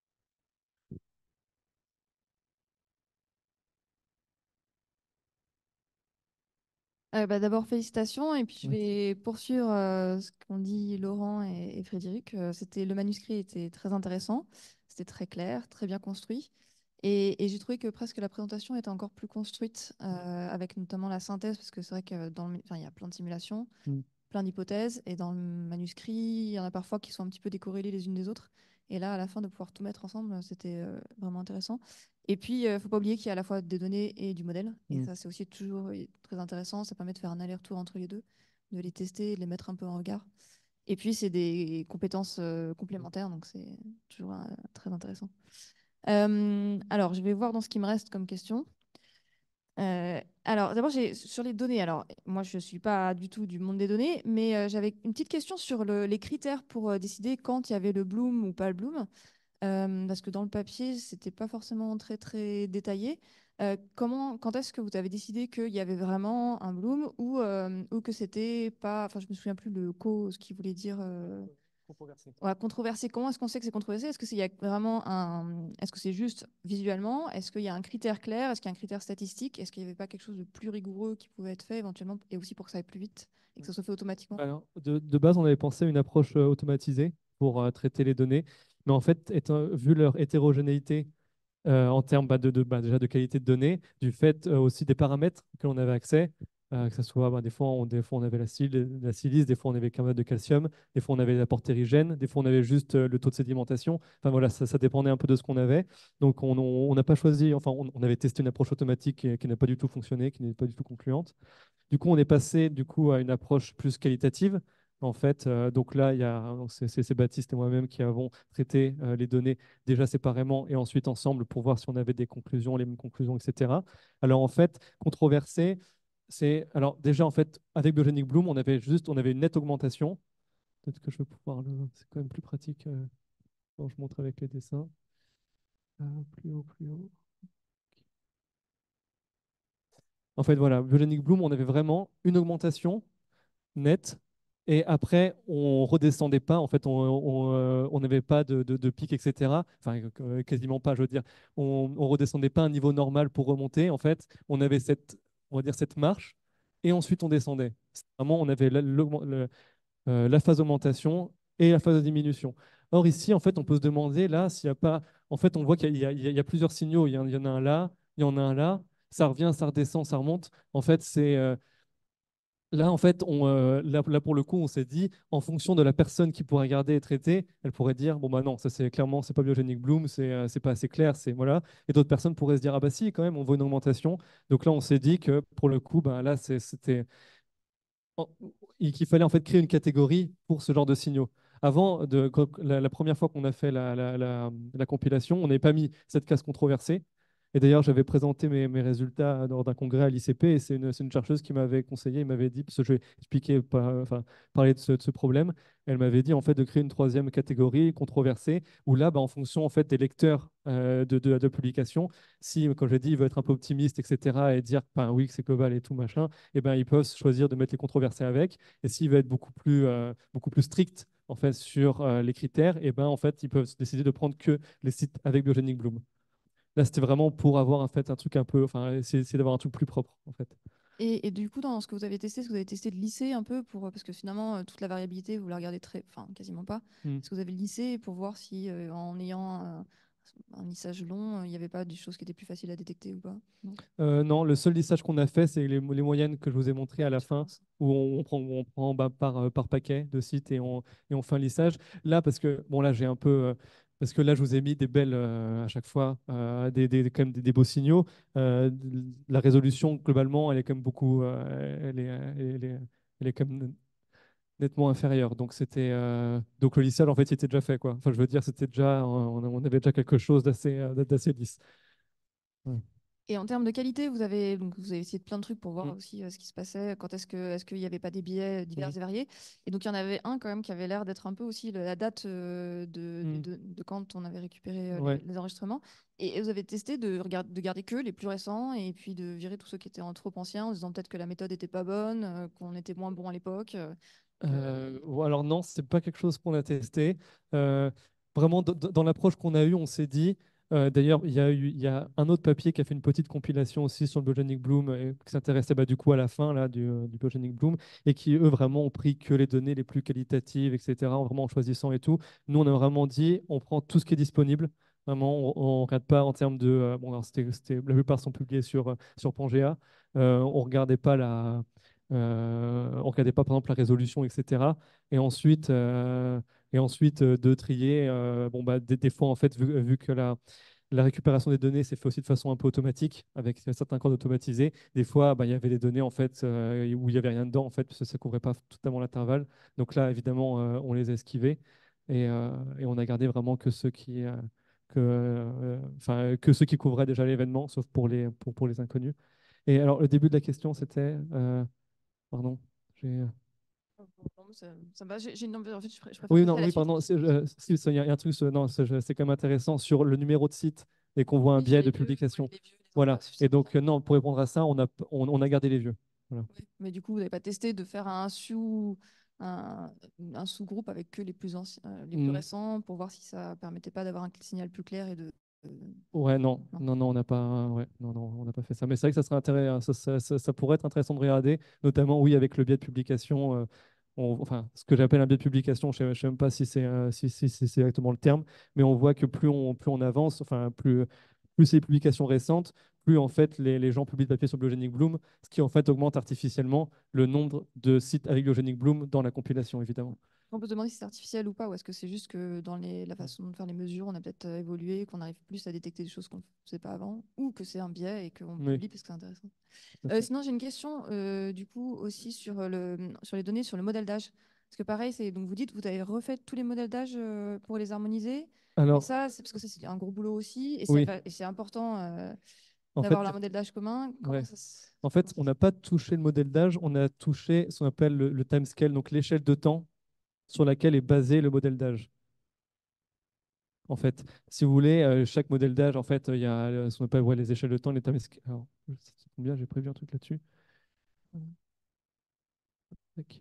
[SPEAKER 6] Euh, bah, d'abord, félicitations. Et puis, je
[SPEAKER 1] Ouais.
[SPEAKER 6] vais poursuivre euh, ce qu'ont dit Laurent et, et Frédéric. Euh, c'était, le manuscrit était très intéressant. C'était très clair, très bien construit. Et, et j'ai trouvé que presque la présentation était encore plus construite, euh, avec notamment la synthèse, parce que c'est vrai qu'il y a plein de simulations,
[SPEAKER 1] Mm.
[SPEAKER 6] plein d'hypothèses. Et dans le manuscrit, il y en a parfois qui sont un petit peu décorrélées les unes des autres. Et là, à la fin, de pouvoir tout mettre ensemble, c'était euh, vraiment intéressant. Et puis, il ne faut pas oublier qu'il y a à la fois des données et du modèle. Et
[SPEAKER 1] Mm.
[SPEAKER 6] ça, c'est aussi toujours euh, très intéressant. Ça permet de faire un aller-retour entre les deux, de les tester, de les mettre un peu en regard. Et puis, c'est des compétences euh, complémentaires, donc c'est toujours euh, très intéressant. Euh, alors, je vais voir dans ce qui me reste comme question. Euh, alors, d'abord, j'ai sur les données. Alors, moi, je ne suis pas du tout du monde des données, mais euh, j'avais une petite question sur le- les critères pour euh, décider quand il y avait le bloom ou pas le bloom. Euh, parce que dans le papier, c'était pas forcément très très détaillé. Euh, comment, quand est-ce que vous avez décidé qu'il y avait vraiment un bloom ou, euh, ou que c'était pas, enfin je me souviens plus le co, ce qu'il voulait dire. Euh, ouais, controversé. Comment est-ce qu'on sait que c'est controversé? Est-ce que c'est il y a vraiment un, est-ce que c'est juste visuellement? Est-ce qu'il y a un critère clair? Est-ce qu'il y a un critère statistique? Est-ce qu'il n'y avait pas quelque chose de plus rigoureux qui pouvait être fait éventuellement et aussi pour que ça aille plus vite et que ça soit fait automatiquement?
[SPEAKER 1] Alors, de, de base, on avait pensé à une approche euh, automatisée pour euh, traiter les données. Mais en fait, étant, vu leur hétérogénéité euh, en termes bah, de, de- bah, déjà de qualité de données, du fait euh, aussi des paramètres que l'on avait accès, Euh, que ce soit, bah, des fois, on, des fois, on avait la, sil- la silice, des fois, on avait carbonate de calcium, des fois, on avait l'apport terrigène, des fois, on avait juste euh, le taux de sédimentation. Enfin, voilà, ça, ça dépendait un peu de ce qu'on avait. Donc, on on- on n'a pas choisi, enfin, on, on avait testé une approche automatique qui, qui n'a pas du tout fonctionné, qui n'est pas du tout concluante. Du coup, on est passé du coup, à une approche plus qualitative. En fait, euh, donc là, il y a, donc c'est c'est- c'est Baptiste et moi-même qui avons traité euh, les données déjà séparément et ensuite ensemble pour voir si on avait des conclusions, les mêmes conclusions, et cetera. Alors en fait, controversé, c'est alors déjà en fait avec Biogenic Bloom, on avait juste, on avait une nette augmentation. Peut-être que je vais pouvoir le, c'est quand même plus pratique euh, quand je montre avec les dessins. Euh, plus haut, plus haut. En fait, voilà, Biogenic Bloom, on avait vraiment une augmentation net. Et après, on redescendait pas. En fait, on on, euh, on n'avait pas de, de, de pic, et cetera. Enfin, euh, quasiment pas, je veux dire. On ne redescendait pas à un niveau normal pour remonter. En fait, on avait cette, on va dire, cette marche et ensuite on descendait. C'est Vraiment, on avait la, l'augment- le- euh, la phase d'augmentation et la phase de diminution. Or, ici, en fait, on peut se demander là s'il n'y a pas. En fait, on voit qu'il y a, il y a- il y a plusieurs signaux. Il y en il y en a un là, il y en a un là. Ça revient, ça redescend, ça remonte. En fait, c'est. euh, Là, en fait, on, euh, là, là, pour le coup, on s'est dit, en fonction de la personne qui pourrait regarder et traiter, elle pourrait dire, bon, bah non, ça c'est clairement, c'est pas biogénique Bloom, c'est euh, c'est pas assez clair, c'est voilà. Et d'autres personnes pourraient se dire, ah bah si, quand même, on voit une augmentation. Donc là, on s'est dit que pour le coup, bah, là, c'est- c'était en- il- qu'il fallait en fait créer une catégorie pour ce genre de signaux. Avant, de, quand- la, la première fois qu'on a fait la, la- la- la compilation, on n'avait pas mis cette case controversée. Et d'ailleurs, j'avais présenté mes, mes résultats lors d'un congrès à l'I C P et c'est une, c'est une chercheuse qui m'avait conseillé, elle m'avait dit, parce que je vais expliquer, par- enfin, parler de ce, de ce problème, elle m'avait dit en fait de créer une troisième catégorie controversée où là, bah, en fonction en fait des lecteurs euh, de, de, de publication, si, comme j'ai dit, il veut être un peu optimiste, et cetera, et dire, ben, oui, que c'est global et tout machin, eh ben, ils peuvent choisir de mettre les controversés avec. Et s'il veut être beaucoup plus, euh, beaucoup plus strict en fait, sur euh, les critères, eh ben, en fait, ils peuvent décider de prendre que les sites avec Biogenic Bloom. Là, c'était vraiment pour avoir en fait, un truc un peu, enfin, essayer, essayer d'avoir un truc plus propre. En fait.
[SPEAKER 6] Et, et du coup, dans ce que vous avez testé, est-ce que vous avez testé de lisser un peu pour, parce que finalement, euh, toute la variabilité, vous la regardez très, enfin, quasiment pas.
[SPEAKER 1] Mm.
[SPEAKER 6] Est-ce que vous avez lissé pour voir si, euh, en ayant un, un lissage long, euh, il n'y avait pas des choses qui étaient plus faciles à détecter ou pas? Non.
[SPEAKER 1] Euh, non, le seul lissage qu'on a fait, c'est les, les moyennes que je vous ai montrées à la
[SPEAKER 6] Je
[SPEAKER 1] fin,
[SPEAKER 6] pense.
[SPEAKER 1] où on, on prend, où on prend bah, par, euh, par paquet de sites et on, et on fait un lissage. Là, parce que, bon, là, j'ai un peu. euh, parce que là, je vous ai mis des belles, euh, à chaque fois, euh, des, des, quand même des, des beaux signaux. Euh, la résolution, globalement, elle est quand même beaucoup. euh, elle, est, elle, est, elle est quand même nettement inférieure. Donc, c'était. euh, donc, le lissage, en fait, il était déjà fait, quoi. Enfin, je veux dire, c'était déjà. On, on avait déjà quelque chose d'assez euh, d'assez lisse. Ouais.
[SPEAKER 6] Et en termes de qualité, vous avez, donc vous avez essayé de plein de trucs pour voir
[SPEAKER 1] Mm.
[SPEAKER 6] aussi euh, ce qui se passait, quand est-ce que, est-ce qu'il n'y avait pas des biais divers
[SPEAKER 1] Mhm.
[SPEAKER 6] et variés. Et donc il y en avait un quand même qui avait l'air d'être un peu aussi le- la date euh, de,
[SPEAKER 1] Mm.
[SPEAKER 6] de, de quand on avait récupéré euh, les,
[SPEAKER 1] Ouais.
[SPEAKER 6] les enregistrements. Et, et vous avez testé de, regarder, de garder que les plus récents et puis de virer tous ceux qui étaient en trop anciens en disant peut-être que la méthode n'était pas bonne, euh, qu'on était moins bon à l'époque. euh, que-
[SPEAKER 1] Euh, ou alors non, c'est pas quelque chose qu'on a testé. Euh, vraiment, d- d- dans l'approche qu'on a eue, on s'est dit. euh, D'ailleurs, il y a eu, il y a un autre papier qui a fait une petite compilation aussi sur le Biogenic Bloom, et qui s'intéressait bah, du coup à la fin là, du, euh, du Biogenic Bloom, et qui eux vraiment ont pris que les données les plus qualitatives, et cetera. en- Vraiment en choisissant et tout. Nous, on a vraiment dit, on prend tout ce qui est disponible. Vraiment, on ne regarde pas en termes de. euh, bon, alors c'était, c'était- la plupart sont publiés sur, euh, sur Pangea. Euh, on ne regardait pas la euh, on ne regardait pas, par exemple, la résolution, et cetera. Et ensuite, euh, et ensuite euh, de trier. euh, bon, bah, des, des fois, en fait, vu, vu que la, la récupération des données s'est fait aussi de façon un peu automatique, avec certains codes automatisés, des fois, bah, il y avait des données en fait, euh, où il n'y avait rien dedans, en fait, parce que ça ne couvrait pas totalement l'intervalle. Donc là, évidemment, euh, on les a esquivés. Et, euh, et on a gardé vraiment que ceux qui, euh, que, euh, enfin, que ceux qui couvraient déjà l'événement, sauf pour les, pour, pour les inconnus. Et alors, le début de la question, c'était. euh, Pardon. j'ai- euh,
[SPEAKER 6] Non, mais ça, ça me va. J'ai, j'ai une- en fait, je, pré- je préfère
[SPEAKER 1] Oui,
[SPEAKER 6] passer
[SPEAKER 1] non,
[SPEAKER 6] à la
[SPEAKER 1] oui,
[SPEAKER 6] suite.
[SPEAKER 1] pardon. c'est- euh, si, ça, Il y, a il y a un truc, ce- non, c'est je- c'est quand même intéressant sur le numéro de site et qu'on voit un
[SPEAKER 6] Oui, sur
[SPEAKER 1] biais
[SPEAKER 6] les
[SPEAKER 1] de
[SPEAKER 6] vieux, ouais,
[SPEAKER 1] publication.
[SPEAKER 6] les vieux, les
[SPEAKER 1] Voilà.
[SPEAKER 6] pas
[SPEAKER 1] Et
[SPEAKER 6] suffisamment
[SPEAKER 1] donc,
[SPEAKER 6] fiables.
[SPEAKER 1] euh, non, pour répondre à ça, on a, on, on a gardé les vieux. Voilà.
[SPEAKER 6] Ouais. Mais du coup, vous n'avez pas testé de faire un sous un, un sous-groupe avec que les plus anciens, euh, les plus
[SPEAKER 1] Mm.
[SPEAKER 6] récents pour voir si ça permettait pas d'avoir un signal plus clair et de. de-
[SPEAKER 1] Ouais, non,
[SPEAKER 6] Non.
[SPEAKER 1] non, non, on n'a pas, ouais, non, non, on n'a pas fait ça. Mais c'est vrai que ça serait intéressant, ça, ça- ça- ça pourrait être intéressant de regarder, notamment, oui, avec le biais de publication. euh, on- enfin, ce que j'appelle un biais de publication, je ne sais, je sais même pas si c'est euh, si, si- si c'est exactement le terme, mais on voit que plus on, plus on avance, enfin, plus plus c'est des publications récentes, plus en fait les, les gens publient de papier sur Biogenic Bloom, ce qui en fait augmente artificiellement le nombre de sites avec Biogenic Bloom dans la compilation, évidemment.
[SPEAKER 6] On peut se demander si c'est artificiel ou pas, ou est-ce que c'est juste que dans les, la façon de faire les mesures, on a peut-être euh, évolué, qu'on arrive plus à détecter des choses qu'on ne faisait pas avant, ou que c'est un biais et qu'on
[SPEAKER 1] Oui.
[SPEAKER 6] publie parce que c'est intéressant.
[SPEAKER 1] Tout à
[SPEAKER 6] Euh,
[SPEAKER 1] fait.
[SPEAKER 6] sinon, j'ai une question euh, du coup aussi sur, le, sur les données, sur le modèle d'âge. Parce que pareil, c'est, donc vous dites, vous avez refait tous les modèles d'âge euh, pour les harmoniser. Et
[SPEAKER 1] Alors,
[SPEAKER 6] ça, c'est parce que ça, c'est un gros boulot aussi, et c'est
[SPEAKER 1] oui,
[SPEAKER 6] va- et c'est important euh,
[SPEAKER 1] en
[SPEAKER 6] d'avoir
[SPEAKER 1] fait,
[SPEAKER 6] un modèle d'âge commun. Comment
[SPEAKER 1] ouais.
[SPEAKER 6] ça se-
[SPEAKER 1] En fait, on n'a pas touché le modèle d'âge, on a touché ce qu'on appelle le, le timescale, donc l'échelle de temps sur laquelle est basé le modèle d'âge. En fait, si vous voulez, euh, chaque modèle d'âge, en fait, il y a euh, ce qu'on appelle ouais, les échelles de temps, les timescales. Alors, ça tombe bien, j'ai prévu un truc là-dessus. Tac.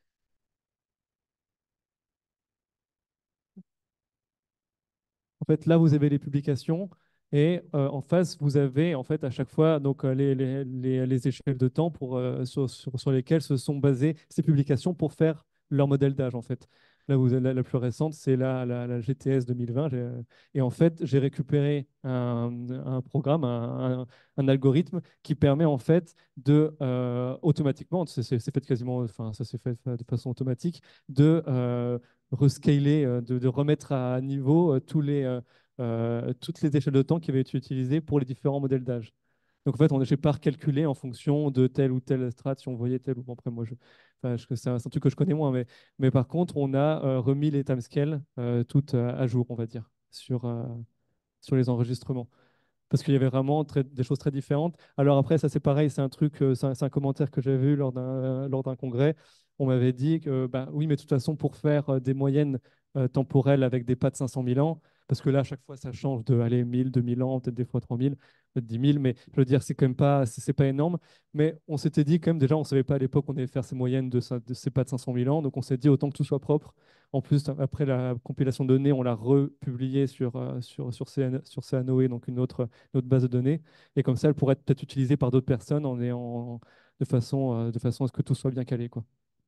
[SPEAKER 1] En fait, là, vous avez les publications et euh, en face, vous avez en fait à chaque fois donc, euh, les, les, les- les échelles de temps pour, euh, sur, sur- sur lesquelles se sont basées ces publications pour faire leur modèle d'âge. En fait. Là, vous, la, la plus récente, c'est la, la, la G T S deux mille vingt. j'ai- Et en fait, j'ai récupéré un, un programme, un, un- un algorithme qui permet en fait de euh, automatiquement, c'est c'est- c'est fait quasiment, enfin ça s'est fait de façon automatique, de euh, rescaler, euh, de, de remettre à niveau euh, tous les, euh, euh, toutes les échelles de temps qui avaient été utilisées pour les différents modèles d'âge. Donc en fait, on j'ai pas recalculé en fonction de telle ou telle strate, si on voyait tel ou bon, après moi, je, enfin, je- c'est un, c'est un truc que je connais moins, mais, mais par contre, on a euh, remis les timescales euh, toutes euh, à jour, on va dire, sur, euh, sur les enregistrements parce qu'il y avait vraiment très- des choses très différentes. Alors après, ça c'est pareil, c'est un truc, euh, c'est un, c'est un commentaire que j'avais vu lors d'un euh, lors d'un congrès. On m'avait dit que bah, oui, mais de toute façon, pour faire euh, des moyennes euh, temporelles avec des pas de cinq cent mille ans, parce que là, à chaque fois, ça change de aller mille, deux mille ans, peut-être des fois trois mille, peut-être dix mille, mais je veux dire, c'est quand même pas, c'est c'est pas énorme. Mais on s'était dit quand même, déjà, on ne savait pas à l'époque qu'on allait faire ces moyennes de, cin- de ces pas de cinq cent mille ans, donc on s'est dit autant que tout soit propre. En plus, après la compilation de données, on l'a republiée sur, euh, sur, sur, C N sur C A N O E, donc une autre notre base de données. Et comme ça, elle pourrait être peut-être utilisée par d'autres personnes en ayant, de façon, euh, de façon à ce que tout soit bien calé, quoi.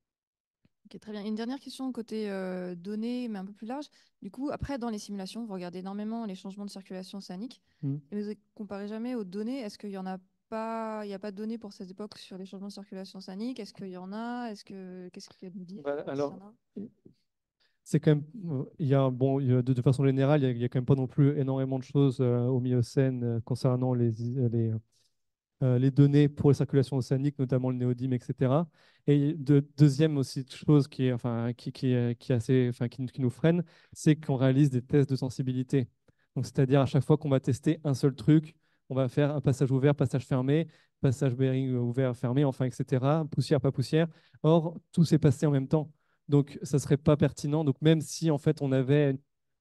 [SPEAKER 6] Ok, très bien. Une dernière question côté euh, données, mais un peu plus large. Du coup, après, dans les simulations, vous regardez énormément les changements de circulation océanique.
[SPEAKER 1] Mm.
[SPEAKER 6] Et vous ne comparez jamais aux données. Est-ce qu'il y en a pas, il n'y a pas de données pour cette époque sur les changements de circulation océanique? Est-ce qu'il y en a? Est-ce que, qu'est-ce qu'il y a de nous dire
[SPEAKER 1] Bah,
[SPEAKER 6] s'il
[SPEAKER 1] alors,
[SPEAKER 6] y en a?
[SPEAKER 1] c'est quand même, euh, il y a, bon, il y a- de, de façon générale, il y a, il y a quand même pas non plus énormément de choses euh, au Miocène euh, concernant les, les, euh, les données pour la circulation océanique, notamment le néodyme, et cetera. Et de, deuxième aussi chose qui est, enfin, qui, qui, est- qui est assez, enfin, qui, qui nous freine, c'est qu'on réalise des tests de sensibilité. Donc, c'est-à-dire à chaque fois qu'on va tester un seul truc, on va faire un passage ouvert, passage fermé, passage Bering ouvert, fermé, enfin, et cetera. Poussière, pas poussière. Or, tout s'est passé en même temps. Donc, ça serait pas pertinent. Donc, même si en fait on avait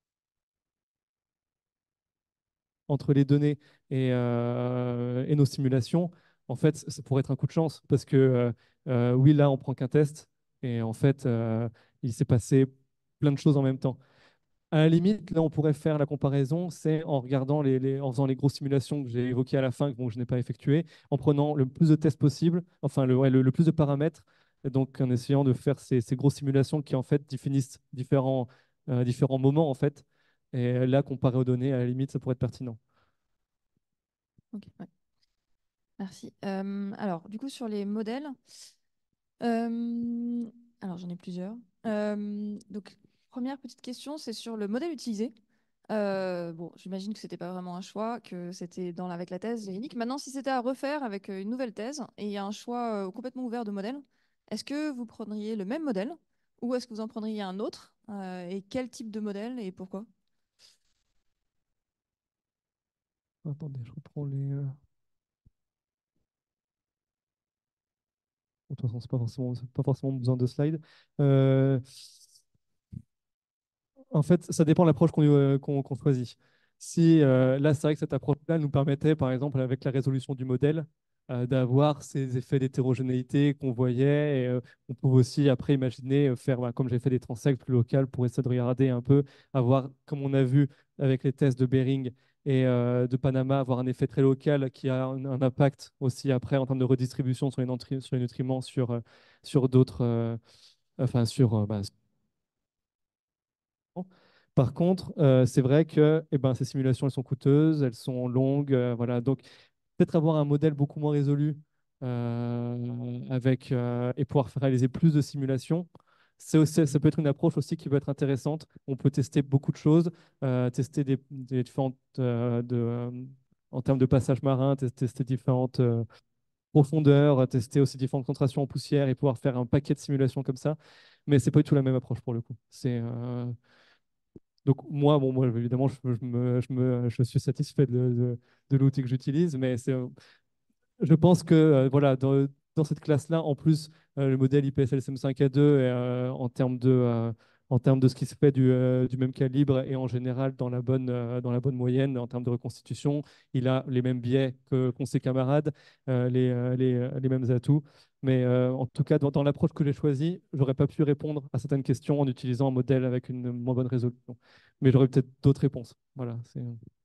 [SPEAKER 1] entre les données et, euh, et nos simulations, en fait, ça pourrait être un coup de chance parce que euh, euh, oui, là, on prend qu'un test et en fait, euh, il s'est passé plein de choses en même temps. À la limite, là, on pourrait faire la comparaison, c'est en regardant les, les- en faisant les grosses simulations que j'ai évoquées à la fin, que bon, je n'ai pas effectuées, en prenant le plus de tests possible, enfin le, ouais, le, le plus de paramètres, et donc en essayant de faire ces, ces grosses simulations qui en fait définissent différents, euh, différents moments en fait. Et là, comparé aux données, à la limite, ça pourrait être pertinent.
[SPEAKER 6] Ok, ouais. Merci. Euh, alors, du coup, sur les modèles, euh, alors j'en ai plusieurs. Euh, donc, première petite question, c'est sur le modèle utilisé. Euh, bon, j'imagine que c'était pas vraiment un choix, que c'était dans la- avec la thèse unique. Maintenant, si c'était à refaire avec euh, une nouvelle thèse et il y a un choix euh, complètement ouvert de modèle, est-ce que vous prendriez le même modèle ou est-ce que vous en prendriez un autre? Euh, et quel type de modèle et pourquoi?
[SPEAKER 1] Attendez, je reprends les. euh, De toute façon, c'est pas forcément, c'est pas forcément besoin de slides. Euh, En fait, ça dépend de l'approche qu'on euh, qu'on- qu'on choisit. Si euh, là, c'est vrai que cette approche-là nous permettait, par exemple, avec la résolution du modèle, euh, d'avoir ces effets d'hétérogénéité qu'on voyait. Et, euh, on pouvait aussi après imaginer euh, faire, voilà, comme j'ai fait des transects plus locales pour essayer de regarder un peu, avoir, comme on a vu avec les tests de Bering et euh, de Panama, avoir un effet très local qui a un, un impact aussi après en termes de redistribution sur les, nutri- sur les nutriments, sur, euh, sur d'autres, euh, enfin sur, euh, bah, Par contre, euh, c'est vrai que eh ben, ces simulations, elles sont coûteuses, elles sont longues. Euh, voilà. Donc, peut-être avoir un modèle beaucoup moins résolu euh, avec, euh, et pouvoir faire réaliser plus de simulations. C'est aussi- ça peut être une approche aussi qui peut être intéressante. On peut tester beaucoup de choses, euh, tester des, des différentes, euh, de, euh, en termes de passage marin, tes- tester différentes euh, profondeurs, tester aussi différentes concentrations en poussière et pouvoir faire un paquet de simulations comme ça. Mais c'est pas du tout la même approche pour le coup. C'est euh, donc moi, bon, moi évidemment, je, je me, je me- je suis satisfait de, de- de l'outil que j'utilise, mais c'est, euh, je pense que euh, voilà, dans, dans cette classe-là, en plus, euh, le modèle I P S L S M cinq A deux, euh, en termes de, euh, en termes de ce qui se fait du, euh, du même calibre et en général dans la bonne, euh, dans la bonne moyenne en termes de reconstitution, il a les mêmes biais que qu'ont ses camarades, euh, les, euh, les, euh, les mêmes atouts. Mais euh, en tout cas, dans, dans l'approche que j'ai choisie, j'aurais pas pu répondre à certaines questions en utilisant un modèle avec une moins bonne résolution. Mais j'aurais peut-être d'autres réponses. Voilà, c'est...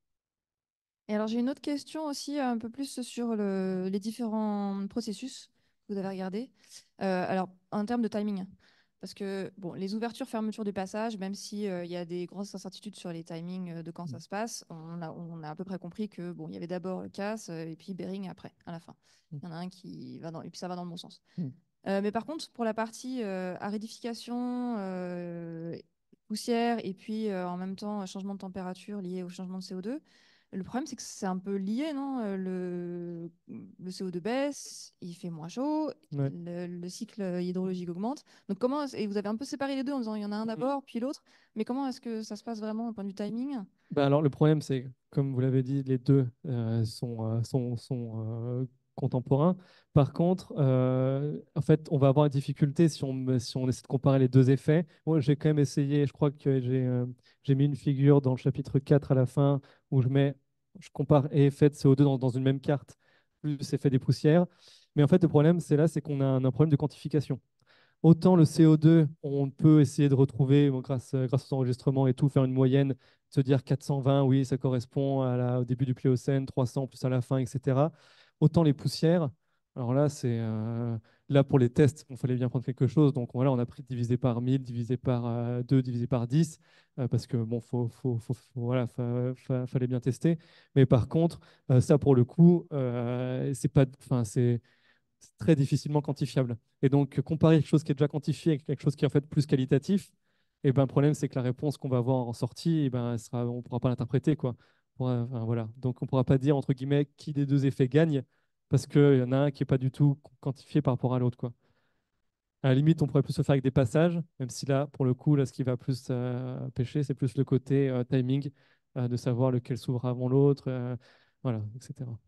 [SPEAKER 6] Et alors, j'ai une autre question aussi, un peu plus sur le- les différents processus que vous avez regardés. Euh, alors, en termes de timing, parce que bon, les ouvertures, fermetures de passage, même s'il y a des grosses incertitudes sur les timings euh, de quand ça se passe, on a, on a à peu près compris que bon, il y avait d'abord le casse euh, et puis Bering après, à la fin. Il y en a un qui va dans, et puis ça va dans le bon sens.
[SPEAKER 1] Mm.
[SPEAKER 6] Euh, mais par contre, pour la partie euh, aridification, euh, poussière et puis euh, en même temps changement de température lié au changement de C O deux, le problème c'est que c'est un peu lié, non? Euh, Le, le C O deux baisse, il fait moins chaud,
[SPEAKER 1] Ouais.
[SPEAKER 6] le, le cycle hydrologique augmente. Donc comment, est-ce- et vous avez un peu séparé les deux en disant il y en a un d'abord puis l'autre, mais comment est-ce que ça se passe vraiment au point de vue timing?
[SPEAKER 1] Ben alors, le problème, c'est, comme vous l'avez dit, les deux euh, sont, euh, sont, sont euh, contemporains. Par contre, euh, en fait, on va avoir une difficulté si on, me- si on essaie de comparer les deux effets. Moi, j'ai quand même essayé, je crois que j'ai euh, j'ai mis une figure dans le chapitre quatre à la fin où je mets, je compare effet de C O deux dans, dans une même carte, plus effet des poussières. Mais en fait, le problème, c'est là, c'est qu'on a un, un problème de quantification. Autant le C O deux, on peut essayer de retrouver, bon, grâce, euh, grâce aux enregistrements et tout, faire une moyenne, se dire quatre cent vingt, oui, ça correspond à la- au début du Pléocène, trois cents plus à la fin, et cetera. Autant les poussières, alors là, c'est euh, là pour les tests, il fallait bien prendre quelque chose. Donc voilà, on a pris divisé par mille, divisé par euh, deux, divisé par dix, euh, parce que bon, faut, faut, faut- faut- voilà, fa- fa- fallait bien tester. Mais par contre, euh, ça pour le coup, euh, c'est pas, enfin, c'est c'est très difficilement quantifiable. Et donc, comparer quelque chose qui est déjà quantifié avec quelque chose qui est en fait plus qualitatif, et ben, le problème, c'est que la réponse qu'on va avoir en sortie, et ben, elle sera, on ne pourra pas l'interpréter, quoi. On pourra- enfin, voilà. Donc, on ne pourra pas dire, entre guillemets, qui des deux effets gagne, parce qu'il y en a un qui n'est pas du tout quantifié par rapport à l'autre, quoi. À la limite, on pourrait plus se faire avec des passages, même si là, pour le coup, là, ce qui va plus euh, pêcher, c'est plus le côté euh, timing, euh, de savoir lequel s'ouvre avant l'autre, euh, voilà, et cetera.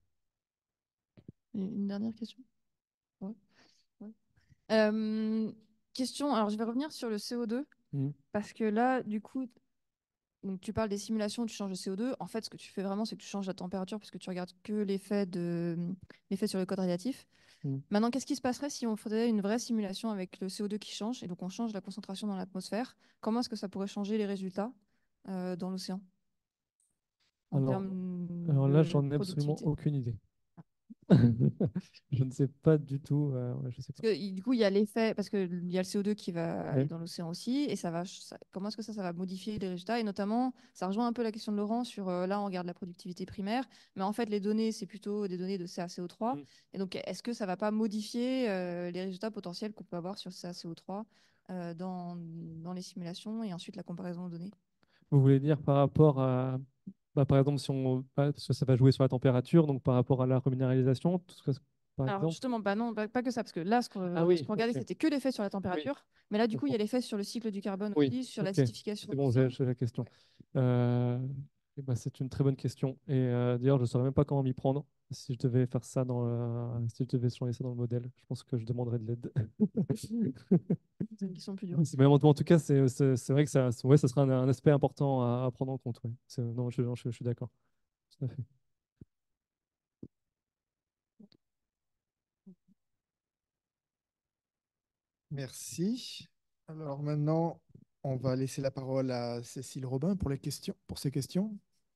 [SPEAKER 6] Une dernière question? Ouais. Ouais. Euh, question, alors je vais revenir sur le C O deux,
[SPEAKER 1] Mhm.
[SPEAKER 6] parce que là, du coup, donc tu parles des simulations où tu changes le C O deux. En fait, ce que tu fais vraiment, c'est que tu changes la température parce que tu regardes que l'effet de l'effet sur le code radiatif.
[SPEAKER 1] Mhm.
[SPEAKER 6] Maintenant, qu'est-ce qui se passerait si on faisait une vraie simulation avec le C O deux qui change et donc on change la concentration dans l'atmosphère? Comment est-ce que ça pourrait changer les résultats euh, dans l'océan en
[SPEAKER 1] Alors,
[SPEAKER 6] termes
[SPEAKER 1] alors là,
[SPEAKER 6] de
[SPEAKER 1] j'en ai absolument
[SPEAKER 6] productivité?
[SPEAKER 1] aucune idée. Je ne sais pas du tout. euh, ouais, je sais pas.
[SPEAKER 6] Parce que, il- du coup, il y a l'effet, parce qu'il y a le C O deux qui va aller
[SPEAKER 1] Ouais.
[SPEAKER 6] dans l'océan aussi, et ça va, ça- comment est-ce que ça, ça va modifier les résultats? Et notamment, ça rejoint un peu la question de Laurent sur, euh, là, on regarde la productivité primaire, mais en fait, les données, c'est plutôt des données de C A C O trois.
[SPEAKER 1] Mm.
[SPEAKER 6] Et donc, est-ce que ça va pas modifier euh, les résultats potentiels qu'on peut avoir sur C A C O trois euh, dans, dans les simulations et ensuite la comparaison aux données?
[SPEAKER 1] Vous voulez dire par rapport à, bah, par exemple, si on, bah, parce que ça va jouer sur la température, donc par rapport à la reminéralisation, tout ce que- par
[SPEAKER 6] Alors
[SPEAKER 1] exemple.
[SPEAKER 6] justement, bah non, pas, pas que ça, parce que là, ce
[SPEAKER 1] Ah
[SPEAKER 6] qu'on ce
[SPEAKER 1] oui,
[SPEAKER 6] qu'on regardait,
[SPEAKER 1] ok.
[SPEAKER 6] c'était que l'effet sur la
[SPEAKER 1] Oui,
[SPEAKER 6] température, mais là,
[SPEAKER 1] je
[SPEAKER 6] du coup, il y
[SPEAKER 1] comprends.
[SPEAKER 6] a l'effet sur le cycle du carbone
[SPEAKER 1] Oui,
[SPEAKER 6] aussi, sur
[SPEAKER 1] ok.
[SPEAKER 6] l'acidification
[SPEAKER 1] C'est
[SPEAKER 6] de
[SPEAKER 1] bon, j'ai
[SPEAKER 6] l'océan.
[SPEAKER 1] j'ai la question.
[SPEAKER 6] Ouais.
[SPEAKER 1] Euh, eh ben, c'est une très bonne question. Et euh, d'ailleurs, je ne saurais même pas comment m'y prendre si je devais faire ça dans le- si je devais changer ça dans le modèle. Je pense que je demanderais de l'aide.
[SPEAKER 6] C'est une question plus dure.
[SPEAKER 1] C'est- Mais en, en tout cas, c'est c'est- c'est vrai que ça, ouais, ça sera un, un aspect important à, à prendre en compte. Ouais. C'est- Non, je, je- je suis d'accord. Tout à fait.
[SPEAKER 2] Merci. Alors maintenant, on va laisser la parole à Cécile Robin pour les questions, pour ces questions.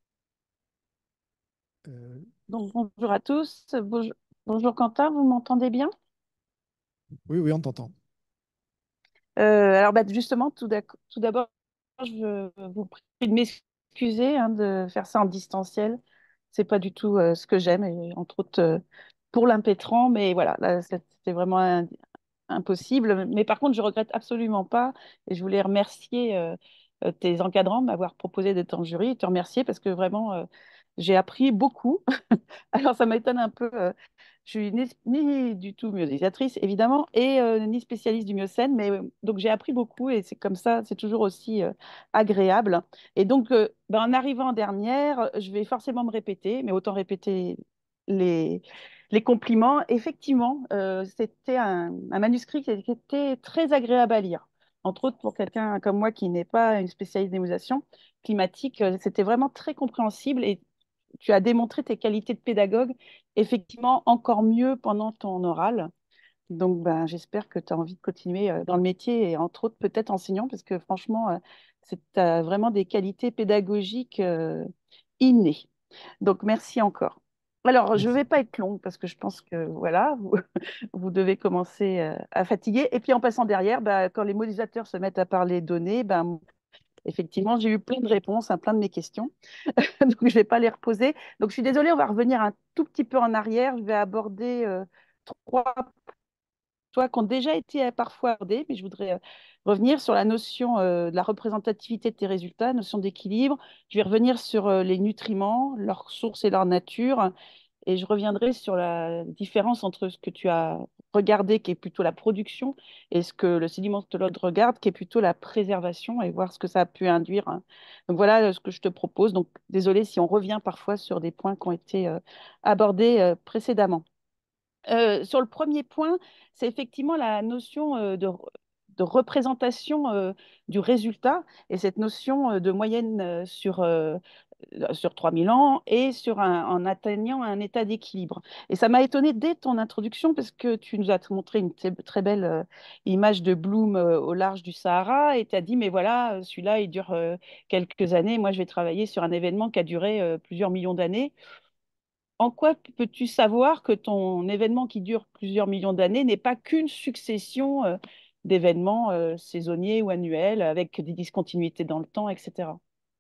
[SPEAKER 2] Euh,
[SPEAKER 7] Donc, bonjour à tous. Bonjour, bonjour Quentin, vous m'entendez bien?
[SPEAKER 2] oui, oui, on t'entend.
[SPEAKER 7] Euh, alors, bah, justement, tout d'ac- tout d'abord, je vous prie de m'excuser hein, de faire ça en distanciel. C'est pas du tout euh, ce que j'aime, et entre autres euh, pour l'impétrant, mais voilà, là, c'était vraiment un- impossible. Mais par contre, je regrette absolument pas, et je voulais remercier euh, euh, tes encadrants de m'avoir proposé d'être en jury, et te remercier parce que vraiment, euh, j'ai appris beaucoup. Alors, ça m'étonne un peu. euh, je suis ni, ni du tout myosiatrice, évidemment, et euh, ni spécialiste du myocène, mais euh, donc j'ai appris beaucoup et c'est comme ça, c'est toujours aussi euh, agréable. Et donc, euh, ben, en arrivant en dernière, je vais forcément me répéter, mais autant répéter les, les compliments. Effectivement, euh, c'était un, un manuscrit qui était très agréable à lire. Entre autres, pour quelqu'un comme moi qui n'est pas une spécialiste d'émulation climatique, euh, c'était vraiment très compréhensible et tu as démontré tes qualités de pédagogue effectivement encore mieux pendant ton oral. Donc, ben, j'espère que tu as envie de continuer euh, dans le métier et entre autres peut-être enseignant parce que franchement, euh, c'est t'as vraiment des qualités pédagogiques euh, innées. Donc, merci encore. Alors, je ne vais
[SPEAKER 1] Merci.
[SPEAKER 7] pas être longue parce que je pense que voilà, vous, vous devez commencer euh, à fatiguer. Et puis en passant derrière, ben, quand les modélisateurs se mettent à parler données, ben, effectivement, j'ai eu plein de réponses à plein de mes questions. Donc, je ne vais pas les reposer. Donc, je suis désolée, on va revenir un tout petit peu en arrière. Je vais aborder euh, trois points qui ont déjà été euh, parfois abordés, mais je voudrais euh, revenir sur la notion euh, de la représentativité de tes résultats, notion d'équilibre. Je vais revenir sur euh, les nutriments, leur source et leur nature. Et je reviendrai sur la différence entre ce que tu as regardé, qui est plutôt la production, et ce que le sédimentologue regarde, qui est plutôt la préservation, et voir ce que ça a pu induire, hein. Donc voilà euh, ce que je te propose. Donc désolé si on revient parfois sur des points qui ont été euh, abordés euh, précédemment. Euh, sur le premier point, c'est effectivement la notion euh, de, de représentation euh, du résultat et cette notion euh, de moyenne euh, sur, euh, sur trois mille ans et sur un- en atteignant un état d'équilibre. Et ça m'a étonné dès ton introduction parce que tu nous as montré une t- très belle euh, image de Bloom euh, au large du Sahara et tu as dit, mais voilà, euh, celui-là, il dure euh, quelques années. Moi, je vais travailler sur un événement qui a duré euh, plusieurs millions d'années. En quoi peux-tu savoir que ton événement qui dure plusieurs millions d'années n'est pas qu'une succession euh, d'événements euh, saisonniers ou annuels avec des discontinuités dans le temps, et cetera.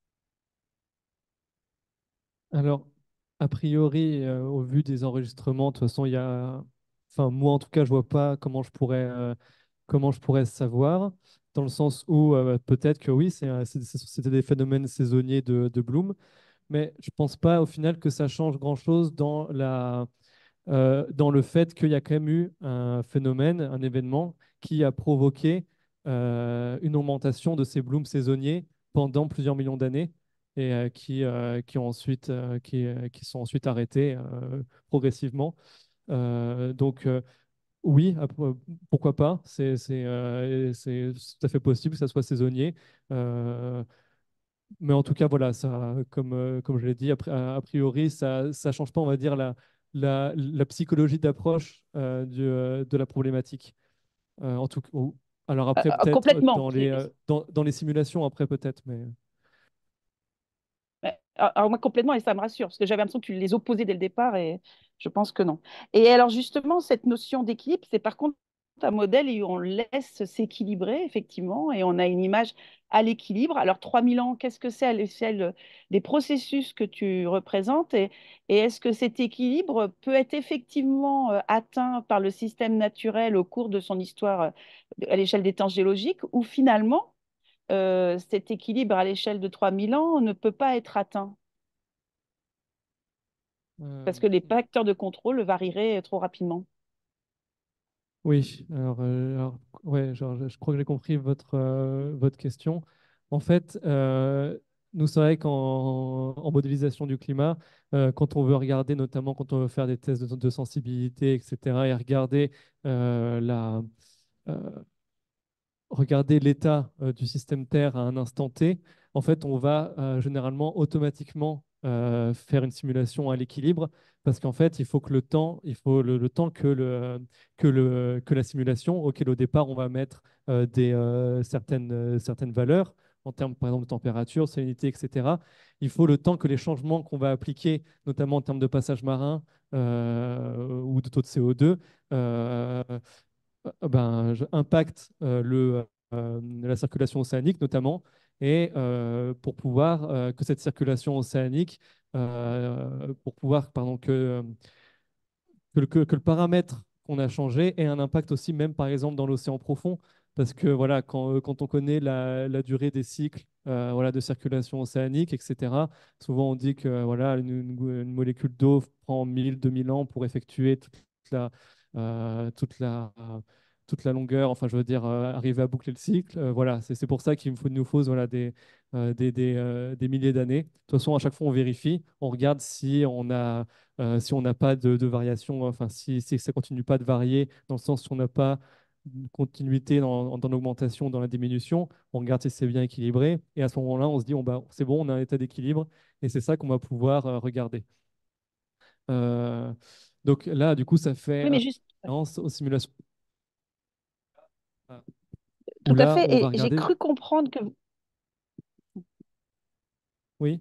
[SPEAKER 1] Alors, a priori, euh, au vu des enregistrements, de toute façon, il y a... Enfin, moi, en tout cas, je vois pas comment je pourrais, euh, comment je pourrais savoir, dans le sens où euh, peut-être que oui, c'est un- c'est- c'est- c'était des phénomènes saisonniers de, de Bloom, mais je pense pas au final que ça change grand-chose dans la, euh, dans le fait qu'il y a quand même eu un phénomène, un événement qui a provoqué euh, une augmentation de ces blooms saisonniers pendant plusieurs millions d'années et euh, qui, euh, qui, ont ensuite, euh, qui, euh, qui sont ensuite arrêtés euh, progressivement. Euh, donc euh, oui, après, pourquoi pas, c'est c'est, euh, c'est tout à fait possible que ça soit saisonnier. Euh, mais en tout cas, voilà, ça, comme, euh, comme je l'ai dit, a, pri- a priori, ça ne change pas, on va dire, la, la, la psychologie d'approche euh, du, euh, de la problématique. Euh, en tout, ou- alors
[SPEAKER 7] Euh,
[SPEAKER 1] après,
[SPEAKER 7] euh,
[SPEAKER 1] peut-être
[SPEAKER 7] complètement.
[SPEAKER 1] dans les,
[SPEAKER 7] C'est-
[SPEAKER 1] euh, dans, dans les simulations, après peut-être, mais
[SPEAKER 7] Ouais. Alors, alors moi, complètement, et ça me rassure, parce que j'avais l'impression que tu les opposais dès le départ, et je pense que non. Et alors, justement, cette notion d'équilibre, c'est par contre un modèle où on laisse s'équilibrer, effectivement, et on a une image à l'équilibre. Alors, trois mille ans, qu'est-ce que c'est à l'échelle des processus que tu représentes, et, et est-ce que cet équilibre peut être effectivement euh, atteint par le système naturel au cours de son histoire euh, à l'échelle des temps géologiques, ou finalement, euh, cet équilibre à l'échelle de trois mille ans ne peut pas être atteint
[SPEAKER 1] euh,
[SPEAKER 7] parce que les facteurs de contrôle varieraient trop rapidement.
[SPEAKER 1] oui. Alors, euh, alors, ouais, genre, je, je crois que j'ai compris votre, euh, votre question. En fait, euh, nous, c'est vrai qu'en en modélisation du climat, euh, quand on veut regarder, notamment quand on veut faire des tests de, de sensibilité, et cetera, et regarder euh, la, euh, regarder l'état euh, du système Terre à un instant T, en fait, on va euh, généralement automatiquement euh, faire une simulation à l'équilibre parce qu'en fait, il faut que le temps, il faut le, le temps que, le, que, le, que la simulation, auquel au départ, on va mettre euh, des, euh, certaines, euh, certaines valeurs en termes, par exemple, de température, salinité, et cetera. Il faut le temps que les changements qu'on va appliquer, notamment en termes de passage marin euh, ou de taux de C O deux, euh, euh, ben, je- impacte euh, le, euh, la circulation océanique notamment. et euh, pour pouvoir euh, que cette circulation océanique, euh, pour pouvoir, pardon, que, que, le, que- que le paramètre qu'on a changé ait un impact aussi, même par exemple dans l'océan profond. Parce que voilà, quand, euh, quand on connaît la, la durée des cycles euh, voilà, de circulation océanique, et cetera, souvent on dit que voilà, une, une- une molécule d'eau prend mille, deux mille ans pour effectuer toute la, euh, toute la, toute la longueur, enfin je veux dire, euh, arriver à boucler le cycle. Euh, voilà, c'est c'est pour ça qu'il faut- nous faut voilà, des, euh, des, des, euh, des milliers d'années. De toute façon, à chaque fois, on vérifie, on regarde si on a euh, si on n'a pas de, de variation, enfin si, si ça continue pas de varier, dans le sens où on n'a pas une continuité dans, dans l'augmentation, dans la diminution, on regarde si c'est bien équilibré, et à ce moment-là, on se dit, bon, bah, c'est bon, on a un état d'équilibre, et c'est ça qu'on va pouvoir euh, regarder. Euh, donc là, du coup, ça fait
[SPEAKER 7] Oui, mais juste,
[SPEAKER 1] référence aux simulations.
[SPEAKER 7] tout
[SPEAKER 1] Où
[SPEAKER 7] à
[SPEAKER 1] là,
[SPEAKER 7] fait.
[SPEAKER 1] on va
[SPEAKER 7] Et j'ai
[SPEAKER 1] regarder.
[SPEAKER 7] cru comprendre que,
[SPEAKER 1] Oui.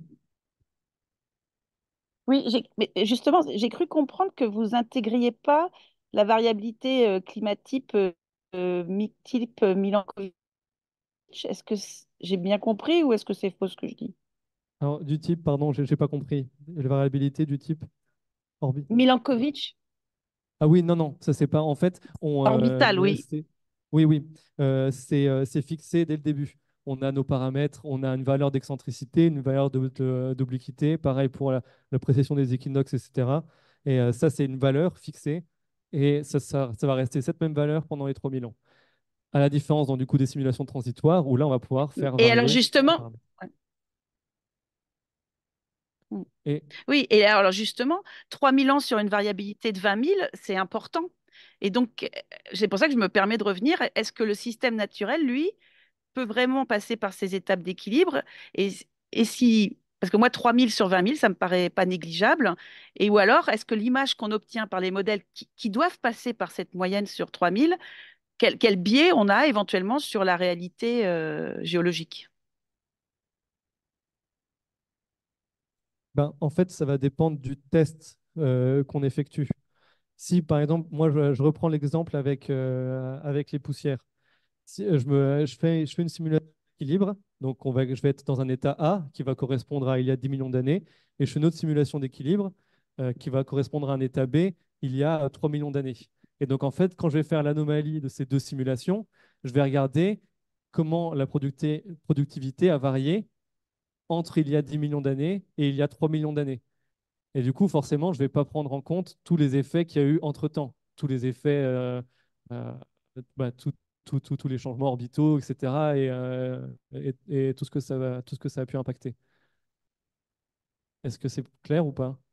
[SPEAKER 7] oui, j'ai, mais justement, j'ai cru comprendre que vous intégriez pas la variabilité euh, climatype euh, euh, mi- type euh, Milankovitch. Est-ce que c- j'ai bien compris ou est-ce que c'est faux ce que je dis?
[SPEAKER 1] Alors, du type, pardon, j'ai j'ai pas compris. La variabilité du type orbite.
[SPEAKER 7] Milankovitch,
[SPEAKER 1] Ah oui, non, non, ça c'est pas. En fait, on, euh,
[SPEAKER 7] orbital,
[SPEAKER 1] le-
[SPEAKER 7] oui.
[SPEAKER 1] c'est- oui, oui, euh, c'est euh, c'est fixé dès le début. On a nos paramètres, on a une valeur d'excentricité, une valeur de- de- d'obliquité, pareil pour la, la précession des équinoxes, et cetera. Et euh, ça, c'est une valeur fixée, et ça, ça, ça va rester cette même valeur pendant les trois mille ans. À la différence, donc, du coup, des simulations transitoires, où là, on va pouvoir faire
[SPEAKER 7] Et alors
[SPEAKER 1] varier les
[SPEAKER 7] justement,
[SPEAKER 1] paramètres.
[SPEAKER 7] ouais. Mm.
[SPEAKER 1] Et
[SPEAKER 7] Oui, et alors justement, trois mille ans sur une variabilité de vingt mille, c'est important. Et donc, euh, c'est pour ça que je me permets de revenir. Est-ce que le système naturel, lui, peut vraiment passer par ces étapes d'équilibre? Et, et si, parce que moi, trois mille sur vingt mille, ça me paraît pas négligeable. Et ou alors, est-ce que l'image qu'on obtient par les modèles qui, qui doivent passer par cette moyenne sur trois mille, quel, quel biais on a éventuellement sur la réalité euh, géologique?
[SPEAKER 1] ben, en fait, ça va dépendre du test euh, qu'on effectue. Si, par exemple, moi, je, je reprends l'exemple avec, euh, avec les poussières. Si, euh, je, me, je, fais, je fais une simulation d'équilibre, donc on va, je vais être dans un état A qui va correspondre à il y a dix millions d'années, et je fais une autre simulation d'équilibre euh, qui va correspondre à un état B il y a euh, trois millions d'années. Et donc, en fait, quand je vais faire l'anomalie de ces deux simulations, je vais regarder comment la producti- productivité a varié entre il y a dix millions d'années et il y a trois millions d'années. Et du coup, forcément, je ne vais pas prendre en compte tous les effets qu'il y a eu entre-temps, tous les effets, euh, euh, bah, tout- tout- tout- tous les changements orbitaux, et cetera, et, euh, et- et tout ce que ça va- tout ce que ça a pu impacter. Est-ce que c'est clair ou pas?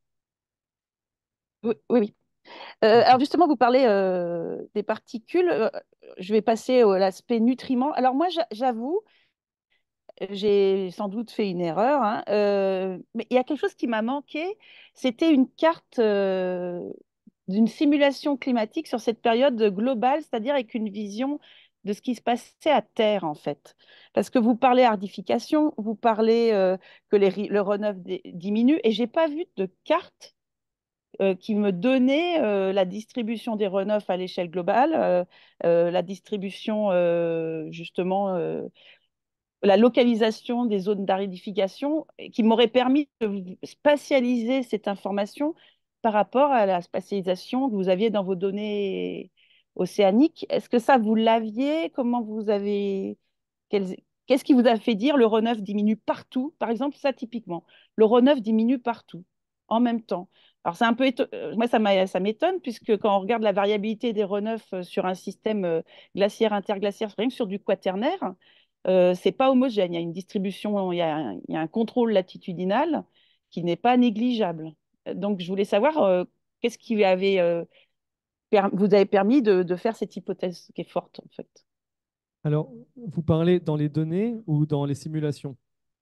[SPEAKER 7] Oui, oui, oui. Euh,
[SPEAKER 1] Ok.
[SPEAKER 7] alors justement, vous parlez euh, des particules. Euh, je vais passer à l'aspect nutriments. Alors moi, j'a- j'avoue, j'ai sans doute fait une erreur, hein, euh, mais il y a quelque chose qui m'a manqué. C'était une carte euh, d'une simulation climatique sur cette période globale, c'est-à-dire avec une vision de ce qui se passait à Terre, en fait. Parce que vous parlez ardification, vous parlez euh, que les, ri- le runoff di- diminue, et j'ai pas vu de carte euh, qui me donnait euh, la distribution des runoffs à l'échelle globale, euh, euh, la distribution euh, justement, euh, la localisation des zones d'aridification, et qui m'aurait permis de spatialiser cette information par rapport à la spatialisation que vous aviez dans vos données océaniques. Est-ce que ça, vous l'aviez? Comment vous avez... quels- Qu'est-ce qui vous a fait dire le runoff diminue partout? Par exemple, ça typiquement, le runoff diminue partout en même temps. Alors, c'est un peu éto- euh, moi, ça m'a- ça m'étonne, puisque quand on regarde la variabilité des runoffs euh, sur un système euh, glaciaire interglaciaire, rien que sur du quaternaire, euh, c'est pas homogène. Il y a une distribution, il y a un, il y a un contrôle latitudinal qui n'est pas négligeable. Donc, je voulais savoir euh, qu'est-ce qui avait, euh, per- vous avez permis de, de faire cette hypothèse qui est forte, en fait.
[SPEAKER 1] Alors, vous parlez dans les données ou dans les simulations?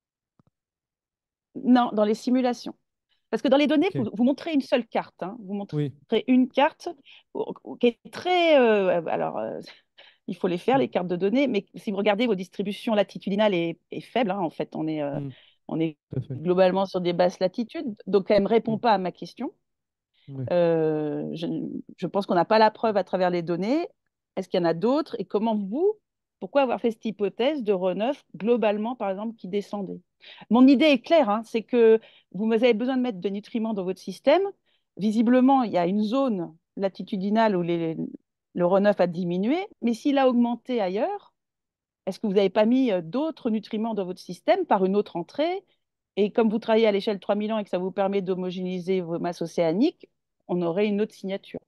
[SPEAKER 7] Non, dans les simulations. Parce que dans les données,
[SPEAKER 1] Ok.
[SPEAKER 7] vous, vous montrez une seule carte, hein. Vous montrez
[SPEAKER 1] Oui.
[SPEAKER 7] une carte qui est très... euh, alors, euh, il faut les faire,
[SPEAKER 1] Mm.
[SPEAKER 7] les cartes de données, mais si vous regardez vos distributions latitudinales est, est faible, hein, en fait, on est, euh,
[SPEAKER 1] Mm.
[SPEAKER 7] on est
[SPEAKER 1] Tout à fait.
[SPEAKER 7] globalement sur des basses latitudes, donc elle ne me répond
[SPEAKER 1] Mm.
[SPEAKER 7] pas à ma question.
[SPEAKER 1] Oui.
[SPEAKER 7] Euh, je, je pense qu'on n'a pas la preuve à travers les données. Est-ce qu'il y en a d'autres? Et comment vous, Pourquoi avoir fait cette hypothèse de runoff globalement, par exemple, qui descendait? Mon idée est claire, hein, c'est que vous avez besoin de mettre des nutriments dans votre système. Visiblement, il y a une zone latitudinale où les- le runoff a diminué, mais s'il a augmenté ailleurs, est-ce que vous n'avez pas mis euh, d'autres nutriments dans votre système par une autre entrée? Et comme vous travaillez à l'échelle de trois mille ans et que ça vous permet d'homogénéiser vos masses océaniques, on aurait une autre signature.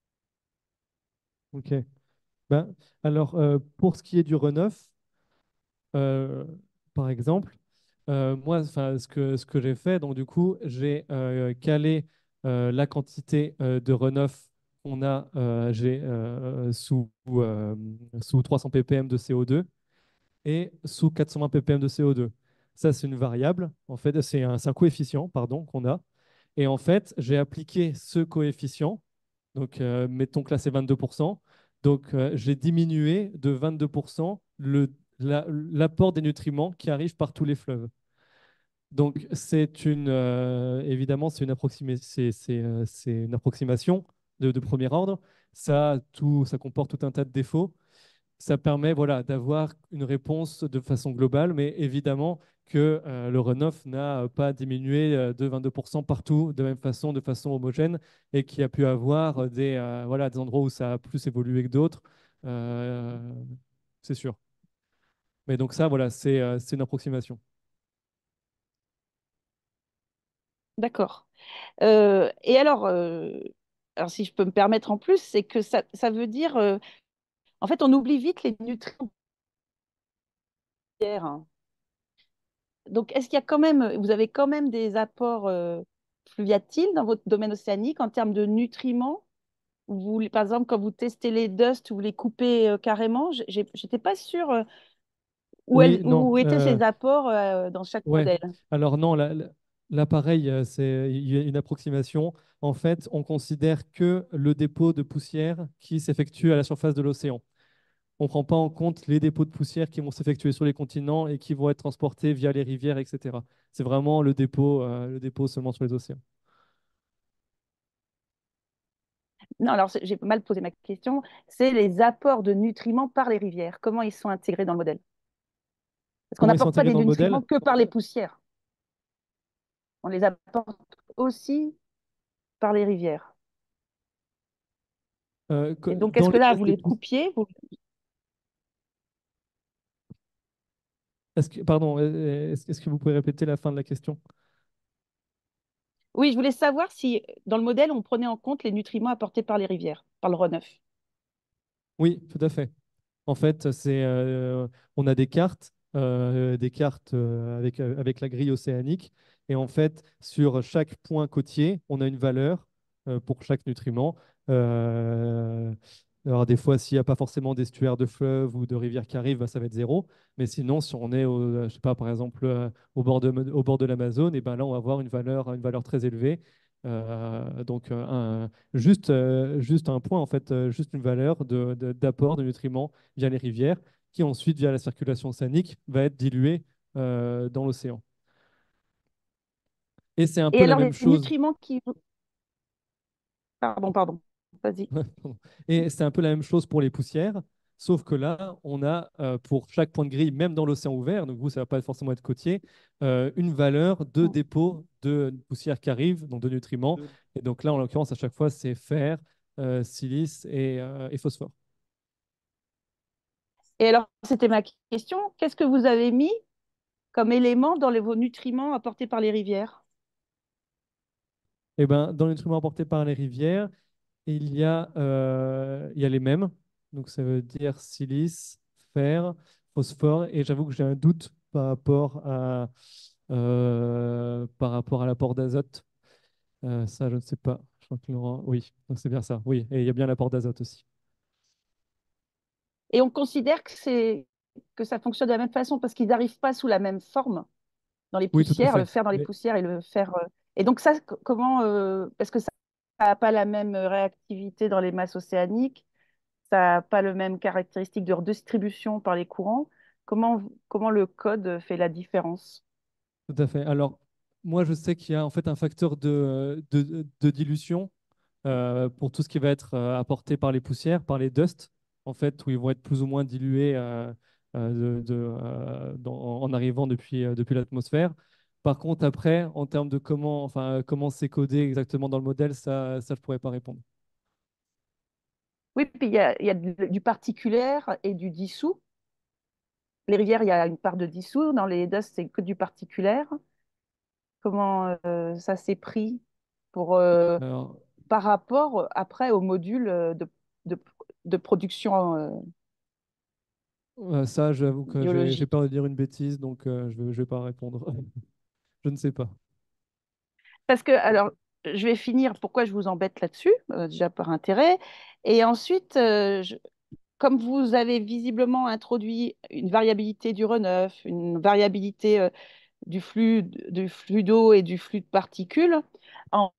[SPEAKER 1] Ok. Ben, alors, euh, pour ce qui est du runoff, euh, par exemple, euh, moi, enfin, ce que, ce que j'ai fait, donc du coup, j'ai euh, calé euh, la quantité euh, de runoff qu'on a euh, j'ai, euh, sous, euh, sous trois cents ppm de C O deux et sous quatre cent vingt ppm de C O deux. Ça, c'est une variable, en fait, c'est un, c'est un coefficient, pardon, qu'on a. Et en fait, j'ai appliqué ce coefficient, donc euh, mettons que là c'est vingt-deux pour cent, donc euh, j'ai diminué de vingt-deux pour cent le, la- l'apport des nutriments qui arrivent par tous les fleuves. Donc c'est une, euh, évidemment, c'est une, approxima- c'est, c'est, euh, c'est une approximation de, de premier ordre. Ça, tout, ça comporte tout un tas de défauts. Ça permet voilà, d'avoir une réponse de façon globale, mais évidemment que euh, le runoff n'a pas diminué euh, de vingt-deux pour cent partout de la même façon, de façon homogène, et qu'il y a pu avoir des, euh, voilà, des endroits où ça a plus évolué que d'autres. Euh, c'est sûr. Mais donc ça, voilà, c'est euh, c'est une approximation.
[SPEAKER 7] D'accord. Euh, et alors, euh, alors, si je peux me permettre en plus, c'est que ça, ça veut dire, euh, en fait, on oublie vite les nutriments. Hein. Donc, est-ce qu'il y a quand même, vous avez quand même des apports euh, fluviatiles dans votre domaine océanique en termes de nutriments? Vous, par exemple, quand vous testez les dusts, vous les coupez euh, carrément. J'ai- J'étais pas sûre euh, où,
[SPEAKER 1] Oui,
[SPEAKER 7] elles-
[SPEAKER 1] non.
[SPEAKER 7] où étaient
[SPEAKER 1] euh,
[SPEAKER 7] ces apports euh, dans chaque
[SPEAKER 1] Ouais,
[SPEAKER 7] modèle.
[SPEAKER 1] alors non, la- la- l'appareil, euh, c'est il y a une approximation. En fait, on considère que le dépôt de poussière qui s'effectue à la surface de l'océan. On ne prend pas en compte les dépôts de poussière qui vont s'effectuer sur les continents et qui vont être transportés via les rivières, et cetera. C'est vraiment le dépôt, euh, le dépôt seulement sur les océans.
[SPEAKER 7] Non, alors c'est- j'ai mal posé ma question. C'est les apports de nutriments par les rivières. Comment ils sont intégrés dans le modèle? Parce qu'on
[SPEAKER 1] Comment ils sont
[SPEAKER 7] n'apporte pas
[SPEAKER 1] intégrés
[SPEAKER 7] des
[SPEAKER 1] dans le modèle?
[SPEAKER 7] nutriments que par les poussières. On les apporte aussi par les rivières.
[SPEAKER 1] Euh, que-
[SPEAKER 7] Et donc,
[SPEAKER 1] dans
[SPEAKER 7] est-ce que
[SPEAKER 1] les
[SPEAKER 7] là,
[SPEAKER 1] tests
[SPEAKER 7] vous
[SPEAKER 1] de
[SPEAKER 7] les
[SPEAKER 1] poussière,
[SPEAKER 7] coupiez vous-
[SPEAKER 1] est-ce que, pardon, euh, est-ce est-ce que vous pouvez répéter la fin de la question?
[SPEAKER 7] Oui, je voulais savoir si dans le modèle, on prenait en compte les nutriments apportés par les rivières, par le runoff.
[SPEAKER 1] Oui, tout à fait. En fait, c'est, euh, on a des cartes, euh, des cartes euh, avec, euh, avec la grille océanique. Et en fait, sur chaque point côtier, on a une valeur euh, pour chaque nutriment. Euh, alors, des fois, s'il n'y a pas forcément d'estuaires de fleuves ou de rivières qui arrivent, bah, ça va être zéro. Mais sinon, si on est, au, euh, je sais pas, par exemple, euh, au bord de, au bord de l'Amazone, et ben là, on va avoir une valeur, une valeur très élevée. Euh, donc, euh, un- juste, euh, juste un point, en fait, euh, juste une valeur de, de- d'apport de nutriments via les rivières, qui ensuite, via la circulation océanique, va être diluée euh, dans l'océan. Et c'est un
[SPEAKER 7] Et
[SPEAKER 1] peu la
[SPEAKER 7] alors,
[SPEAKER 1] même
[SPEAKER 7] les
[SPEAKER 1] chose.
[SPEAKER 7] nutriments qui... Pardon, pardon. Vas-y.
[SPEAKER 1] Et c'est un peu la même chose pour les poussières, sauf que là, on a euh, pour chaque point de grille, même dans l'océan ouvert, donc vous, ça ne va pas forcément être côtier, euh, une valeur de dépôt de poussière qui arrive, donc de nutriments. Et donc là, en l'occurrence, à chaque fois, c'est fer, euh, silice et, euh, et phosphore.
[SPEAKER 7] Et alors, c'était ma question. Qu'est-ce que vous avez mis comme élément dans les, vos nutriments apportés par les rivières?
[SPEAKER 1] Et ben, dans les nutriments apportés par les rivières, il y a, euh, il y a les mêmes. Donc ça veut dire silice, fer, phosphore. Et j'avoue que j'ai un doute par rapport à, euh, par rapport à l'apport d'azote. Euh, ça, je ne sais pas. Je crois que Laurent... Oui, donc c'est bien ça. Oui, et il y a bien l'apport d'azote aussi.
[SPEAKER 7] Et on considère que, c'est, que ça fonctionne de la même façon parce qu'ils n'arrivent pas sous la même forme dans les
[SPEAKER 1] Oui, tout à
[SPEAKER 7] poussières, le
[SPEAKER 1] fait.
[SPEAKER 7] fer dans les
[SPEAKER 1] Mais
[SPEAKER 7] poussières et le fer. euh, Et donc, ça, c- comment. euh, Parce que ça n'a pas la même réactivité dans les masses océaniques, ça n'a pas le même caractéristique de redistribution par les courants. Comment, comment le code fait la différence?
[SPEAKER 1] tout à fait. Alors, moi, je sais qu'il y a en fait un facteur de, de, de dilution euh, pour tout ce qui va être euh, apporté par les poussières, par les dusts. en fait, où ils vont être plus ou moins dilués euh, euh, de- de, euh, dans- en arrivant depuis, euh, depuis l'atmosphère. Par contre, après, en termes de comment, enfin, euh, comment c'est codé exactement dans le modèle, ça, ça je pourrais pas répondre.
[SPEAKER 7] Oui, puis il y a, il y a du, du particulaire et du dissous. Les rivières, il y a une part de dissous. Dans les dusts, c'est que du particulaire. Comment euh, ça s'est pris pour, euh,
[SPEAKER 1] Alors,
[SPEAKER 7] par rapport après au module euh, de, de, de production euh,
[SPEAKER 1] euh, ça, j'avoue que j'ai j'ai
[SPEAKER 7] biologique?
[SPEAKER 1] peur de dire une bêtise, donc euh, je ne vais pas répondre. Je ne sais pas.
[SPEAKER 7] Parce que, alors, je vais finir pourquoi je vous embête là-dessus, euh, déjà par intérêt. Et ensuite, euh, je- comme vous avez visiblement introduit une variabilité du runoff, une variabilité euh, du flux, du flux d'eau et du flux de particules, en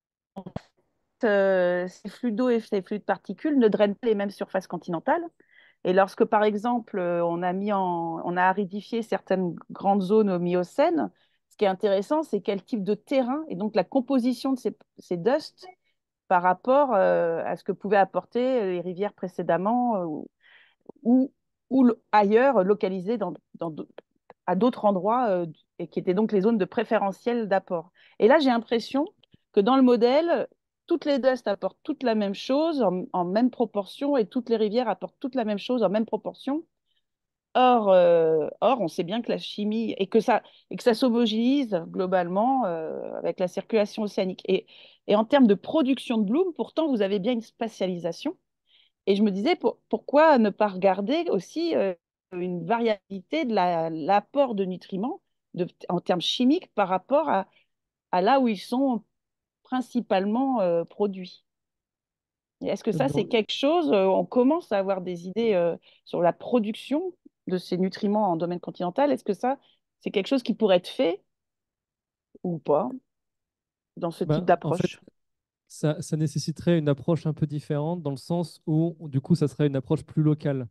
[SPEAKER 7] euh, ces flux d'eau et ces flux de particules ne drainent pas les mêmes surfaces continentales. Et lorsque, par exemple, euh, on a mis en, on a aridifié certaines grandes zones au Miocène, ce qui est intéressant, c'est quel type de terrain et donc la composition de ces, ces dusts par rapport euh, à ce que pouvaient apporter les rivières précédemment euh, ou, ou ailleurs, localisées dans, dans, à d'autres endroits euh, et qui étaient donc les zones de préférentiel d'apport. Et là, j'ai l'impression que dans le modèle, toutes les dusts apportent toute la même chose en, en même proportion et toutes les rivières apportent toute la même chose en même proportion. Or, euh, or, on sait bien que la chimie et que ça, et que ça s'homogénise globalement euh, avec la circulation océanique. Et, et en termes de production de bloom, pourtant, vous avez bien une spatialisation. Et je me disais, pour- pourquoi ne pas regarder aussi euh, une variabilité de la- l'apport de nutriments de- en termes chimiques par rapport à, à là où ils sont principalement euh, produits. Et est-ce que ça, c'est
[SPEAKER 1] Dans-
[SPEAKER 7] quelque chose, euh, on commence à avoir des idées euh, sur la production de ces nutriments en domaine continental. Est-ce que ça, c'est quelque chose qui pourrait être fait ou pas dans ce type
[SPEAKER 1] ben, en fait,
[SPEAKER 7] d'approche?
[SPEAKER 1] ça, ça nécessiterait une approche un peu différente dans le sens où, du coup, ça serait une approche plus locale.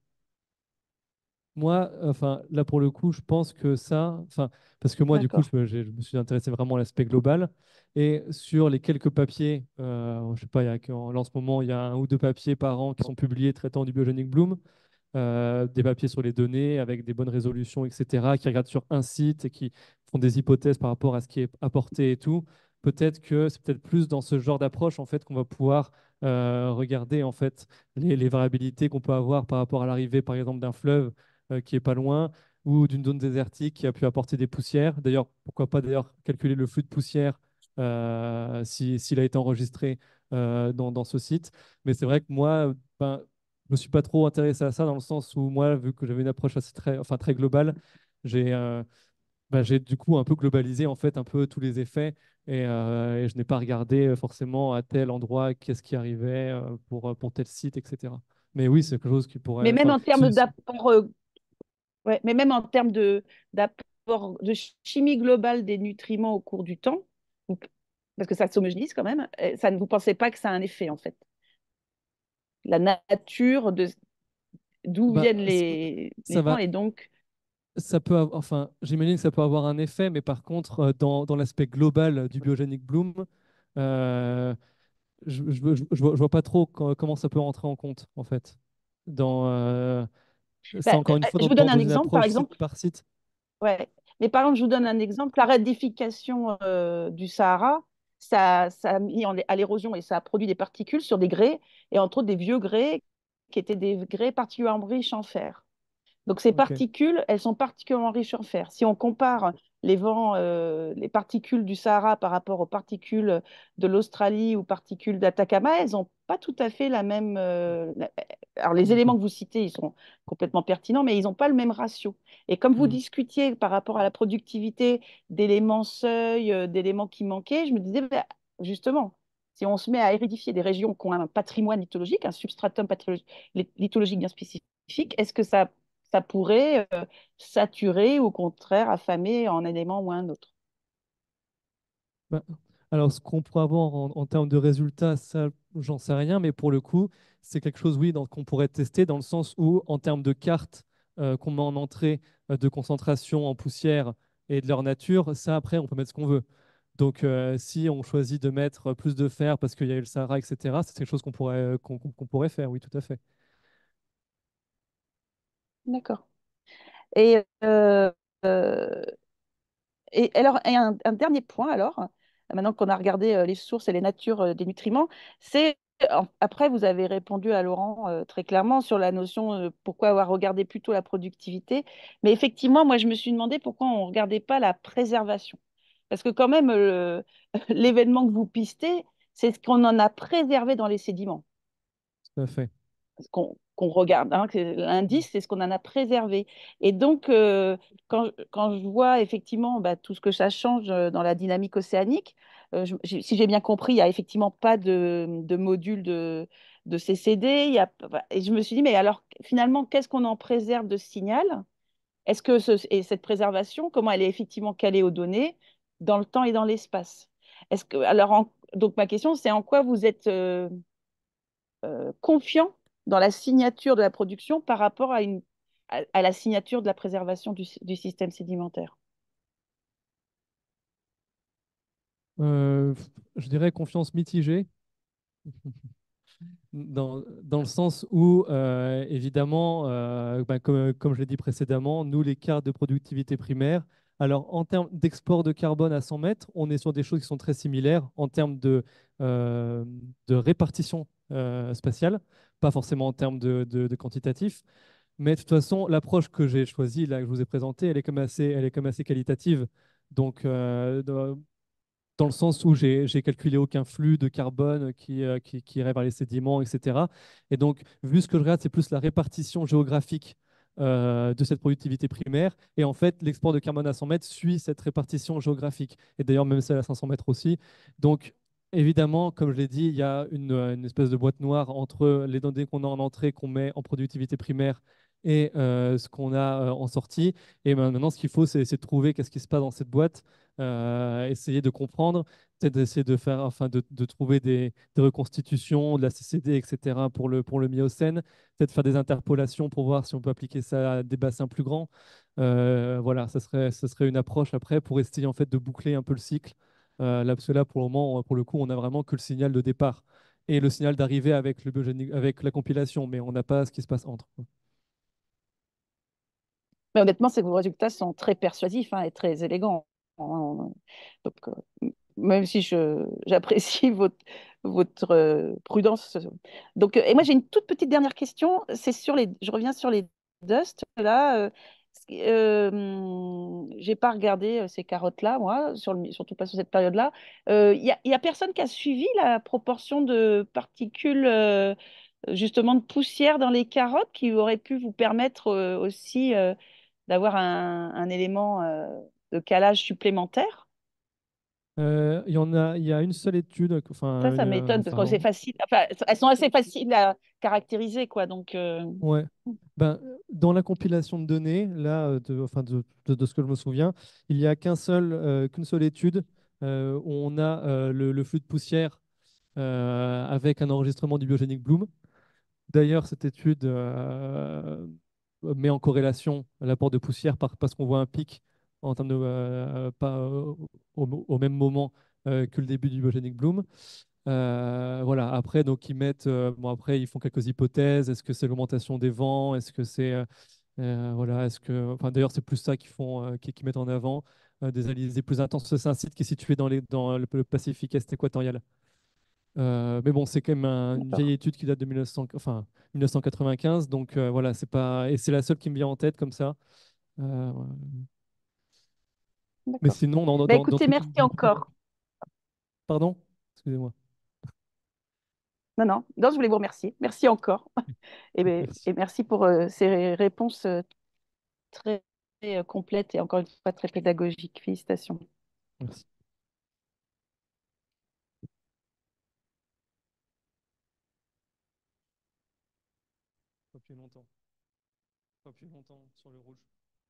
[SPEAKER 1] Moi, enfin, là pour le coup, je pense que ça, enfin, parce que moi, du coup,
[SPEAKER 7] D'accord.
[SPEAKER 1] je, me j'ai- je me suis intéressé vraiment à l'aspect global. Et sur les quelques papiers, euh, je sais pas, il y a, qu'en- là, en ce moment, il y a un ou deux papiers par an qui sont publiés traitant du biogenic bloom, euh, des papiers sur les données avec des bonnes résolutions, et cetera, qui regardent sur un site et qui font des hypothèses par rapport à ce qui est apporté et tout. Peut-être que c'est peut-être plus dans ce genre d'approche en fait qu'on va pouvoir euh, regarder en fait les, les variabilités qu'on peut avoir par rapport à l'arrivée, par exemple, d'un fleuve euh, qui est pas loin ou d'une zone désertique qui a pu apporter des poussières. D'ailleurs, pourquoi pas d'ailleurs calculer le flux de poussière euh, si- s'il a été enregistré euh, dans, dans ce site. Mais c'est vrai que moi, ben, je me suis pas trop intéressé à ça dans le sens où moi, vu que j'avais une approche assez très, enfin, très globale, j'ai euh, bah, j'ai du coup un peu globalisé en fait un peu tous les effets et, euh, et je n'ai pas regardé euh, forcément à tel endroit qu'est-ce qui arrivait euh, pour, euh, pour tel site, et cetera. Mais oui, c'est quelque chose qui pourrait.
[SPEAKER 7] Mais même
[SPEAKER 1] Enfin,
[SPEAKER 7] en termes
[SPEAKER 1] si- si-
[SPEAKER 7] d'apport euh, Ouais, mais même en termes de d'apport de chimie globale des nutriments au cours du temps, donc- parce que ça s'homogénise quand même, euh, ça ne vous pensez pas que ça a un effet en fait. La nature de d'où
[SPEAKER 1] bah,
[SPEAKER 7] viennent
[SPEAKER 1] c-
[SPEAKER 7] les, les
[SPEAKER 1] ça
[SPEAKER 7] gens
[SPEAKER 1] va.
[SPEAKER 7] et donc
[SPEAKER 1] Ça peut, av- enfin, j'imagine que ça peut avoir un effet, mais par contre, euh, dans, dans l'aspect global du biogenic bloom, euh, je, je, je, je vois, je vois pas trop co- comment ça peut rentrer en compte, en fait. Dans, euh, ça,
[SPEAKER 7] bah,
[SPEAKER 1] encore une
[SPEAKER 7] euh,
[SPEAKER 1] fois,
[SPEAKER 7] je
[SPEAKER 1] dans,
[SPEAKER 7] vous
[SPEAKER 1] dans-
[SPEAKER 7] donne un
[SPEAKER 1] dans une
[SPEAKER 7] exemple par
[SPEAKER 1] approche site
[SPEAKER 7] exemple.
[SPEAKER 1] par site.
[SPEAKER 7] Ouais. Mais par exemple, je vous donne un exemple. La radification euh, du Sahara, ça, ça a mis en- à l'érosion et ça a produit des particules sur des grès, et entre autres des vieux grès qui étaient des grès particulièrement riches en fer. Donc ces
[SPEAKER 1] Ok.
[SPEAKER 7] particules, elles sont particulièrement riches en fer. Si on compare les vents, euh, les particules du Sahara par rapport aux particules de l'Australie ou particules d'Atacama, elles n'ont pas tout à fait la même. euh, la- Alors les éléments
[SPEAKER 1] D'accord.
[SPEAKER 7] que vous citez, ils sont complètement pertinents, mais ils n'ont pas le même ratio. Et comme vous
[SPEAKER 1] Hmm.
[SPEAKER 7] discutiez par rapport à la productivité d'éléments seuil, euh, d'éléments qui manquaient, je me disais, bah, justement, si on se met à éridifier des régions qui ont un patrimoine lithologique, un substratum patrologique- lithologique bien spécifique, est-ce que ça ça pourrait euh, saturer ou au contraire affamer en un élément ou un autre.
[SPEAKER 1] Bah, alors, ce qu'on pourrait avoir en, en termes de résultats, ça, j'en sais rien, mais pour le coup, c'est quelque chose, oui, donc, qu'on pourrait tester dans le sens où, en termes de cartes euh, qu'on met en entrée euh, de concentration en poussière et de leur nature, ça, après, on peut mettre ce qu'on veut. Donc, euh, si on choisit de mettre plus de fer parce qu'il y a eu le Sahara, et cetera, c'est quelque chose qu'on pourrait, qu'on, qu'on- qu'on pourrait faire, oui, tout à fait.
[SPEAKER 7] D'accord. Et, euh, euh, et alors, et un, un dernier point, alors, maintenant qu'on a regardé euh, les sources et les natures euh, des nutriments, c'est, en- après, vous avez répondu à Laurent euh, très clairement sur la notion euh, pourquoi avoir regardé plutôt la productivité. Mais effectivement, moi, je me suis demandé pourquoi on ne regardait pas la préservation. Parce que quand même, euh, l'événement que vous pistez, c'est ce qu'on en a préservé dans les sédiments
[SPEAKER 1] Tout à fait.
[SPEAKER 7] qu'on qu'on regarde. Hein, que l'indice, c'est ce qu'on en a préservé. Et donc, euh, quand, quand je vois effectivement bah, tout ce que ça change euh, dans la dynamique océanique, euh, je- j'ai- si j'ai bien compris, il n'y a effectivement pas de, de module de, de C C D. Il y a, et je me suis dit, mais alors finalement, qu'est-ce qu'on en préserve de ce signal? Est-ce que ce- et cette préservation, comment elle est effectivement calée aux données dans le temps et dans l'espace? Est-ce que, alors, en- donc ma question, c'est en quoi vous êtes euh, euh, confiant dans la signature de la production par rapport à, une, à, à la signature de la préservation du, du système sédimentaire.
[SPEAKER 1] Euh, je dirais confiance mitigée. Dans, dans le sens où, euh, évidemment, euh, ben, comme, comme je l'ai dit précédemment, nous, les cartes de productivité primaire, alors en termes d'export de carbone à cent mètres, on est sur des choses qui sont très similaires en termes de, euh, de répartition euh, spatiale, pas forcément en termes de, de- de quantitatif. Mais de toute façon, l'approche que j'ai choisie, là, que je vous ai présentée, elle est comme assez, elle est comme assez qualitative. Donc, euh, dans le sens où j'ai j'ai calculé aucun flux de carbone qui, euh, qui, qui irait vers les sédiments, et cetera. Et donc, vu ce que je regarde, c'est plus la répartition géographique euh, de cette productivité primaire. Et en fait, l'export de carbone à cent mètres suit cette répartition géographique. Et d'ailleurs, même celle à cinq cents mètres aussi. Donc, évidemment, comme je l'ai dit, il y a une, une espèce de boîte noire entre les données qu'on a en entrée, qu'on met en productivité primaire, et euh, ce qu'on a euh, en sortie. Et maintenant, ce qu'il faut, c'est c'est de trouver qu'est-ce qui se passe dans cette boîte, euh, essayer de comprendre, peut-être d'essayer de faire, enfin, de, de trouver des, des reconstitutions de la C C D, et cetera pour le, pour le Miocène, peut-être faire des interpolations pour voir si on peut appliquer ça à des bassins plus grands. Euh, voilà, ça serait, ça serait une approche après pour essayer en fait de boucler un peu le cycle. Euh, là, parce que là, pour le moment, pour le coup, on n'a vraiment que le signal de départ et le signal d'arrivée avec, le biogénique- avec la compilation, mais on n'a pas ce qui se passe entre.
[SPEAKER 7] Mais honnêtement, c'est que vos résultats sont très persuasifs hein, et très élégants. Donc, euh, même si je, j'apprécie votre, votre euh, prudence. Donc, euh, et moi, j'ai une toute petite dernière question. C'est sur les, je reviens sur les dust. Là, euh, euh, j'ai pas regardé euh, ces carottes-là, moi, sur le, surtout pas sur cette période-là. Il n'y a, y a personne qui a suivi la proportion de particules, euh, justement, de poussière dans les carottes qui aurait pu vous permettre euh, aussi euh, d'avoir un, un élément euh, de calage supplémentaire.
[SPEAKER 1] Euh, Il y en a, il y a une seule étude,
[SPEAKER 7] Ça,
[SPEAKER 1] enfin,
[SPEAKER 7] ça
[SPEAKER 1] euh,
[SPEAKER 7] m'étonne parce que
[SPEAKER 1] enfin,
[SPEAKER 7] c'est facile. Enfin, elles sont assez faciles à caractériser, quoi. Donc, euh,
[SPEAKER 1] ouais. Ben, dans la compilation de données, là, euh, de, enfin, de, de- de ce que je me souviens, il n'y a qu'un seul, euh, qu'une seule étude euh, où on a euh, le, le flux de poussière euh, avec un enregistrement du biogénique Bloom. D'ailleurs, cette étude euh, met en corrélation l'apport de poussière par- parce qu'on voit un pic en termes de, euh, pas, euh, au, au même moment euh, que le début du biogénique Bloom. Euh, voilà. Après, donc ils mettent, euh, bon après ils font quelques hypothèses. Est-ce que c'est l'augmentation des vents? Est-ce que c'est, euh, euh, voilà, est-ce que, enfin d'ailleurs c'est plus ça qu'ils font, euh, qu'ils qu'ils mettent en avant, euh, des alizés plus intenses. C'est un site qui est situé dans les, dans le, le Pacifique Est équatorial. Euh, mais bon, c'est quand même un- une vieille
[SPEAKER 7] d'accord,
[SPEAKER 1] étude qui date de mille neuf cents, enfin, mille neuf cent quatre-vingt-quinze, donc euh, voilà, c'est pas, et c'est la seule qui me vient en tête comme ça. Euh, voilà. Mais
[SPEAKER 7] d'accord.
[SPEAKER 1] sinon, dans,
[SPEAKER 7] Ben,
[SPEAKER 1] dans, dans
[SPEAKER 7] écoutez,
[SPEAKER 1] toutes,
[SPEAKER 7] merci
[SPEAKER 1] dans toutes les...
[SPEAKER 7] encore.
[SPEAKER 1] Pardon? Excusez-moi.
[SPEAKER 7] Non, non, non, je voulais vous remercier. Merci encore. Et, ben,
[SPEAKER 1] Merci.
[SPEAKER 7] et merci pour euh, ces réponses euh, très euh, complètes et encore une fois très pédagogiques. Félicitations.
[SPEAKER 1] Merci. Pas plus longtemps. Pas plus longtemps sur le rouge.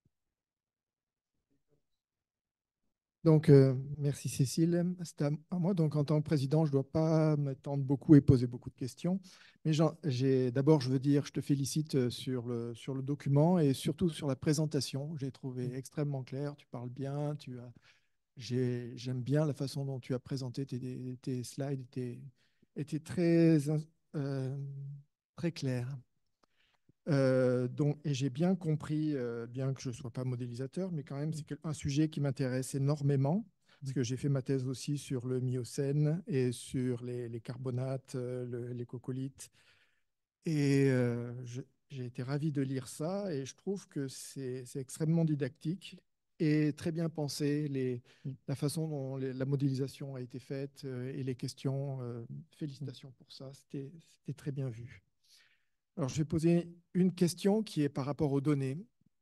[SPEAKER 2] Donc, euh, merci Cécile. C'est à, à moi. Donc, en tant que président, je ne dois pas m'étendre beaucoup et poser beaucoup de questions. Mais j'en- j'ai, d'abord, je veux dire, je te félicite euh, sur le, sur le document et surtout sur la présentation. J'ai trouvé extrêmement clair. Tu parles bien. Tu as, j'ai, j'aime bien la façon dont tu as présenté tes, tes slides. Étaient, étaient très, euh, très clairs. Euh, donc, et j'ai bien compris, euh, bien que je ne sois pas modélisateur, mais quand même, c'est que- un sujet qui m'intéresse énormément, parce que j'ai fait ma thèse aussi sur le Miocène et sur les, les carbonates, euh, le- les coccolithes. Et euh, je- j'ai été ravi de lire ça, et je trouve que c'est c'est extrêmement didactique et très bien pensé, les, la façon dont les- la modélisation a été faite euh, et les questions. Euh, félicitations pour ça, c'était c'était très bien vu. Alors, je vais poser une question qui est par rapport aux données.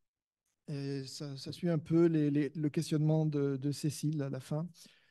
[SPEAKER 2] Et ça, ça suit un peu les- les- le questionnement de, de Cécile à la fin.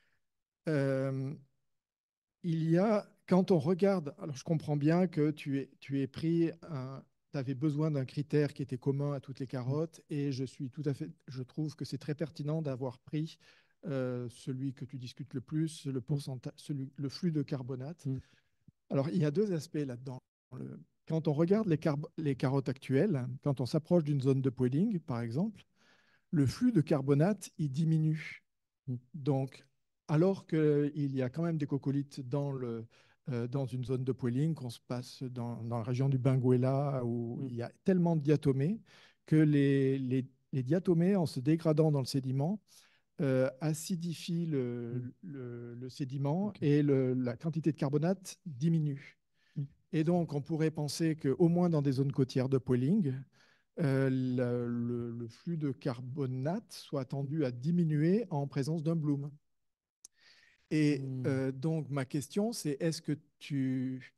[SPEAKER 2] Euh, il y a, quand on regarde, alors je comprends bien que tu es, tu es pris, tu avais besoin d'un critère qui était commun à toutes les carottes, et je suis tout à fait, je trouve que c'est très pertinent d'avoir pris euh, celui que tu discutes le plus, le pourcentage, celui, le flux de carbonate.
[SPEAKER 1] Mm.
[SPEAKER 2] Alors, il y a deux aspects là-dedans. Le- Quand on regarde les, carb- les carottes actuelles, quand on s'approche d'une zone de Poeling, par exemple, le flux de carbonate, il diminue.
[SPEAKER 1] Mm.
[SPEAKER 2] Donc, alors qu'il y a quand même des coccolithes dans, le, euh, dans une zone de Poeling, qu'on se passe dans, dans la région du Benguela, où
[SPEAKER 1] Mm.
[SPEAKER 2] il y a tellement de diatomées que les, les, les diatomées, en se dégradant dans le sédiment, euh, acidifient le,
[SPEAKER 1] Mm.
[SPEAKER 2] le- le sédiment,
[SPEAKER 1] Ok.
[SPEAKER 2] et le- la quantité de carbonate diminue.
[SPEAKER 1] Mm.
[SPEAKER 2] Et donc, on pourrait penser qu'au moins dans des zones côtières de Poeling, euh, le, le- le flux de carbonate soit tendu à diminuer en présence d'un bloom. Et
[SPEAKER 1] Mm.
[SPEAKER 2] euh, donc, ma question, c'est est-ce que tu,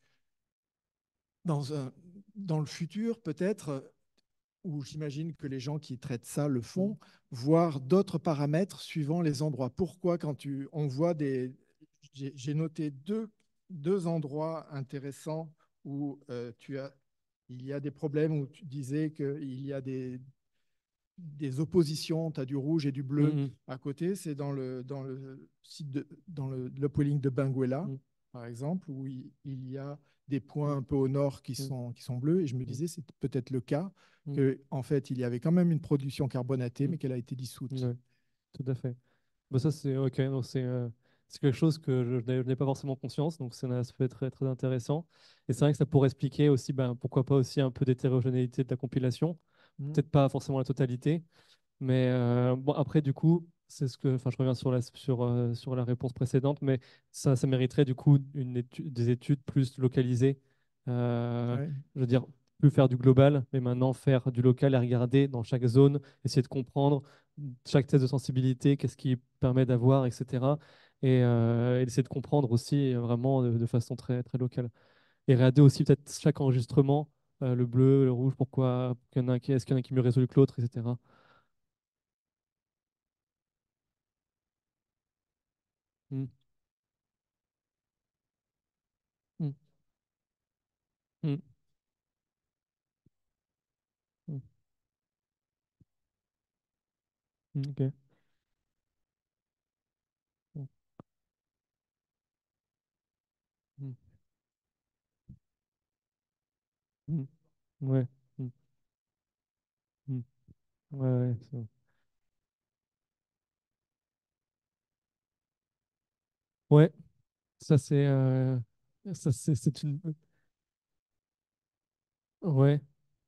[SPEAKER 2] dans un, dans le futur, peut-être, où j'imagine que les gens qui traitent ça le font, voir d'autres paramètres suivant les endroits. Pourquoi, quand tu, on voit des... J'ai j'ai noté deux, deux endroits intéressants où euh, tu as, il y a des problèmes, où tu disais qu'il y a des, des oppositions, tu as du rouge et du bleu
[SPEAKER 1] Mm.
[SPEAKER 2] à côté. C'est dans le, dans le site de, dans le, l'upwelling de Benguela,
[SPEAKER 1] Mm.
[SPEAKER 2] par exemple, où il, il y a des points
[SPEAKER 1] Mm.
[SPEAKER 2] un peu au nord qui
[SPEAKER 1] Mm.
[SPEAKER 2] sont, qui sont bleus. Et je me
[SPEAKER 1] Mm.
[SPEAKER 2] disais, c'est peut-être le cas,
[SPEAKER 1] Mm.
[SPEAKER 2] que en fait, il y avait quand même une production carbonatée,
[SPEAKER 1] Mm.
[SPEAKER 2] mais qu'elle a été dissoute.
[SPEAKER 1] Ouais, tout à fait. Bah, ça, c'est ok. Donc c'est euh, c'est quelque chose que je, je n'ai je n'ai pas forcément conscience, donc c'est un aspect très, très intéressant. Et c'est vrai que ça pourrait expliquer aussi, ben, pourquoi pas aussi un peu d'hétérogénéité de la compilation.
[SPEAKER 2] Mm.
[SPEAKER 1] Peut-être pas forcément la totalité, mais euh, bon, après, du coup, c'est ce que, enfin, je reviens sur la, sur, euh, sur la réponse précédente, mais ça, ça mériterait du coup une étude, des études plus localisées. Euh,
[SPEAKER 2] Ouais.
[SPEAKER 1] je veux dire, plus faire du global, mais maintenant faire du local et regarder dans chaque zone, essayer de comprendre chaque test de sensibilité, qu'est-ce qui permet d'avoir, et cetera. Et, euh, et essayer de comprendre aussi euh, vraiment de, de façon très, très locale. Et regarder aussi peut-être chaque enregistrement, euh, le bleu, le rouge, pourquoi, qu'il y en a un qui, est-ce qu'il y en a un qui est mieux résolu que l'autre, et cetera. Mm, mm, mm, mm, mm, ok. Mm, mm, mm, ouais. Mm, mm, ouais, ouais, c'est- ouais, ça c'est euh, ça c'est c'est une ouais,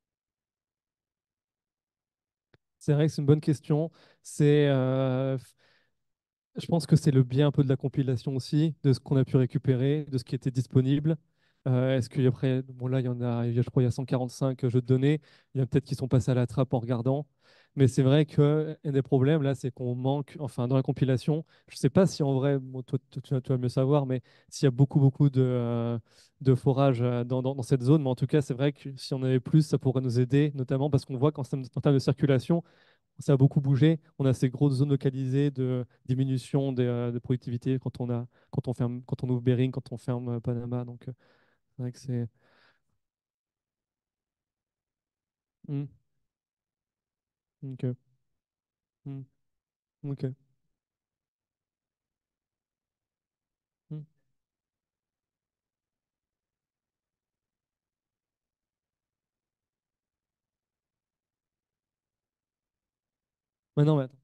[SPEAKER 1] c'est vrai que c'est une bonne question. C'est euh, Je pense que c'est le biais un peu de la compilation aussi, de ce qu'on a pu récupérer, de ce qui était disponible. Euh, est-ce qu'après, bon là, il y en a, il y a- je crois, il y a cent quarante-cinq jeux de données. Il y a peut-être qui sont passés à la trappe en regardant. Mais c'est vrai que un des problèmes là, c'est qu'on manque, enfin, dans la compilation, je ne sais pas si en vrai, bon, toi, toi, tu vas tu vas mieux savoir, mais s'il y a beaucoup, beaucoup de, euh, de forage euh, dans, dans- dans cette zone. Mais en tout cas, c'est vrai que si on avait plus, ça pourrait nous aider, notamment parce qu'on voit qu'en termes en termes de circulation, ça a beaucoup bougé. On a ces grosses zones localisées de diminution de, euh, de productivité quand on a, quand on ferme, quand on ouvre Bering, quand on ferme euh, Panama. Donc, euh, c'est vrai que c'est. Hmm, ok. Hmm, ok. Hmm. Mais non, mais attends.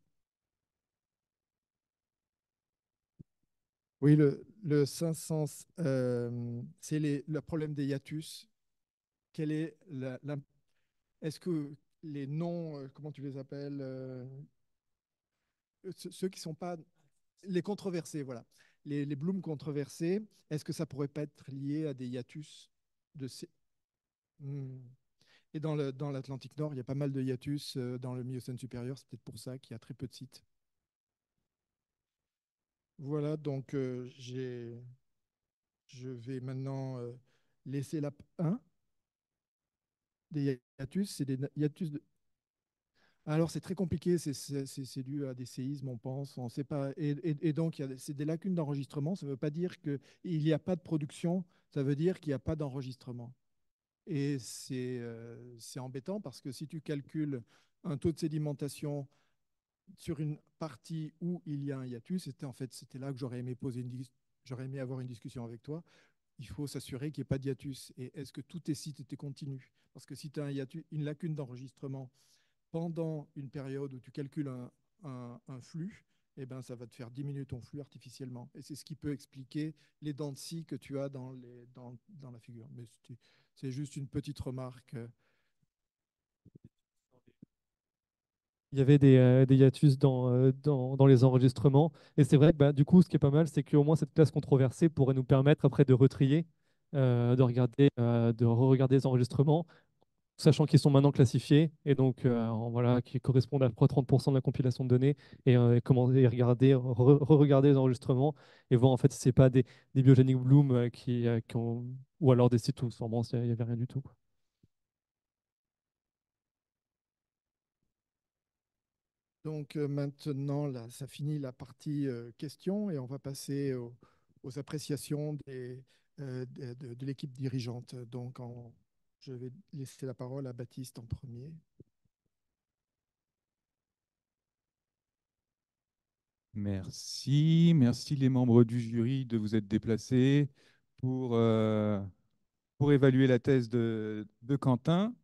[SPEAKER 2] Oui, le, le cinq cents, euh, c'est les- le problème des hiatus. Quel est la- l'im- est-ce que les noms, euh, comment tu les appelles, euh, ce- ceux qui ne sont pas les controversés, voilà, les, les blooms controversés, est-ce que ça pourrait pas être lié à des hiatus de ces... Hmm. Et dans le, dans l'Atlantique Nord, il y a pas mal de hiatus euh, dans le Miocène supérieur, c'est peut-être pour ça qu'il y a très peu de sites. Voilà, donc euh, j'ai, je vais maintenant euh, laisser la... Hein? Des hiatus, c'est des na- hiatus de... Alors, c'est très compliqué, c'est c'est- c'est- c'est dû à des séismes, on pense, on sait pas. Et, et- et donc, il y a des- c'est des lacunes d'enregistrement, ça ne veut pas dire qu'il n'y a pas de production, ça veut dire qu'il n'y a pas d'enregistrement. Et c'est euh, c'est embêtant parce que si tu calcules un taux de sédimentation sur une partie où il y a un hiatus, c'était en fait c'était là que j'aurais aimé poser une dis- j'aurais aimé avoir une discussion avec toi. Il faut s'assurer qu'il n'y ait pas de hiatus. Et est-ce que tous tes sites étaient continus? Parce que si tu as un hiatus, une lacune d'enregistrement pendant une période où tu calcules un, un- un flux, eh ben, ça va te faire diminuer ton flux artificiellement. Et c'est ce qui peut expliquer les dents de scie que tu as dans, les, dans, dans la figure. Mais c'est c'est juste une petite remarque.
[SPEAKER 1] Il y avait des, euh, des hiatus dans, euh, dans, dans les enregistrements. Et c'est vrai que bah, du coup, ce qui est pas mal, c'est qu'au moins cette classe controversée pourrait nous permettre après de retrier, euh, de regarder, euh, de re-regarder les enregistrements, sachant qu'ils sont maintenant classifiés et donc euh, en- voilà, qui correspondent à près trente pour cent de la compilation de données et, euh, et commencer à regarder, re- re-regarder les enregistrements et voir en fait si c'est pas des, des biogenic blooms euh, qui, euh, qui ont, ou alors des sites où sûrement il n'y avait rien du tout, quoi.
[SPEAKER 2] Donc euh, maintenant, là, ça finit la partie euh, questions et on va passer au- aux appréciations des, euh, de, de- de l'équipe dirigeante. Donc en- je vais laisser la parole à Baptiste en premier.
[SPEAKER 4] Merci, merci les membres du jury de vous être déplacés pour, euh, pour évaluer la thèse de, de Quentin.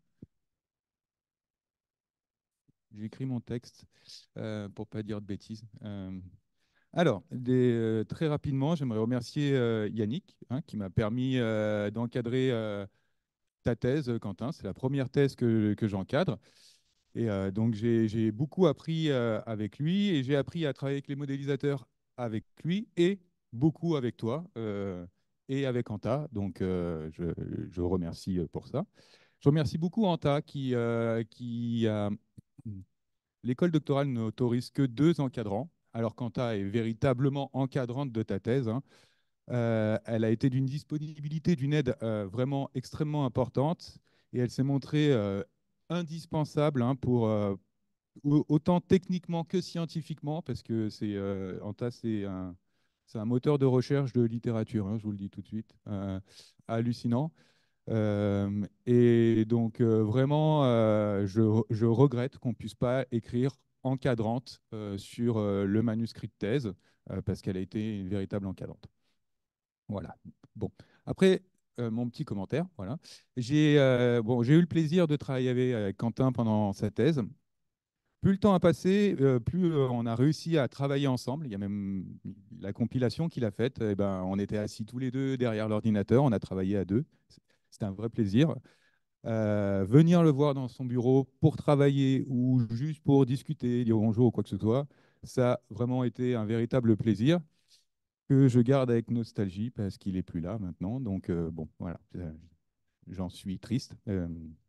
[SPEAKER 4] J'ai écrit mon texte euh, pour ne pas dire de bêtises. Euh, alors, des, euh, très rapidement, j'aimerais remercier euh, Yannick hein, qui m'a permis euh, d'encadrer euh, ta thèse, Quentin. C'est la première thèse que, que j'encadre. Et euh, donc, j'ai j'ai beaucoup appris euh, avec lui et j'ai appris à travailler avec les modélisateurs avec lui et beaucoup avec toi euh, et avec Anta. Donc, euh, je, je vous remercie pour ça. Je remercie beaucoup Anta qui, euh, qui a... L'école doctorale n'autorise que deux encadrants, alors qu'Anta est véritablement encadrante de ta thèse. Hein. Euh, elle a été d'une disponibilité, d'une aide euh, vraiment extrêmement importante et elle s'est montrée euh, indispensable hein, pour, euh, autant techniquement que scientifiquement, parce que c'est euh, Anta, c'est un, c'est un moteur de recherche de littérature, hein, je vous le dis tout de suite, euh, hallucinant. Euh, et donc euh, vraiment, euh, je, je regrette qu'on ne puisse pas écrire encadrante euh, sur euh, le manuscrit de thèse, euh, parce qu'elle a été une véritable encadrante. Voilà. Bon. Après, euh, mon petit commentaire. Voilà. J'ai euh, bon, j'ai eu le plaisir de travailler avec, avec Quentin pendant sa thèse. Plus le temps a passé, euh, plus euh, on a réussi à travailler ensemble. Il y a même la compilation qu'il a faite. Eh ben, on était assis tous les deux derrière l'ordinateur. On a travaillé à deux. C'était un vrai plaisir. Euh, venir le voir dans son bureau pour travailler ou juste pour discuter, dire bonjour ou quoi que ce soit, ça a vraiment été un véritable plaisir que je garde avec nostalgie parce qu'il est plus là maintenant. Donc, euh, bon, voilà, euh, j'en suis triste. Euh,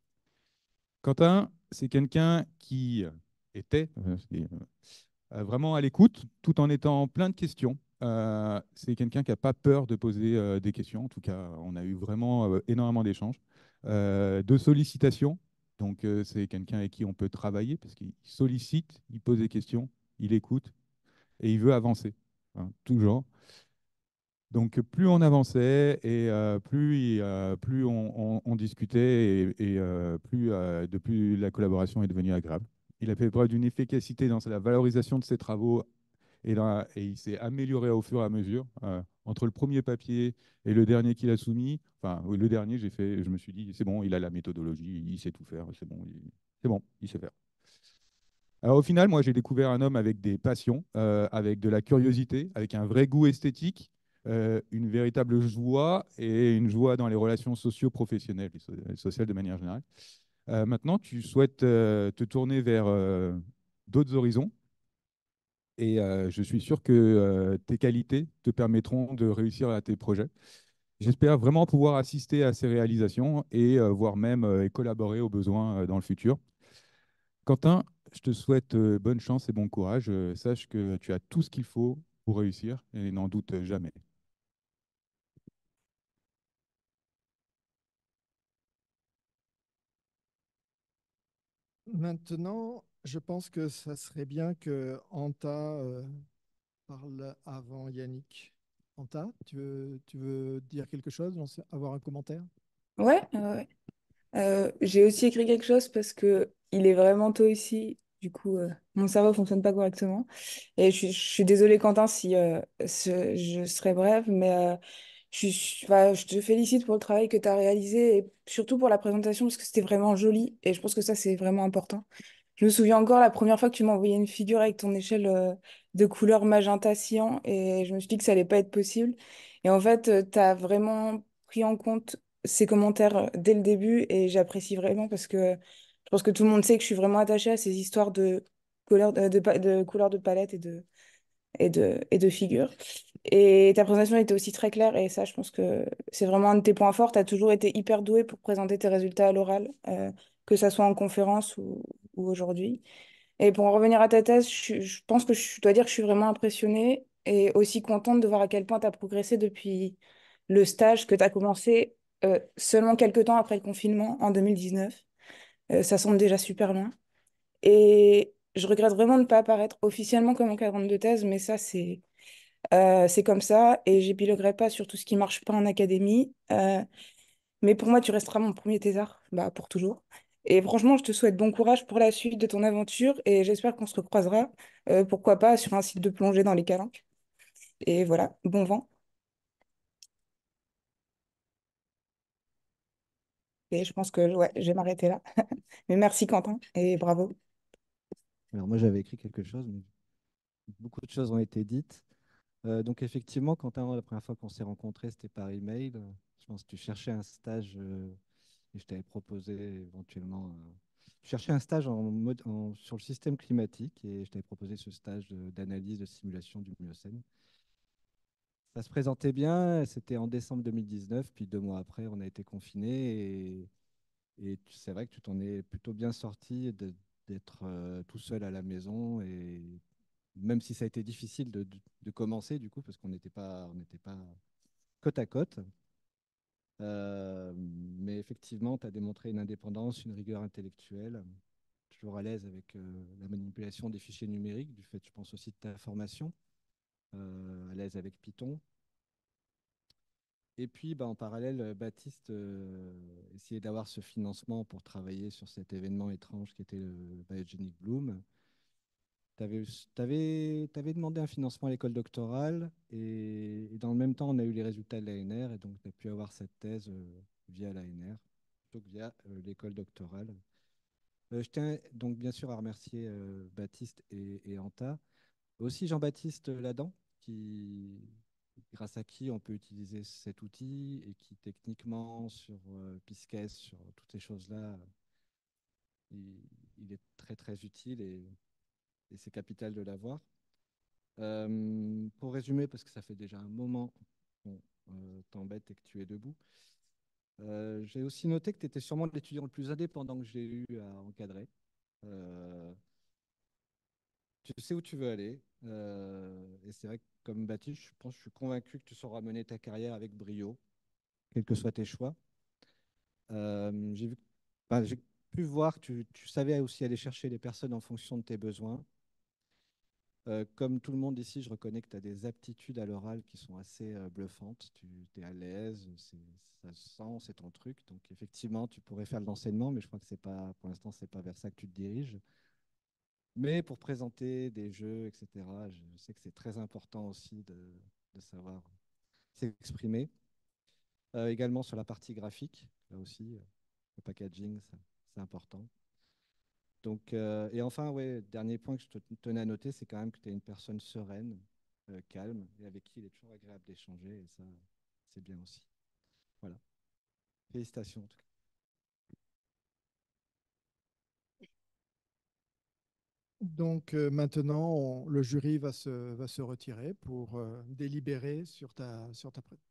[SPEAKER 4] Quentin, c'est quelqu'un qui était euh, euh, vraiment à l'écoute tout en étant plein de questions. Euh, c'est quelqu'un qui n'a pas peur de poser euh, des questions. En tout cas, on a eu vraiment euh, énormément d'échanges, euh, de sollicitations. Donc, euh, c'est quelqu'un avec qui on peut travailler parce qu'il sollicite, il pose des questions, il écoute et il veut avancer, hein, toujours. Donc, plus on avançait et euh, plus, euh, plus on, on- on discutait et, et, euh, plus, euh, de plus la collaboration est devenue agréable. Il a fait preuve d'une efficacité dans la valorisation de ses travaux et, dans- et il s'est amélioré au fur et à mesure. Euh, entre le premier papier et le dernier qu'il a soumis, enfin, oui, le dernier, j'ai fait, je me suis dit, c'est bon, il a la méthodologie, il sait tout faire, c'est bon, il, c'est bon, il sait faire. Alors, au final, moi, j'ai découvert un homme avec des passions, euh, avec de la curiosité, avec un vrai goût esthétique, euh, une véritable joie et une joie dans les relations socio-professionnelles et so- et sociales de manière générale. Euh, maintenant, tu souhaites euh, te tourner vers euh, d'autres horizons et euh, je suis sûr que euh, tes qualités te permettront de réussir à tes projets. J'espère vraiment pouvoir assister à ces réalisations et euh, voire même euh, et collaborer aux besoins euh, dans le futur. Quentin, je te souhaite euh, bonne chance et bon courage. Euh, sache que tu as tout ce qu'il faut pour réussir et n'en doute jamais.
[SPEAKER 2] Maintenant, je pense que ça serait bien que Anta euh, parle avant Yannick. Anta, tu veux, tu veux dire quelque chose, lancer- avoir un commentaire?
[SPEAKER 8] Ouais, ouais, ouais. Euh, j'ai aussi écrit quelque chose parce que il est vraiment tôt ici. Du coup, euh, mon cerveau fonctionne pas correctement. Et je, suis je suis désolée, Quentin, si euh, ce- je serai brève, mais euh, je, suis- enfin, je te félicite pour le travail que tu as réalisé et surtout pour la présentation parce que c'était vraiment joli. Et je pense que ça, c'est vraiment important. Je me souviens encore la première fois que tu m'as envoyé une figure avec ton échelle euh, de couleur magenta cyan et je me suis dit que ça allait pas être possible. Et en fait, tu as vraiment pris en compte ces commentaires euh, dès le début et j'apprécie vraiment parce que je pense que tout le monde sait que je suis vraiment attachée à ces histoires de couleurs de, de, pa- de couleurs de palette et de, et de, et de figures. Et ta présentation était aussi très claire et ça, je pense que c'est vraiment un de tes points forts. Tu as toujours été hyper doué pour présenter tes résultats à l'oral, euh, que ça soit en conférence ou, ou aujourd'hui. Et pour en revenir à ta thèse, je, suis- je pense que je dois dire que je suis vraiment impressionnée et aussi contente de voir à quel point tu as progressé depuis le stage que tu as commencé euh, seulement quelques temps après le confinement en deux mille dix-neuf. Euh, ça semble déjà super loin. Et je regrette vraiment de ne pas apparaître officiellement comme encadrante de thèse, mais ça, c'est euh, c'est comme ça. Et j'épiloguerai pas sur tout ce qui marche pas en académie. Euh, mais pour moi, tu resteras mon premier thésard, bah, pour toujours. Et franchement, je te souhaite bon courage pour la suite de ton aventure et j'espère qu'on se recroisera, euh, pourquoi pas, sur un site de plongée dans les Calanques. Et voilà, bon vent. Et je pense que ouais, je vais m'arrêter là. Mais merci Quentin et bravo.
[SPEAKER 9] Alors moi j'avais écrit quelque chose, mais beaucoup de choses ont été dites. Euh, donc effectivement, Quentin, la première fois qu'on s'est rencontrés, c'était par email. Je pense que tu cherchais un stage euh, et je t'avais proposé éventuellement. un- Tu cherchais un stage en mode, en- sur le système climatique et je t'avais proposé ce stage de- d'analyse de simulation du Miocène. Ça se présentait bien, c'était en décembre deux mille dix-neuf, puis deux mois après, on a été confinés et, et tu- c'est vrai que tu t'en es plutôt bien sorti de- d'être euh, tout seul à la maison et même si ça a été difficile de, de- de commencer du coup parce qu'on n'était pas, on n'était pas côte à côte. Euh, mais effectivement, tu as démontré une indépendance, une rigueur intellectuelle, toujours à l'aise avec euh, la manipulation des fichiers numériques, du fait, je pense aussi de ta formation, euh, à l'aise avec Python. Et puis, bah, en parallèle, euh, Baptiste euh, essayait d'avoir ce financement pour travailler sur cet événement étrange qui était le Biogenic Bloom. Tu avais, demandé un financement à l'école doctorale et, et dans le même temps, on a eu les résultats de l'A N R et donc tu as pu avoir cette thèse euh, via l'A N R plutôt que via euh, l'école doctorale. Euh, je tiens donc bien sûr à remercier euh, Baptiste et, et Anta. Aussi Jean-Baptiste Ladan, qui, grâce à qui on peut utiliser cet outil et qui techniquement sur euh, Pisces, sur toutes ces choses-là, il, il est très très utile et, et c'est capital de l'avoir. Euh, pour résumer, parce que ça fait déjà un moment qu'on euh, t'embête et que tu es debout, euh, j'ai aussi noté que tu étais sûrement l'étudiant le plus indépendant que j'ai eu à encadrer. Euh, tu sais où tu veux aller. euh, et c'est vrai que comme Baptiste, je pense, je suis convaincu que tu sauras mener ta carrière avec brio, quels que soient tes choix. Euh, j'ai vu, bah, j'ai pu voir que tu, tu savais aussi aller chercher les personnes en fonction de tes besoins. Euh, comme tout le monde ici, je reconnais que tu as des aptitudes à l'oral qui sont assez euh, bluffantes. Tu es à l'aise, c'est- ça se sent, c'est ton truc. Donc effectivement, tu pourrais faire de l'enseignement, mais je crois que c'est pas, pour l'instant, c'est pas vers ça que tu te diriges. Mais pour présenter des jeux, et cetera, je sais que c'est très important aussi de, de savoir s'exprimer. Euh, également sur la partie graphique, là aussi, euh, le packaging, ça, c'est important. Donc, euh, et enfin, ouais, dernier point que je te tenais à noter, c'est quand même que tu es une personne sereine, euh, calme, et avec qui il est toujours agréable d'échanger, et ça, c'est bien aussi. Voilà. Félicitations en tout cas.
[SPEAKER 2] Donc euh, maintenant, on- le jury va se, va se retirer pour euh, délibérer sur ta, sur ta, pré-